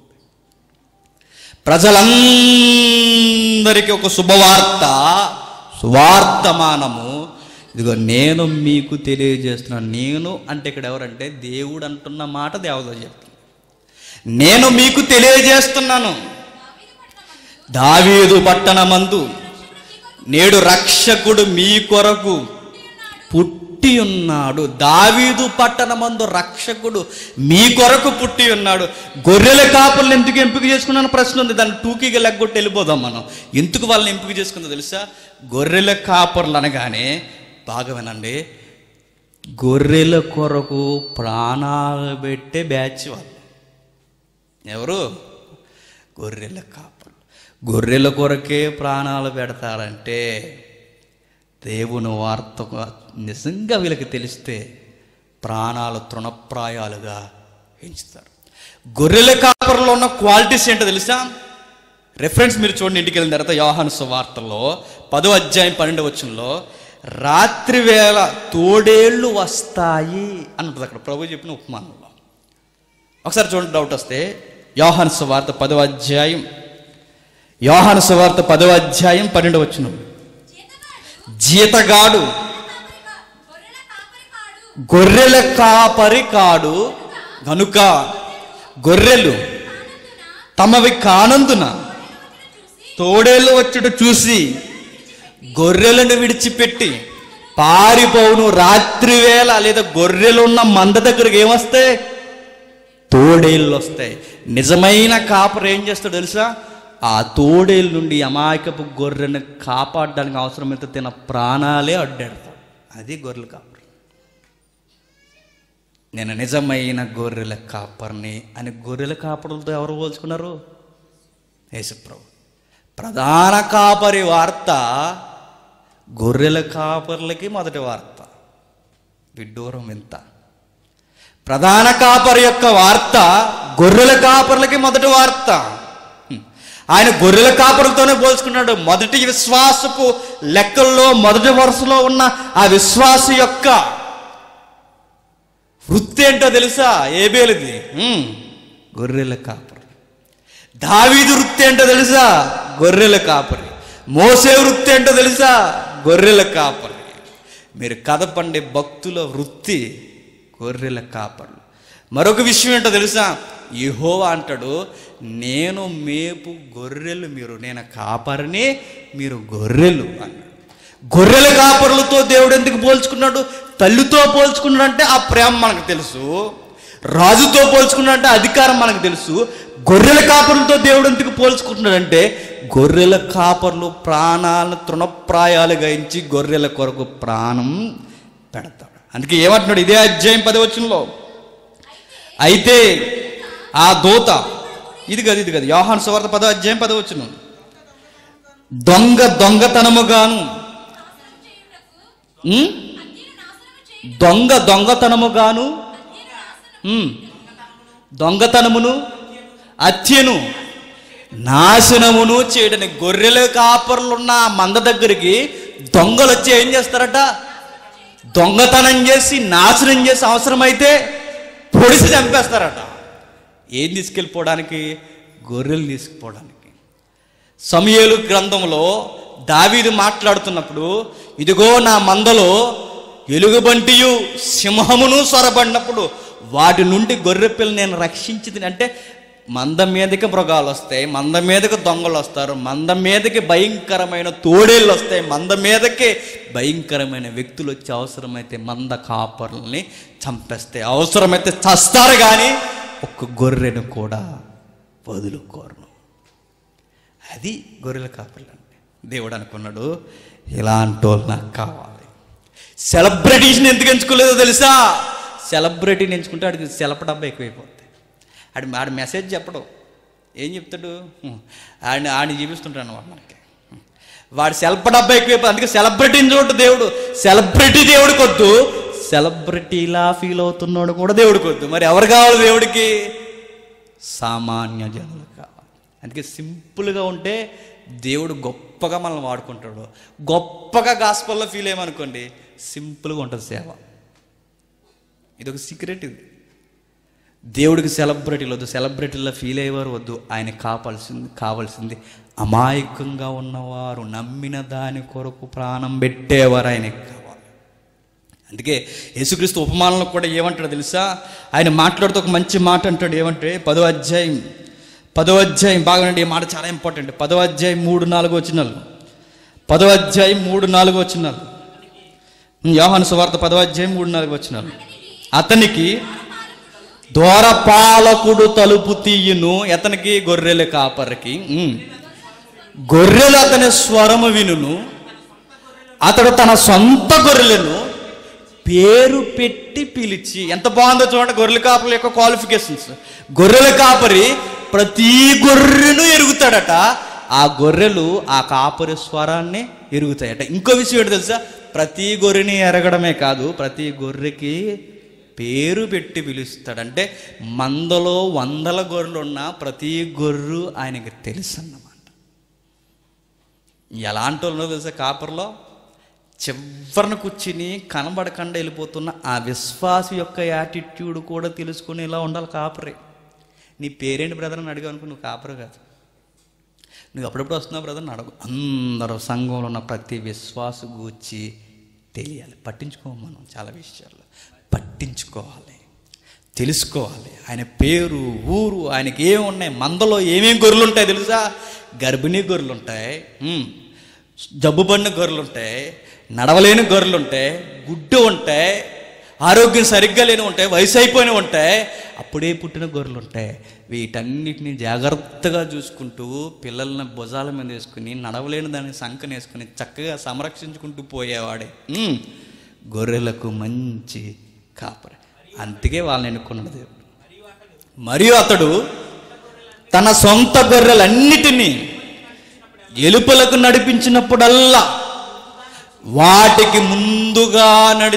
ప్రజలందరికీ ఒక శుభవార్త, సువార్తమానము, ఇదిగో నేను మీకు తెలియజేస్తున్నాను. నేను అంటే ఇక్కడ ఎవరంటే దేవుడు అంటున్న మాట దేవత చెప్తుంది. నేను మీకు తెలియజేస్తున్నాను, దావీదు పట్టణమందు నేడు రక్షకుడు మీ కొరకు పుట్టి ఉన్నాడు. దావీదు పట్టణమందు రక్షకుడు మీ కొరకు పుట్టి ఉన్నాడు. గొర్రెల కాపులను ఎందుకు ఎంపిక చేసుకున్నాను ప్రశ్న ఉంది. దాన్ని టూకీగా లెగ్గొట్టి వెళ్ళిపోదాం మనం. ఎందుకు వాళ్ళని ఎంపిక చేసుకుందో తెలుసా? గొర్రెల కాపర్లు అనగానే బాగా వినండి, గొర్రెల కొరకు ప్రాణాలు పెట్టే బ్యాచ్ వాళ్ళు. ఎవరు? గొర్రెల కాపర్లు. గొర్రెల కొరకే ప్రాణాలు పెడతారంటే దేవుని వార్త నిజంగా వీళ్ళకి తెలిస్తే ప్రాణాలు తృణప్రాయాలుగా పెంచుతారు. గొర్రెల కాపర్లో ఉన్న క్వాలిటీస్ ఏంటో తెలుసా? రెఫరెన్స్ మీరు చూడండి, ఇంటికి వెళ్ళిన తర్వాత యోహాను సువార్తలో 10వ అధ్యాయం 12వ వచనంలో రాత్రి వేళ తోడేళ్ళు వస్తాయి అని ఉంటుంది అక్కడ ప్రభు చెప్పిన ఉపమానంలో. ఒకసారి చూడండి, డౌట్ వస్తే యోహాను సువార్త 10వ అధ్యాయం, యోహాను సువార్త 10వ అధ్యాయం 12వ వచనం. జీతగాడు గొర్రెల కాపరి కాడు గనుక గొర్రెలు తమవి కానందున తోడేళ్ళు వచ్చుట చూసి గొర్రెలను విడిచిపెట్టి పారిపోవును. రాత్రి వేళ లేదా గొర్రెలు ఉన్న మంద దగ్గరికి ఏమొస్తాయి? తోడేళ్ళు వస్తాయి. నిజమైన కాపరి ఏం చేస్తాడు తెలుసా? ఆ తోడేళ్ళ నుండి అమాయకపు గొర్రెను కాపాడడానికి అవసరమైతే తన ప్రాణాలే అడ్డాడతాడు. అది గొర్రెల కాపరి. నేను నిజమైన గొర్రెల కాపరిని అని గొర్రెల కాపరులతో ఎవరు పోల్చుకున్నారు? యేసుప్రభు. ప్రధాన కాపరి వార్త గొర్రెల కాపర్లకి మొదటి వార్త. విడ్డూరం ఎంత! ప్రధాన కాపరి యొక్క వార్త గొర్రెల కాపర్లకి మొదటి వార్త. ఆయన గొర్రెల కాపరులతోనే పోల్చుకున్నాడు. మొదటి విశ్వాసపు లెక్కల్లో మొదటి వరుసలో ఉన్న ఆ విశ్వాస యొక్క వృత్తి ఏంటో తెలుసా? ఏబేలుది గొర్రెల కాపరి. దావీదు వృత్తి ఏంటో తెలుసా? గొర్రెల కాపరి. మోసే వృత్తి ఏంటో తెలుసా? గొర్రెల కాపరి. మీరు కదపండి, భక్తుల వృత్తి గొర్రెల కాపర్లు. మరొక విషయం ఏంటో తెలుసా? యెహోవా అంటాడు, నేను మేపు గొర్రెలు మీరు, నేను కాపరిని మీరు గొర్రెలు అన్నాడు. గొర్రెల కాపరులతో దేవుడు ఎందుకు పోల్చుకున్నాడు? తల్లితో పోల్చుకున్నాడు అంటే ఆ ప్రేమ మనకు తెలుసు. రాజుతో పోల్చుకున్నాడంటే అధికారం మనకు తెలుసు. గొర్రెల కాపరులతో దేవుడు ఎందుకు పోల్చుకుంటున్నాడంటే గొర్రెల కాపర్లు ప్రాణాలను తృణప్రాయాలుగా ఎంచి గొర్రెల కొరకు ప్రాణం పెడతాడు. అందుకే ఏమంటున్నాడు ఇదే అధ్యాయం 10వ వచనంలో, అయితే ఆ దూత ఇది కదా యోహాను సువార్త 10వ అధ్యాయం 10వ వచనం, దొంగతనముగాను దొంగతనమును హత్యను నాశనమును చేయడానికి గొర్రెల కాపర్లున్న ఆ మంద దగ్గరికి దొంగలు వచ్చి ఏం చేస్తారట? దొంగతనం చేసి నాశనం చేసి అవసరమైతే పొడిసి చంపేస్తారట. ఏం తీసుకెళ్ళిపోవడానికి? గొర్రెలు తీసుకుపోవడానికి. సమూయేలు గ్రంథంలో దావీదు మాట్లాడుతున్నప్పుడు, ఇదిగో నా మందలో ఎలుగుబంటియు సింహమును సొరబడినప్పుడు వాటి నుండి గొర్రె పిల్ల నేను రక్షించింది. అంటే మంద మీదకి మృగాలు వస్తాయి, మంద మీదకి దొంగలు వస్తారు, మంద మీదకి భయంకరమైన తోడేళ్ళు వస్తాయి, మంద మీదకి భయంకరమైన వ్యక్తులు వచ్చి అవసరమైతే మంద కాపర్లని చంపేస్తే, అవసరమైతే చస్తారు కానీ ఒక్క గొర్రెను కూడా వదులుకోరు. అది గొర్రెల కాపర్లు అంటే. దేవుడు అనుకున్నాడు ఇలాంటి వాళ్ళు నాకు కావాలి. సెలబ్రిటీస్ని ఎందుకు ఎంచుకోలేదో తెలుసా? సెలబ్రిటీని ఎంచుకుంటే ఆడికి సెలప డబ్బా ఎక్కువైపోతుంది. ఆడి మెసేజ్ చెప్పడం ఏం చెప్తాడు? ఆడిని చూపిస్తుంటాడు అన్నమాట మనకి. వాడి సెల్ఫ డబ్బా ఎక్కువైపోతుంది. అందుకే సెలబ్రిటీని చూడు దేవుడు. సెలబ్రిటీ దేవుడికి వద్దు, సెలబ్రిటీలా ఫీల్ అవుతున్నాడు కూడా దేవుడికి వద్దు. మరి ఎవరు కావాలి దేవుడికి? సామాన్య జనులు కావాలి. అందుకే సింపుల్గా ఉంటే దేవుడు గొప్పగా మనల్ని వాడుకుంటాడు. గొప్పగా గాస్పల్లో ఫీల్ అయ్యామనుకోండి, సింపుల్గా ఉంటుంది సేవ. ఇదొక సీక్రెట్. ఇది దేవుడికి సెలబ్రిటీలు వద్దు, సెలబ్రిటీల్లో ఫీల్ అయ్యేవారు వద్దు. ఆయన కావాల్సింది అమాయకంగా ఉన్నవారు, నమ్మిన దాని కొరకు ప్రాణం పెట్టేవారు ఆయనకి కావాలి. అందుకే యేసుక్రీస్తు ఉపమానంలో కూడా ఏమంటాడో తెలుసా? ఆయన మాట్లాడుతూ ఒక మంచి మాట అంటాడు. ఏమంటే 10వ అధ్యాయం బాగానండి, ఈ మాట చాలా ఇంపార్టెంట్. 10వ అధ్యాయం 3-4 వచనాలు. 10వ అధ్యాయం 3-4 వచనాలు. యోహాను సువార్త 10వ అధ్యాయం 3-4 వచనాలు. అతనికి ద్వారపాలకుడు తలుపు తీయును. అతనికి గొర్రెల కాపరికి. గొర్రెలు అతని స్వరము వినును. అతడు తన సొంత గొర్రెలను పేరు పెట్టి పిలిచి. ఎంత బాగుందో చూడండి గొర్రెల కాపరి యొక్క క్వాలిఫికేషన్స్. గొర్రెల కాపరి ప్రతి గొర్రెను ఎరుగుతాడట. ఆ గొర్రెలు ఆ కాపరి స్వరాన్ని ఎరుగుతాయట. ఇంకో విషయం ఏంటి తెలుసా? ప్రతి గొర్రెని ఎరగడమే కాదు, ప్రతి గొర్రెకి పేరు పెట్టి పిలుస్తాడంటే మందలో 100 గొర్రెలు ఉన్నా ప్రతి గొర్రె ఆయనకి తెలుసు అన్నమాట. ఎలాంటి వాళ్ళు తెలుసా? కాపర్లో చివరిన కూర్చుని కనబడకుండా వెళ్ళిపోతున్న ఆ విశ్వాసం యొక్క యాటిట్యూడ్ కూడా తెలుసుకుని ఇలా ఉండాలి కాపరే. నీ పేరేంటి బ్రదర్ అని అడిగావు అనుకో, నువ్వు కాపరు కాదు. నువ్వు అప్పుడప్పుడు వస్తున్నావు బ్రదర్ అని అడగు. అందరూ సంఘంలో ఉన్న ప్రతి విశ్వాస గూర్చి తెలియాలి. పట్టించుకోము మనం, చాలా విషయాల్లో పట్టించుకోవాలి, తెలుసుకోవాలి. ఆయన పేరు, ఊరు, ఆయనకి ఏమి ఉన్నాయి, మందలో ఏమేమి గొర్రెలు ఉంటాయి తెలుసా? గర్భిణీ గొర్రెలు ఉంటాయి, జబ్బు పడిన గొర్రెలు ఉంటాయి, నడవలేని గొర్రెలు ఉంటాయి, గుడ్డు ఉంటాయి, ఆరోగ్యం సరిగ్గా లేని ఉంటాయి, వయసు అయిపోయినవి ఉంటాయి, అప్పుడే పుట్టిన గొర్రెలు ఉంటాయి. వీటన్నిటిని జాగ్రత్తగా చూసుకుంటూ పిల్లల్ని భుజాల మీద వేసుకుని నడవలేని దాన్ని సంకన వేసుకుని చక్కగా సంరక్షించుకుంటూ పోయేవాడే గొర్రెలకు మంచి కాపరి. అందుకే వాళ్ళని ఎన్నుకున్నాడు దేవుడు. మరియు అతడు తన సొంత గొర్రెలన్నిటినీ ఎలుపలకు నడిపించినప్పుడల్లా వాటికి ముందుగా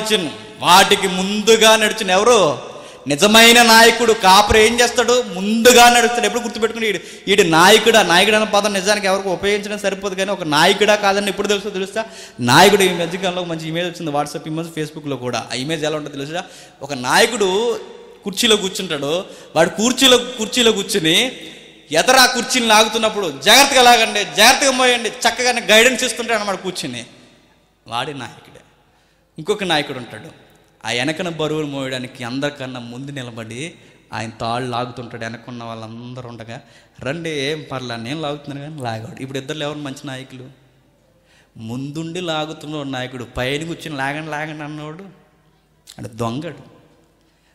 నడిచిన ఎవరు? నిజమైన నాయకుడు. కాపరి ఏం చేస్తాడు? ముందుగా నడుస్తాడు. ఎప్పుడు గుర్తుపెట్టుకుని వీడి నాయకుడు. ఆ నాయకుడు అన్న పదం నిజానికి ఎవరికి ఉపయోగించడం సరిపోదు, కానీ ఒక నాయకుడా కాదని ఎప్పుడు తెలుస్తా? నాయకుడు ఈ మధ్యకాలంలో మంచి ఇమేజ్ వచ్చింది, వాట్సాప్ ఇమేజ్, ఫేస్బుక్లో కూడా. ఆ ఇమేజ్ ఎలా ఉంటుందో తెలుసా? ఒక నాయకుడు కుర్చీలో కూర్చుంటాడు. వాడు కుర్చీలో కూర్చుని ఎదరా కుర్చీని లాగుతున్నప్పుడు జాగ్రత్తగా లాగండి, జాగ్రత్తగా మోయండి, చక్కగా గైడెన్స్ ఇస్తుంటాడు అన్నమాట కూర్చుని. వాడి నాయకుడే. ఇంకొక నాయకుడు ఉంటాడు, ఆ వెనకన బరువులు మోయడానికి అందరికన్నా ముందు నిలబడి ఆయన తాళ్ళు లాగుతుంటాడు. వెనకున్న వాళ్ళందరూ ఉండగా రండి ఏం పర్లా నేను లాగుతున్నాను కానీ లాగాడు. ఇప్పుడు ఇద్దరు ఎవరు మంచి నాయకులు? ముందుండి లాగుతున్నాడు నాయకుడు, పైన కూర్చుని లాగండి అన్నవాడు అంటే దొంగడు.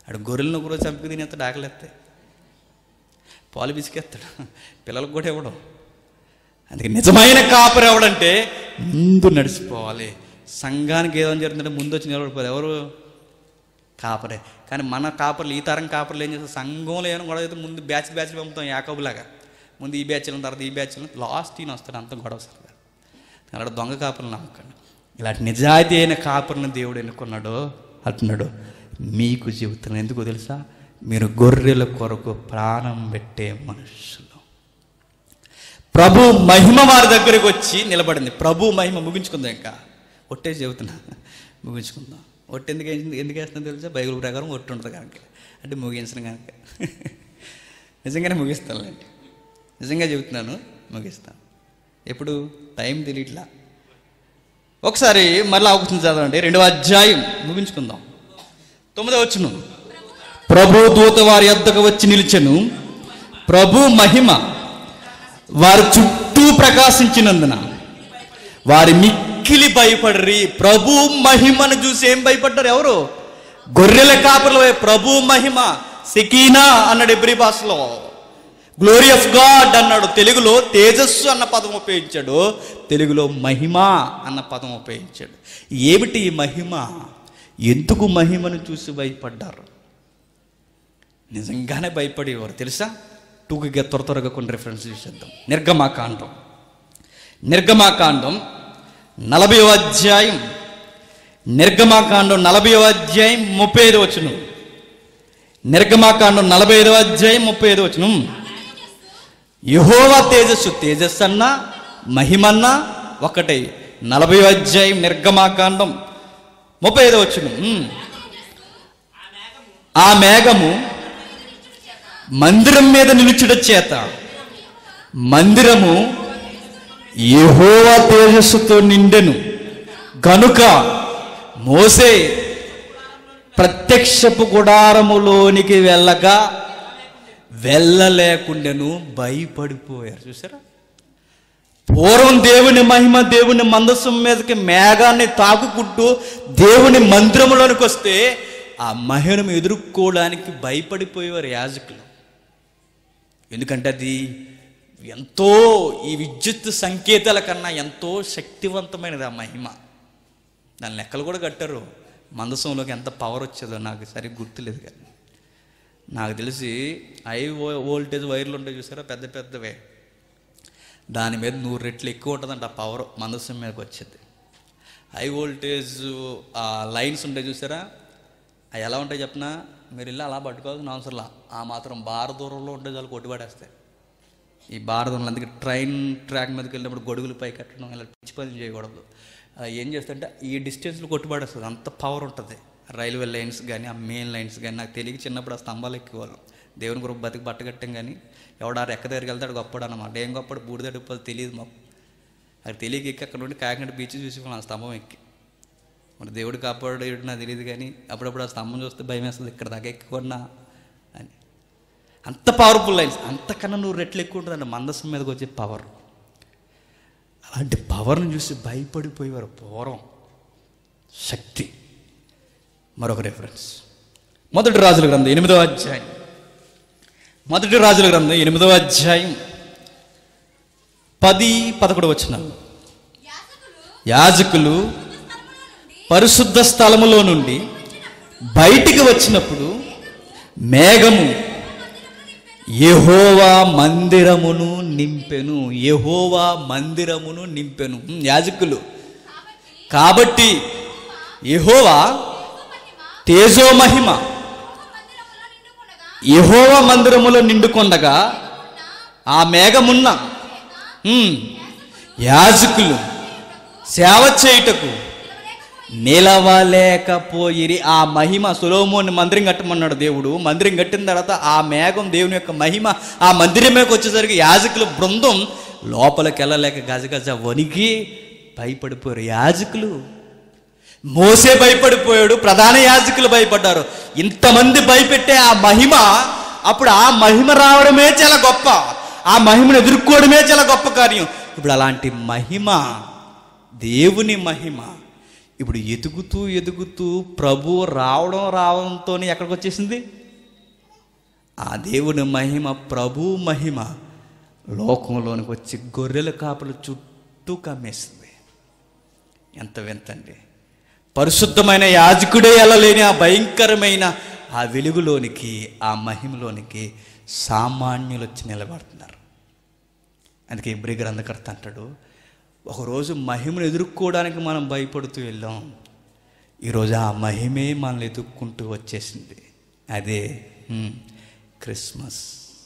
ఆడు గొర్రెలను కూడా చంపి తినేస్తాడు, ఆకలిస్తాయి, పాలు బిసికేస్తాడు, పిల్లలకు కూడా ఇవ్వడం. అందుకే నిజమైన కాపరి ఎవడంటే ముందు నడిచిపోవాలి. సంఘానికి ఏదైనా జరుగుతుందంటే ముందు వచ్చి నిలబడిపోవాలి. ఎవరు? కాపరే. కానీ మన కాపర్లు, ఈ తరం కాపర్లు ఏం చేస్తారు? సంఘంలో ఏమైనా గొడవ అయితే ముందు బ్యాచ్లు పంపుతాం, యాకోబులాగా. ముందు ఈ బ్యాచ్లు, తర్వాత ఈ బ్యాచ్లు, లాస్ట్ ఈయన వస్తాడు, అంత గొడవ సార్. అలా దొంగ కాపర్లు నమ్మకండి. ఇలాంటి నిజాయితీ అయిన కాపర్లను దేవుడు ఎన్నుకున్నాడో అంటున్నాడు, మీకు చెబుతున్నాను. ఎందుకో తెలుసా? మీరు గొర్రెల కొరకు ప్రాణం పెట్టే మనుషులు. ప్రభు మహిమ వారి దగ్గరికి వచ్చి నిలబడింది. ప్రభు మహిమ. ముగించుకుందాం, ఇంకా ఒట్టేసి చెబుతున్నా, ముగించుకుందాం. ఒట్టు ఎందుకు వేస్తుందో తెలుసా? బైబిల్ ప్రకారం ఒట్టు ఉంటుంది కనుక, అంటే ముగించిన కనుక. నిజంగానే ముగిస్తానులేండి, నిజంగా చెబుతున్నాను, ముగిస్తాను. ఎప్పుడు? టైం తెలియట్లా. ఒకసారి మరలా అవకాశం చదవండి, 2వ అధ్యాయం, ముగించుకుందాం. 9వ వచనం. ప్రభు దూత వారి యొద్దకు వచ్చి నిలిచెను, ప్రభు మహిమ వారి చుట్టూ ప్రకాశించినందున వారి మిక్కిలి భయపడరి. ప్రభు మహిమను చూసి ఏం భయపడ్డారు? ఎవరు? గొర్రెల కాపర్లు. ప్రభు మహిమ, సెకీనా అన్నాడు ఎబ్రీ భాషలో, గ్లోరీ ఆఫ్ గాడ్ అన్నాడు. తెలుగులో తేజస్సు అన్న పదం ఉపయోగించాడు, తెలుగులో మహిమ అన్న పదం ఉపయోగించాడు. ఏమిటి ఈ మహిమ? ఎందుకు మహిమను చూసి భయపడ్డారు? నిజంగానే భయపడేవారు తెలుసా? టూకిగా త్వరగా కొన్ని రిఫరెన్స్ చేద్దాం. నిర్గమాకాండం 40వ అధ్యాయం, నిర్గమాకాండం 40వ అధ్యాయం 35వ వచనం. నిర్గమాకాండం 45వ అధ్యాయం 35వ వచనం. యెహోవా తేజస్సు, తేజస్సు అన్న మహిమన్న ఒకటే. 40వ అధ్యాయం నిర్గమాకాండం 35వ వచనం. ఆ మేఘము మందిరం మీద నిలుచుట చేత మందిరము యెహోవా తేజస్సుతో నిండెను గనుక మోసే ప్రత్యక్షపు గుడారములోనికి వెళ్ళలేకుండాను భయపడిపోయారు. చూసారా? పూర్వం దేవుని మహిమ దేవుని మందసం మీదకి మేఘాన్ని తాకుకుంటూ దేవుని మందిరంలోనికి వస్తే ఆ మహిమను ఎదుర్కోవడానికి భయపడిపోయేవారు యాజకులు. ఎందుకంటే అది ఎంతో, ఈ విద్యుత్ సంకేతాల కన్నా ఎంతో శక్తివంతమైనది ఆ మహిమ. దాని లెక్కలు కూడా కట్టారు. మందసంలోకి ఎంత పవర్ వచ్చేదో నాకు సరిగ్గా గుర్తులేదు, కానీ నాకు తెలిసి హై వోల్టేజ్ వైర్లు ఉంటాయి చూసారా, పెద్ద పెద్దవే, దాని మీద 100 రెట్లు ఎక్కువ ఉంటుందంట ఆ పవర్ మందసం మీదకి వచ్చేది. హై వోల్టేజ్ లైన్స్ ఉంటాయి చూసారా, అవి ఎలా ఉంటాయి చెప్పినా, మీరు ఇలా అలా పట్టుకోవాల్సిన అవసరంలా, ఆ మాత్రం బార దూరంలో ఉంటే చాలు కొట్టుబడేస్తాయి. ఈ భారతంలో అందుకే ట్రైన్ ట్రాక్ మీదకి వెళ్ళినప్పుడు గొడుగులు పై కట్టడం, ఇలా పిచ్చి పని చేయకూడదు. ఏం చేస్తుంటే ఈ డిస్టెన్స్లో కొట్టుబడేస్తుంది, అంత పవర్ ఉంటుంది. రైల్వే లైన్స్ కానీ, ఆ మెయిన్ లైన్స్ కానీ. నాకు తెలియక చిన్నప్పుడు ఆ స్తంభాలు ఎక్కేవాళ్ళం. దేవుని కొరకు బతికి బట్టగట్టాం, కానీ ఎవడ రెక్క దగ్గరికి వెళ్తాడు గొప్పడు అన్నమాట. ఏం గొప్పడు బూడిదడిపోదు తెలియదు మాకు. అది తెలియక ఎక్కి అక్కడ నుండి కాకినాడ బీచ్ చూసి ఆ స్తంభం ఎక్కి, మరి దేవుడు కాపాడు నాకు తెలియదు, కానీ అప్పుడప్పుడు ఆ స్తంభం చూస్తే భయం వేస్తుంది, ఇక్కడ దాకా ఎక్కువన్నా అని. అంత పవర్ఫుల్ లైన్స్, అంతకన్నా 100 రెట్లు ఎక్కువ ఉంటుందండి మందసం మీదకి వచ్చే పవర్. అలాంటి పవర్ని చూసి భయపడిపోయేవారు పూర్వం. శక్తి. మరొక రెఫరెన్స్, మొదటి రాజుల గ్రంథం 8వ అధ్యాయం. మొదటి రాజుల గ్రంథం 8వ అధ్యాయం 10-11 వచనాలు. యాజకులు పరిశుద్ధ స్థలములో నుండి బయటికి వచ్చినప్పుడు మేఘము యెహోవా మందిరమును నింపెను. యెహోవా మందిరమును నింపెను. యాజకులు కాబట్టి యెహోవా తేజో మహిమ యెహోవా మందిరములో నిండుకొండగా ఆ మేఘమున్న యాజకులు సేవ చేయుటకు నిలవలేకపోయిరి. ఆ మహిమ, సొలొమోను మందిరం కట్టమన్నాడు దేవుడు. మందిరం కట్టిన తర్వాత ఆ మేఘం, దేవుని యొక్క మహిమ ఆ మందిరమేకి వచ్చేసరికి యాజకుల బృందం లోపలికి వెళ్ళలేక గజగజ వణికి భయపడిపోయారు. యాజకులు, మోసే భయపడిపోయాడు, ప్రధాన యాజకులు భయపడ్డారు. ఇంతమంది భయపెట్టే ఆ మహిమ, అప్పుడు ఆ మహిమ రావడమే చాలా గొప్ప, ఆ మహిమను ఎదుర్కోవడమే చాలా గొప్ప కార్యం. ఇప్పుడు అలాంటి మహిమ, దేవుని మహిమ ఇప్పుడు ఎదుగుతూ ఎదుగుతూ ప్రభు రావడంతో ఎక్కడికి వచ్చేసింది? ఆ దేవుని మహిమ, ప్రభు మహిమ లోకంలోనికి వచ్చి గొర్రెల కాపుల చుట్టూ కమ్మేసింది. ఎంత వింతండి! పరిశుద్ధమైన యాజకుడే వెళ్ళలేని ఆ భయంకరమైన ఆ వెలుగులోనికి, ఆ మహిమలోనికి సామాన్యులు వచ్చి నిలబడుతున్నారు. అందుకే హెబ్రీ గ్రంథకర్త అంటాడు, ఒకరోజు మహిమను ఎదుర్కోవడానికి మనం భయపడుతూ వెళ్ళాం, ఈరోజు ఆ మహిమే మనల్ని ఎదుర్కొంటూ వచ్చేసింది. అదే క్రిస్మస్.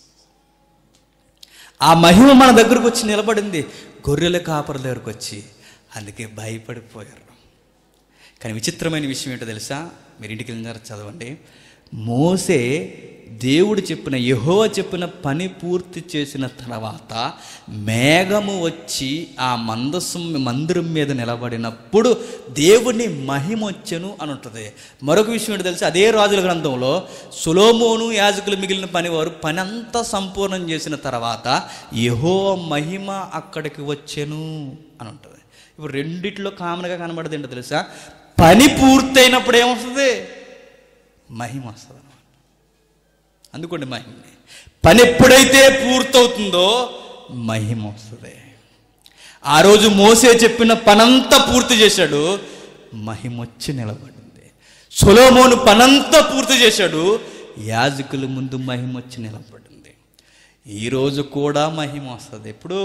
ఆ మహిమ మన దగ్గరకు వచ్చి నిలబడింది, గొర్రెల కాపరుల దగ్గరకు వచ్చి. అందుకే భయపడిపోయారు. కానీ విచిత్రమైన విషయం ఏంటో తెలుసా? మీరు ఇంటికి వెళ్ళినారు, చదవండి. మోసే దేవుడు చెప్పిన, యెహోవా చెప్పిన పని పూర్తి చేసిన తర్వాత మేఘము వచ్చి ఆ మందిరం మీద నిలబడినప్పుడు దేవుని మహిమ వచ్చెను అని ఉంటుంది. మరొక విషయం ఏంటో తెలుసా? అదే రాజుల గ్రంథంలో సొలొమోను యాజకులు మిగిలిన పనివారు పని అంతా సంపూర్ణం చేసిన తర్వాత యెహోవా మహిమ అక్కడికి వచ్చెను అని ఉంటుంది. ఇప్పుడు రెండిట్లో కామన్గా కనబడదు ఏంటో తెలుసా? పని పూర్తయినప్పుడు ఏమొస్తుంది? మహిమ వస్తుంది. అందుకోండి, మహిమని పని ఎప్పుడైతే పూర్తవుతుందో మహిమ వస్తుంది. ఆ రోజు మోసే చెప్పిన పనంతా పూర్తి చేశాడు, మహిమ వచ్చి నిలబడింది. సొలొమోను పనంతా పూర్తి చేశాడు, యాజకుల ముందు మహిమ వచ్చి నిలబడింది. ఈరోజు కూడా మహిమ వస్తుంది. ఎప్పుడు?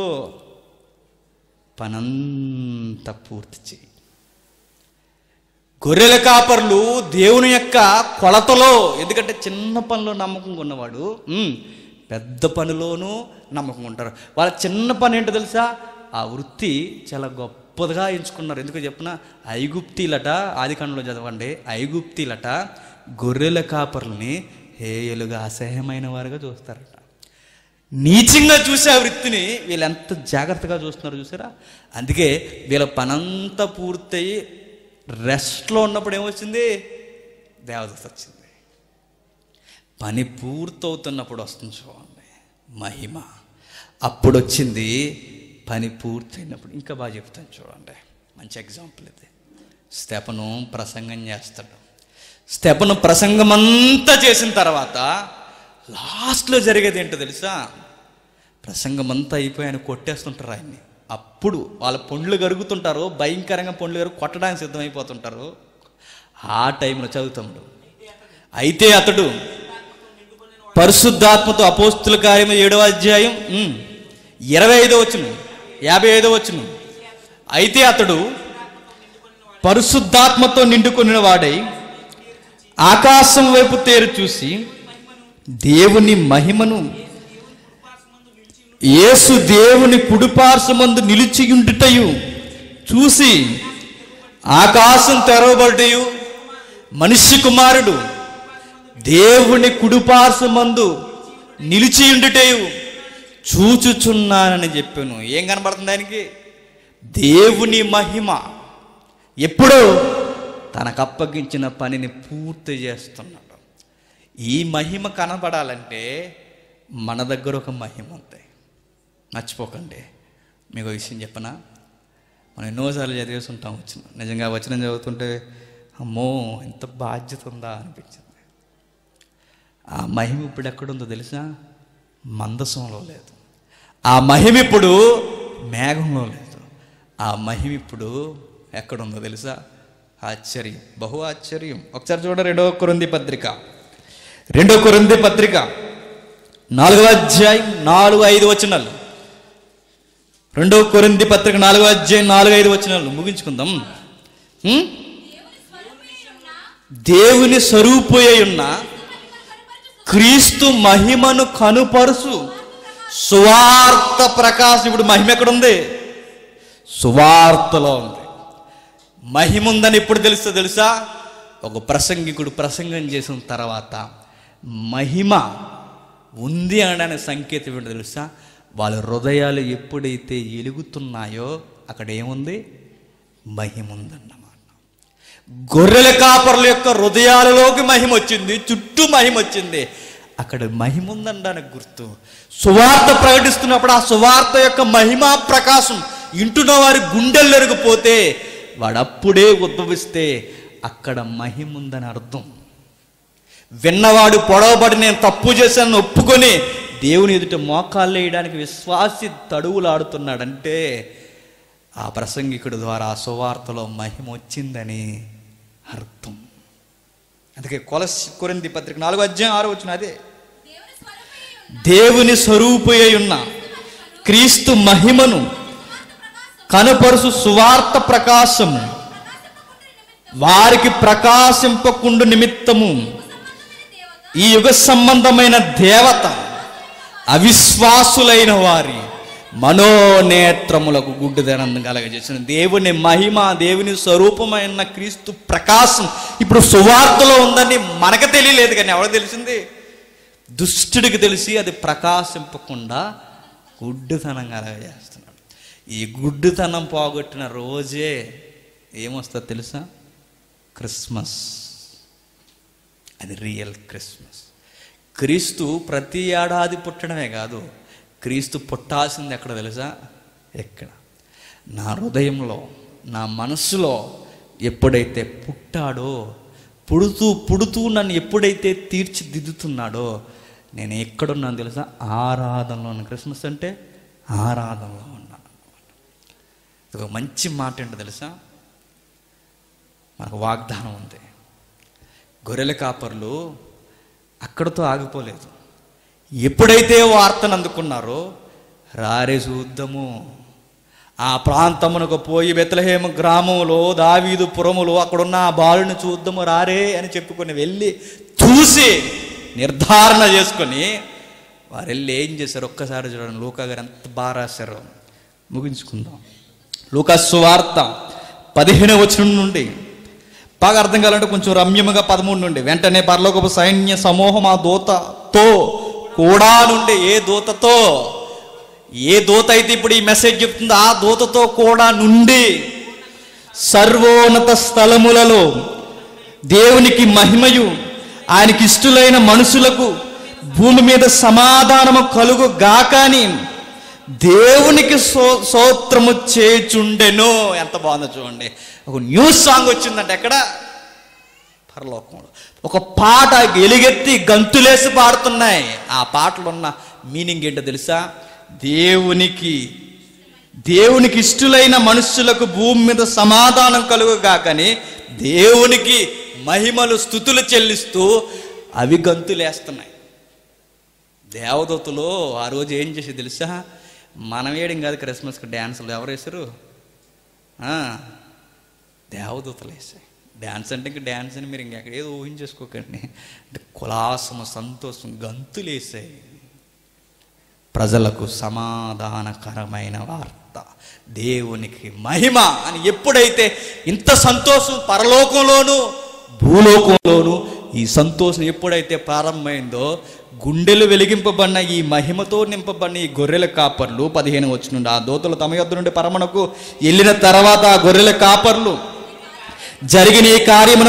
పనంతా పూర్తి చేయి. గొర్రెల కాపర్లు దేవుని యొక్క కొలతలో, ఎందుకంటే చిన్న పనిలో నమ్మకం ఉన్నవాడు పెద్ద పనిలోనూ నమ్మకం ఉంటారు. వాళ్ళ చిన్న పని ఏంటో తెలుసా? ఆ వృత్తి చాలా గొప్పదిగా ఎంచుకున్నారు. ఎందుకో చెప్పిన, ఐగుప్తీలట, ఆదికాండంలో చదవండి, ఐగుప్తీలట గొర్రెల కాపర్లని హేయలుగా, అసహ్యమైన వారుగా చూస్తారట. నీచంగా చూసే ఆ వృత్తిని వీళ్ళు ఎంత జాగ్రత్తగా చూస్తున్నారు చూసారా? అందుకే వీళ్ళ పనంతా పూర్తయి రెస్ట్లో ఉన్నప్పుడు ఏమొచ్చింది? దేవదూత వచ్చింది. పని పూర్తవుతున్నప్పుడు వస్తుంది చూడండి మహిమ. అప్పుడు వచ్చింది పని పూర్తయినప్పుడు. ఇంకా బాగా చెప్తాను చూడండి, మంచి ఎగ్జాంపుల్ ఇది. స్తెఫను ప్రసంగం చేస్తాడు. స్తెఫను ప్రసంగం అంతా చేసిన తర్వాత లాస్ట్లో జరిగేది ఏంటో తెలుసా? ప్రసంగం అంతా అయిపోయి ఆయన కొట్టేస్తుంటారు ఆయన్ని. అప్పుడు వాళ్ళ పండ్లు గరుగుతుంటారు, భయంకరంగా పండ్లు గరుగు కొట్టడానికి సిద్ధమైపోతుంటారు. ఆ టైంలో చదువుతాడు, అయితే అతడు పరిశుద్ధాత్మతో, అపోస్తుల కార్యము 7వ అధ్యాయం 25వ వచనం, 55వ వచనం. అయితే అతడు పరిశుద్ధాత్మతో నిండుకొనిన వాడై ఆకాశం వైపు తేరు చూసి దేవుని మహిమను, యేసు దేవుని కుడిపార్శ్వమందు నిలిచియుండుటయు చూసి, ఆకాశం తెరవబడుటయు మనిషి కుమారుడు దేవుని కుడిపార్శ్వమందు నిలిచియుండుటయు చూచుచున్నానని చెప్పాను. ఏం కనబడుతుంది ఆయనకి? దేవుని మహిమ. ఎప్పుడు? తనకు అప్పగించిన పనిని పూర్తి చేస్తున్నాడు. ఈ మహిమ కనబడాలంటే మన దగ్గర ఒక మహిమ ఉంది. మర్చిపోకండి. మీకు విషయం చెప్పనా? మనం ఎన్నోసార్లు చదివేసి ఉంటాం వచ్చిన, నిజంగా వచనం చదువుతుంటే అమ్మో ఎంత బాధ్యత ఉందా అనిపించింది. ఆ మహిమ ఇప్పుడు ఎక్కడుందో తెలుసా? మందసంలో లేదు. ఆ మహిమ ఇప్పుడు మేఘంలో లేదు. ఆ మహిమ ఇప్పుడు ఎక్కడుందో తెలుసా? ఆశ్చర్యం, బహు ఆశ్చర్యం. ఒకసారి చూడ 2వ కొరింథీ పత్రిక 4వ అధ్యాయం 4-5 వచనాలు. 2వ కొరింథీ పత్రిక 4వ అధ్యాయం 4-5 వచనాలు ముగించుకుందాం. దేవుని స్వరూపమై ఉన్న క్రీస్తు మహిమను కనుపరుచు సువార్త ప్రకాశం. ఇప్పుడు మహిమ ఎక్కడుంది? సువార్తలో ఉంది. మహిమ ఉందని ఎప్పుడు తెలుసా? ఒక ప్రసంగికుడు ప్రసంగం చేసిన తర్వాత మహిమ ఉంది అనడానికి సంకేతం ఏంటో తెలుసా? వాళ్ళ హృదయాలు ఎప్పుడైతే ఎలుగుతున్నాయో అక్కడ ఏముంది? మహిమ ఉందన్నమాట. గొర్రెల కాపర్ల యొక్క హృదయాలలోకి మహిమ వచ్చింది, చుట్టూ మహిమ వచ్చింది. అక్కడ మహిమ ఉందనడానికి గుర్తు. సువార్త ప్రకటిస్తున్నప్పుడు ఆ సువార్త యొక్క మహిమా ప్రకాశం ఇంటున్న వారి గుండెలు ఎరిగిపోతే వాడప్పుడే ఉద్భవిస్తే అక్కడ మహిమ ఉందని అర్థం. విన్నవాడు పొడవబడి నేను తప్పు చేశానని ఒప్పుకొని దేవుని ఎదుట మోకాళ్ళు వేయడానికి విశ్వాసి తడువులాడుతున్నాడంటే ఆ ప్రసంగికుడి ద్వారా ఆ సువార్తలో మహిమ వచ్చిందని అర్థం. అందుకే కొరింథీ పత్రిక 4:6 అదే, దేవుని స్వరూపమై ఉన్న క్రీస్తు మహిమను కనపరుసు సువార్త ప్రకాశము వారికి ప్రకాశింపకుండు నిమిత్తము ఈ యుగ సంబంధమైన దేవత అవిశ్వాసులైన వారి మనోనేత్రములకు గుడ్డిదనం కలగజేసిన దేవుని మహిమ, దేవుని స్వరూపమైన క్రీస్తు ప్రకాశం ఇప్పుడు సువార్తలో ఉందని మనకు తెలియలేదు, కానీ ఎవరికి తెలిసింది? దుష్టుడికి తెలిసి అది ప్రకాశింపకుండా గుడ్డితనం కలగజేస్తున్నాడు. ఈ గుడ్డితనం పోగొట్టిన రోజే ఏమొస్తుంది తెలుసా? క్రిస్మస్. అది రియల్ క్రిస్మస్. క్రీస్తు ప్రతి ఏడాది పుట్టడమే కాదు, క్రీస్తు పుట్టాల్సింది ఎక్కడ తెలుసా? ఎక్కడ? నా హృదయంలో, నా మనస్సులో ఎప్పుడైతే పుట్టాడో, పుడుతూ పుడుతూ నన్ను ఎప్పుడైతే తీర్చిదిద్దుతున్నాడో, నేను ఎక్కడున్నాను తెలుసా? ఆరాధనలో ఉన్నాను. క్రిస్మస్ అంటే ఆరాధనలో ఉన్నాను. ఒక మంచి మాట ఏంటో తెలుసా? మనకు వాగ్దానం ఉంది. గొర్రెల కాపర్లు అక్కడితో ఆగిపోలేదు. ఎప్పుడైతే వార్తను అందుకున్నారో, రారే చూద్దాము, ఆ ప్రాంతమునకు పోయి బెత్లెహేము గ్రామంలో దావీదు పురములో అక్కడున్న ఆ బాలుని చూద్దాము రారే అని చెప్పుకొని వెళ్ళి చూసి నిర్ధారణ చేసుకొని వారు వెళ్ళి ఏం చేశారు ఒక్కసారి చూడండి. లూకా గారు ఎంత బాగా రాశారో. ముగించుకుందాం. లూకా సువార్త 15వ వచనం నుండి బాగా అర్థం కావాలంటే కొంచెం రమ్యముగా 13 నుండి. వెంటనే పరలోకపు సైన్య సమూహం ఆ దూతతో కూడా నుండి, ఏ దూతతో? ఏ దూత అయితే ఇప్పుడు ఈ మెసేజ్ చెప్తుందో ఆ దూతతో కూడా నుండి సర్వోన్నత స్థలములలో దేవునికి మహిమయు ఆయనకి ఇష్టలైన మనుషులకు భూమి మీద సమాధానము కలుగు గాకని దేవునికి స్తోత్రము చేయుచుండెను. ఎంత బాగుందో చూడండి. ఒక న్యూస్ సాంగ్ వచ్చిందంటే ఎక్కడ? పరలోకంలో. ఒక పాట ఎలుగెత్తి గంతులేసి పాడుతున్నాయి. ఆ పాటలో ఉన్న మీనింగ్ ఏంటో తెలుసా? దేవునికి ఇష్టలైన మనుషులకు భూమి మీద సమాధానం కలుగుగాకని దేవునికి మహిమలు స్తుతులు చెల్లిస్తూ అవి గంతులేస్తున్నాయి. దేవదూతలు ఆ రోజు ఏం చేసి తెలుసా? మనం వేయడం కాదు, క్రిస్మస్కి డ్యాన్సులు ఎవరు వేశారు? దేవదూతలు వేసాయి. డ్యాన్స్ అంటే ఇంక డ్యాన్స్ అని మీరు ఇంకెక్కడేదో ఊహించేసుకోకండి. అంటే కులాసము, సంతోషం, గంతులు వేసాయి. ప్రజలకు సమాధానకరమైన వార్త, దేవునికి మహిమ అని ఎప్పుడైతే ఇంత సంతోషం పరలోకంలోనూ భూలోకంలోనూ ఈ సంతోషం ఎప్పుడైతే ప్రారంభమైందో, గుండెలు వెలిగింపబడిన ఈ మహిమతో నింపబడిన ఈ గొర్రెల కాపర్లు 15 వచ్చి నుండి ఆ దూతలు తమ యొద్ద నుండి పరమణకు వెళ్ళిన తర్వాత ఆ గొర్రెల కాపర్లు జరిగిన ఈ కార్యమును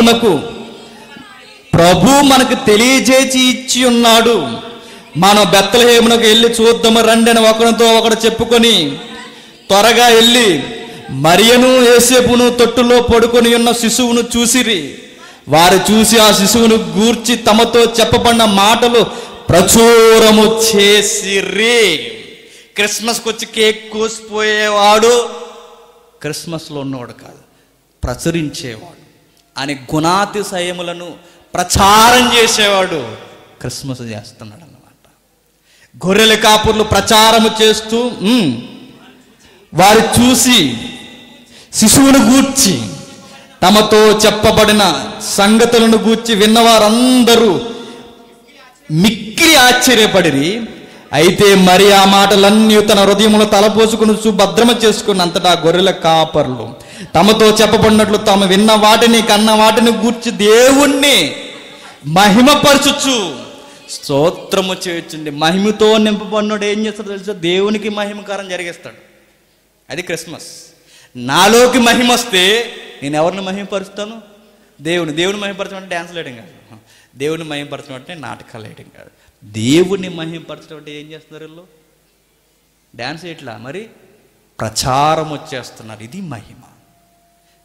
ప్రభు మనకు తెలియజేసి ఇచ్చి ఉన్నాడు. మనం బెత్లెహేమునకు వెళ్ళి చూద్దాము రండి అని ఒకరితో ఒకడు చెప్పుకొని త్వరగా వెళ్ళి మరియను యోసేపును తొట్టులో పడుకొని ఉన్న శిశువును చూసిరి. వారు చూసి ఆ శిశువును గూర్చి తమతో చెప్పబడిన మాటలు ప్రచురము చేసిరి. క్రిస్మస్కి వచ్చి కేక్ కోసిపోయేవాడు క్రిస్మస్లో ఉన్నవాడు కాదు, ప్రచురించేవాడు. అని గుణాతిశయములను ప్రచారం చేసేవాడు క్రిస్మస్ చేస్తున్నాడు అన్నమాట. గొర్రెల కాపుర్లు ప్రచారము చేస్తూ వారు చూసి శిశువును గూర్చి తమతో చెప్పబడిన సంగతులను గూర్చి విన్నవారందరూ మిక్కిలి ఆశ్చర్యపడిరి. అయితే మరి ఆ మాటలన్నీ తన హృదయములో తలపోసుకుని భద్రమ చేసుకుని అంతటా గొర్రెల కాపర్లు తమతో చెప్పబడినట్లు తాము విన్న వాటిని కన్న వాటిని గూర్చి దేవుణ్ణి మహిమపరచుచు స్తోత్రము చేయొచ్చండి. మహిమతో నింపబడినోడు ఏం చేస్తాడు తెలుసా? దేవునికి మహిమకారం జరిగిస్తాడు. అది క్రిస్మస్. నాలోకి మహిమ వస్తే నేను ఎవరిని మహిమపరుస్తాను? దేవుని మహిమపరచడం అంటే డ్యాన్స్లు వేయడం కాదు, దేవుని మహిమపరచడం అంటే నాటకాలు వేయడం కాదు. దేవుని మహిమపరచడం అంటే ఏం చేస్తున్నారు వీళ్ళు? డ్యాన్స్ ఇట్లా మరి ప్రచారం వచ్చేస్తున్నారు. ఇది మహిమ.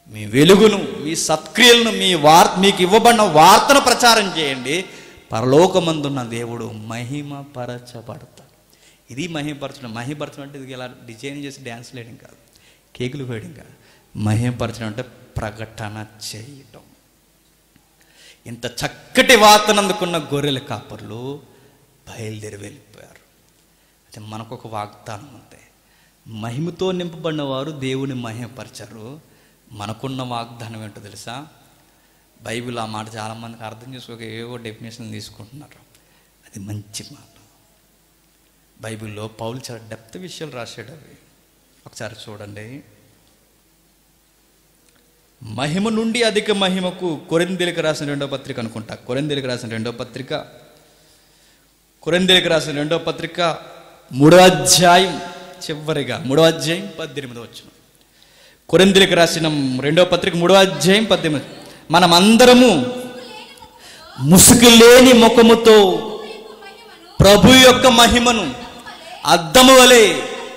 మీ వెలుగును, మీ సత్క్రియలను, మీకు ఇవ్వబడిన వార్తను ప్రచారం చేయండి. పరలోకమందున్న దేవుడు మహిమపరచబడతాడు. ఇది మహిమపరచడం. మహిమపరచడం అంటే ఇది ఇలా డిజైన్ చేసి డ్యాన్స్ వేయడం కాదు, కేకులు వేయడం కాదు. మహిమపరచడం అంటే ప్రకటన చేయటం. ఇంత చక్కటి వార్తను అందుకున్న గొర్రెల కాపర్లు బయలుదేరి వెళ్ళిపోయారు. అయితే మనకొక వాగ్దానం ఉంది. మహిమతో నింపబడిన వారు దేవుని మహిమపరచరు. మనకున్న వాగ్దానం ఏంటో తెలుసా? బైబిల్ ఆ మాట చాలామందికి అర్థం చేసుకోక ఏవో డెఫినేషన్ తీసుకుంటున్నారు. అది మంచి మాట. బైబిల్లో పౌలు చాలా డెప్త్ విషయాలు రాశాడు. అవి ఒకసారి చూడండి. మహిమ నుండి అధిక మహిమకు కొరింథీయులకు రాసిన 2వ పత్రిక అనుకుంటా. కొరింథీయులకు రాసిన 2వ పత్రిక 3వ అధ్యాయం చివరిగా 3వ అధ్యాయం 18వ వచనం. కొరింథీయులకు రాసిన 2వ పత్రిక 3వ అధ్యాయం 18. మనమందరము ముసుగు లేని ముఖముతో ప్రభు యొక్క మహిమను అద్దము వలె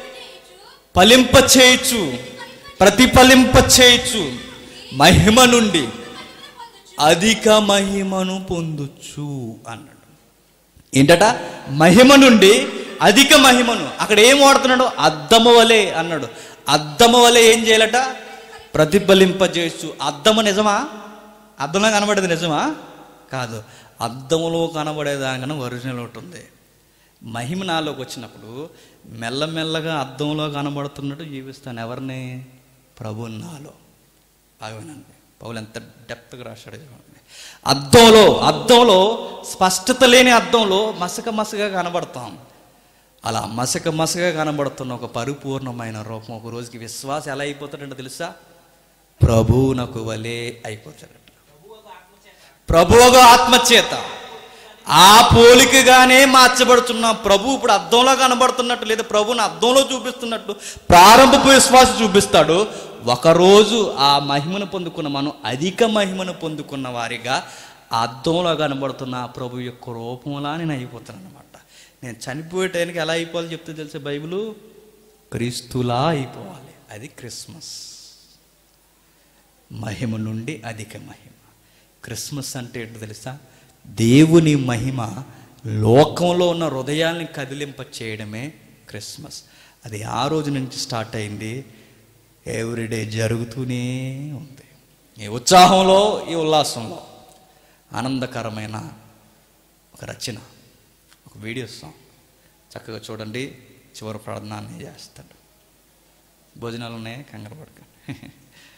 ప్రతిఫలింపచేయచ్చు మహిమ నుండి అధిక మహిమను పొందుచు అన్నాడు. ఏంటట? మహిమ నుండి అధిక మహిమను. అక్కడ ఏం వాడుతున్నాడు? అద్దము వలె అన్నాడు. అద్దము వలె ఏం చేయాలట? ప్రతిఫలింపజేయచ్చు. అద్దము నిజమా? అద్దంలో కనబడేది నిజమా? కాదు. అద్దంలో కనబడేదానికన్నా ఒరిజినల్ ఒకటి ఉంది. మహిమ నాలోకి వచ్చినప్పుడు మెల్లమెల్లగా అద్దంలో కనబడుతున్నట్టు జీవిస్తాను. ఎవరిని? ప్రభువుని నాలో. అవేనండి పౌలు ఎంత డెప్త్గా రాశాడు. అద్దంలో స్పష్టత లేని అద్దంలో మసకగా కనబడతాం. అలా మసకగా కనబడుతున్న ఒక పరిపూర్ణమైన రూపం ఒక రోజుకి విశ్వాసం ఎలా అయిపోతాడంటే తెలుసా? ప్రభువునకు వలే అయిపోతాడట. ప్రభువుగా ఆత్మచేత ఆ పోలికగానే మార్చబడుతున్నాం. ప్రభు ఇప్పుడు అద్దంలో కనబడుతున్నట్టు లేదా ప్రభువుని అద్దంలో చూపిస్తున్నట్టు ప్రారంభపు విశ్వాసం చూపిస్తాడు. ఒకరోజు ఆ మహిమను పొందుకున్న మనం అధిక మహిమను పొందుకున్న వారిగా ఆ అద్దంలో కనబడుతున్న ప్రభు యొక్క రూపంలా నేను అయిపోతాను అనమాట. నేను చనిపోయే టైంకి ఎలా అయిపోవాలి చెప్తే తెలిసే బైబిలు? క్రీస్తులా అయిపోవాలి. అది క్రిస్మస్. మహిమ నుండి అధిక మహిమ. క్రిస్మస్ అంటే ఏంటో తెలుసా? దేవుని మహిమ లోకంలో ఉన్న హృదయాల్ని కదిలింప చేయడమే క్రిస్మస్. అది ఆ రోజు నుంచి స్టార్ట్ అయింది. ఎవ్రీడే జరుగుతూనే ఉంది. ఈ ఉత్సాహంలో, ఈ ఉల్లాసంలో ఆనందకరమైన ఒక రచన, ఒక వీడియో సాంగ్. చక్కగా చూడండి. చివరి ప్రార్థన చేస్తాడు. భోజనాలు ఉన్నాయి, కంగారు పడకండి.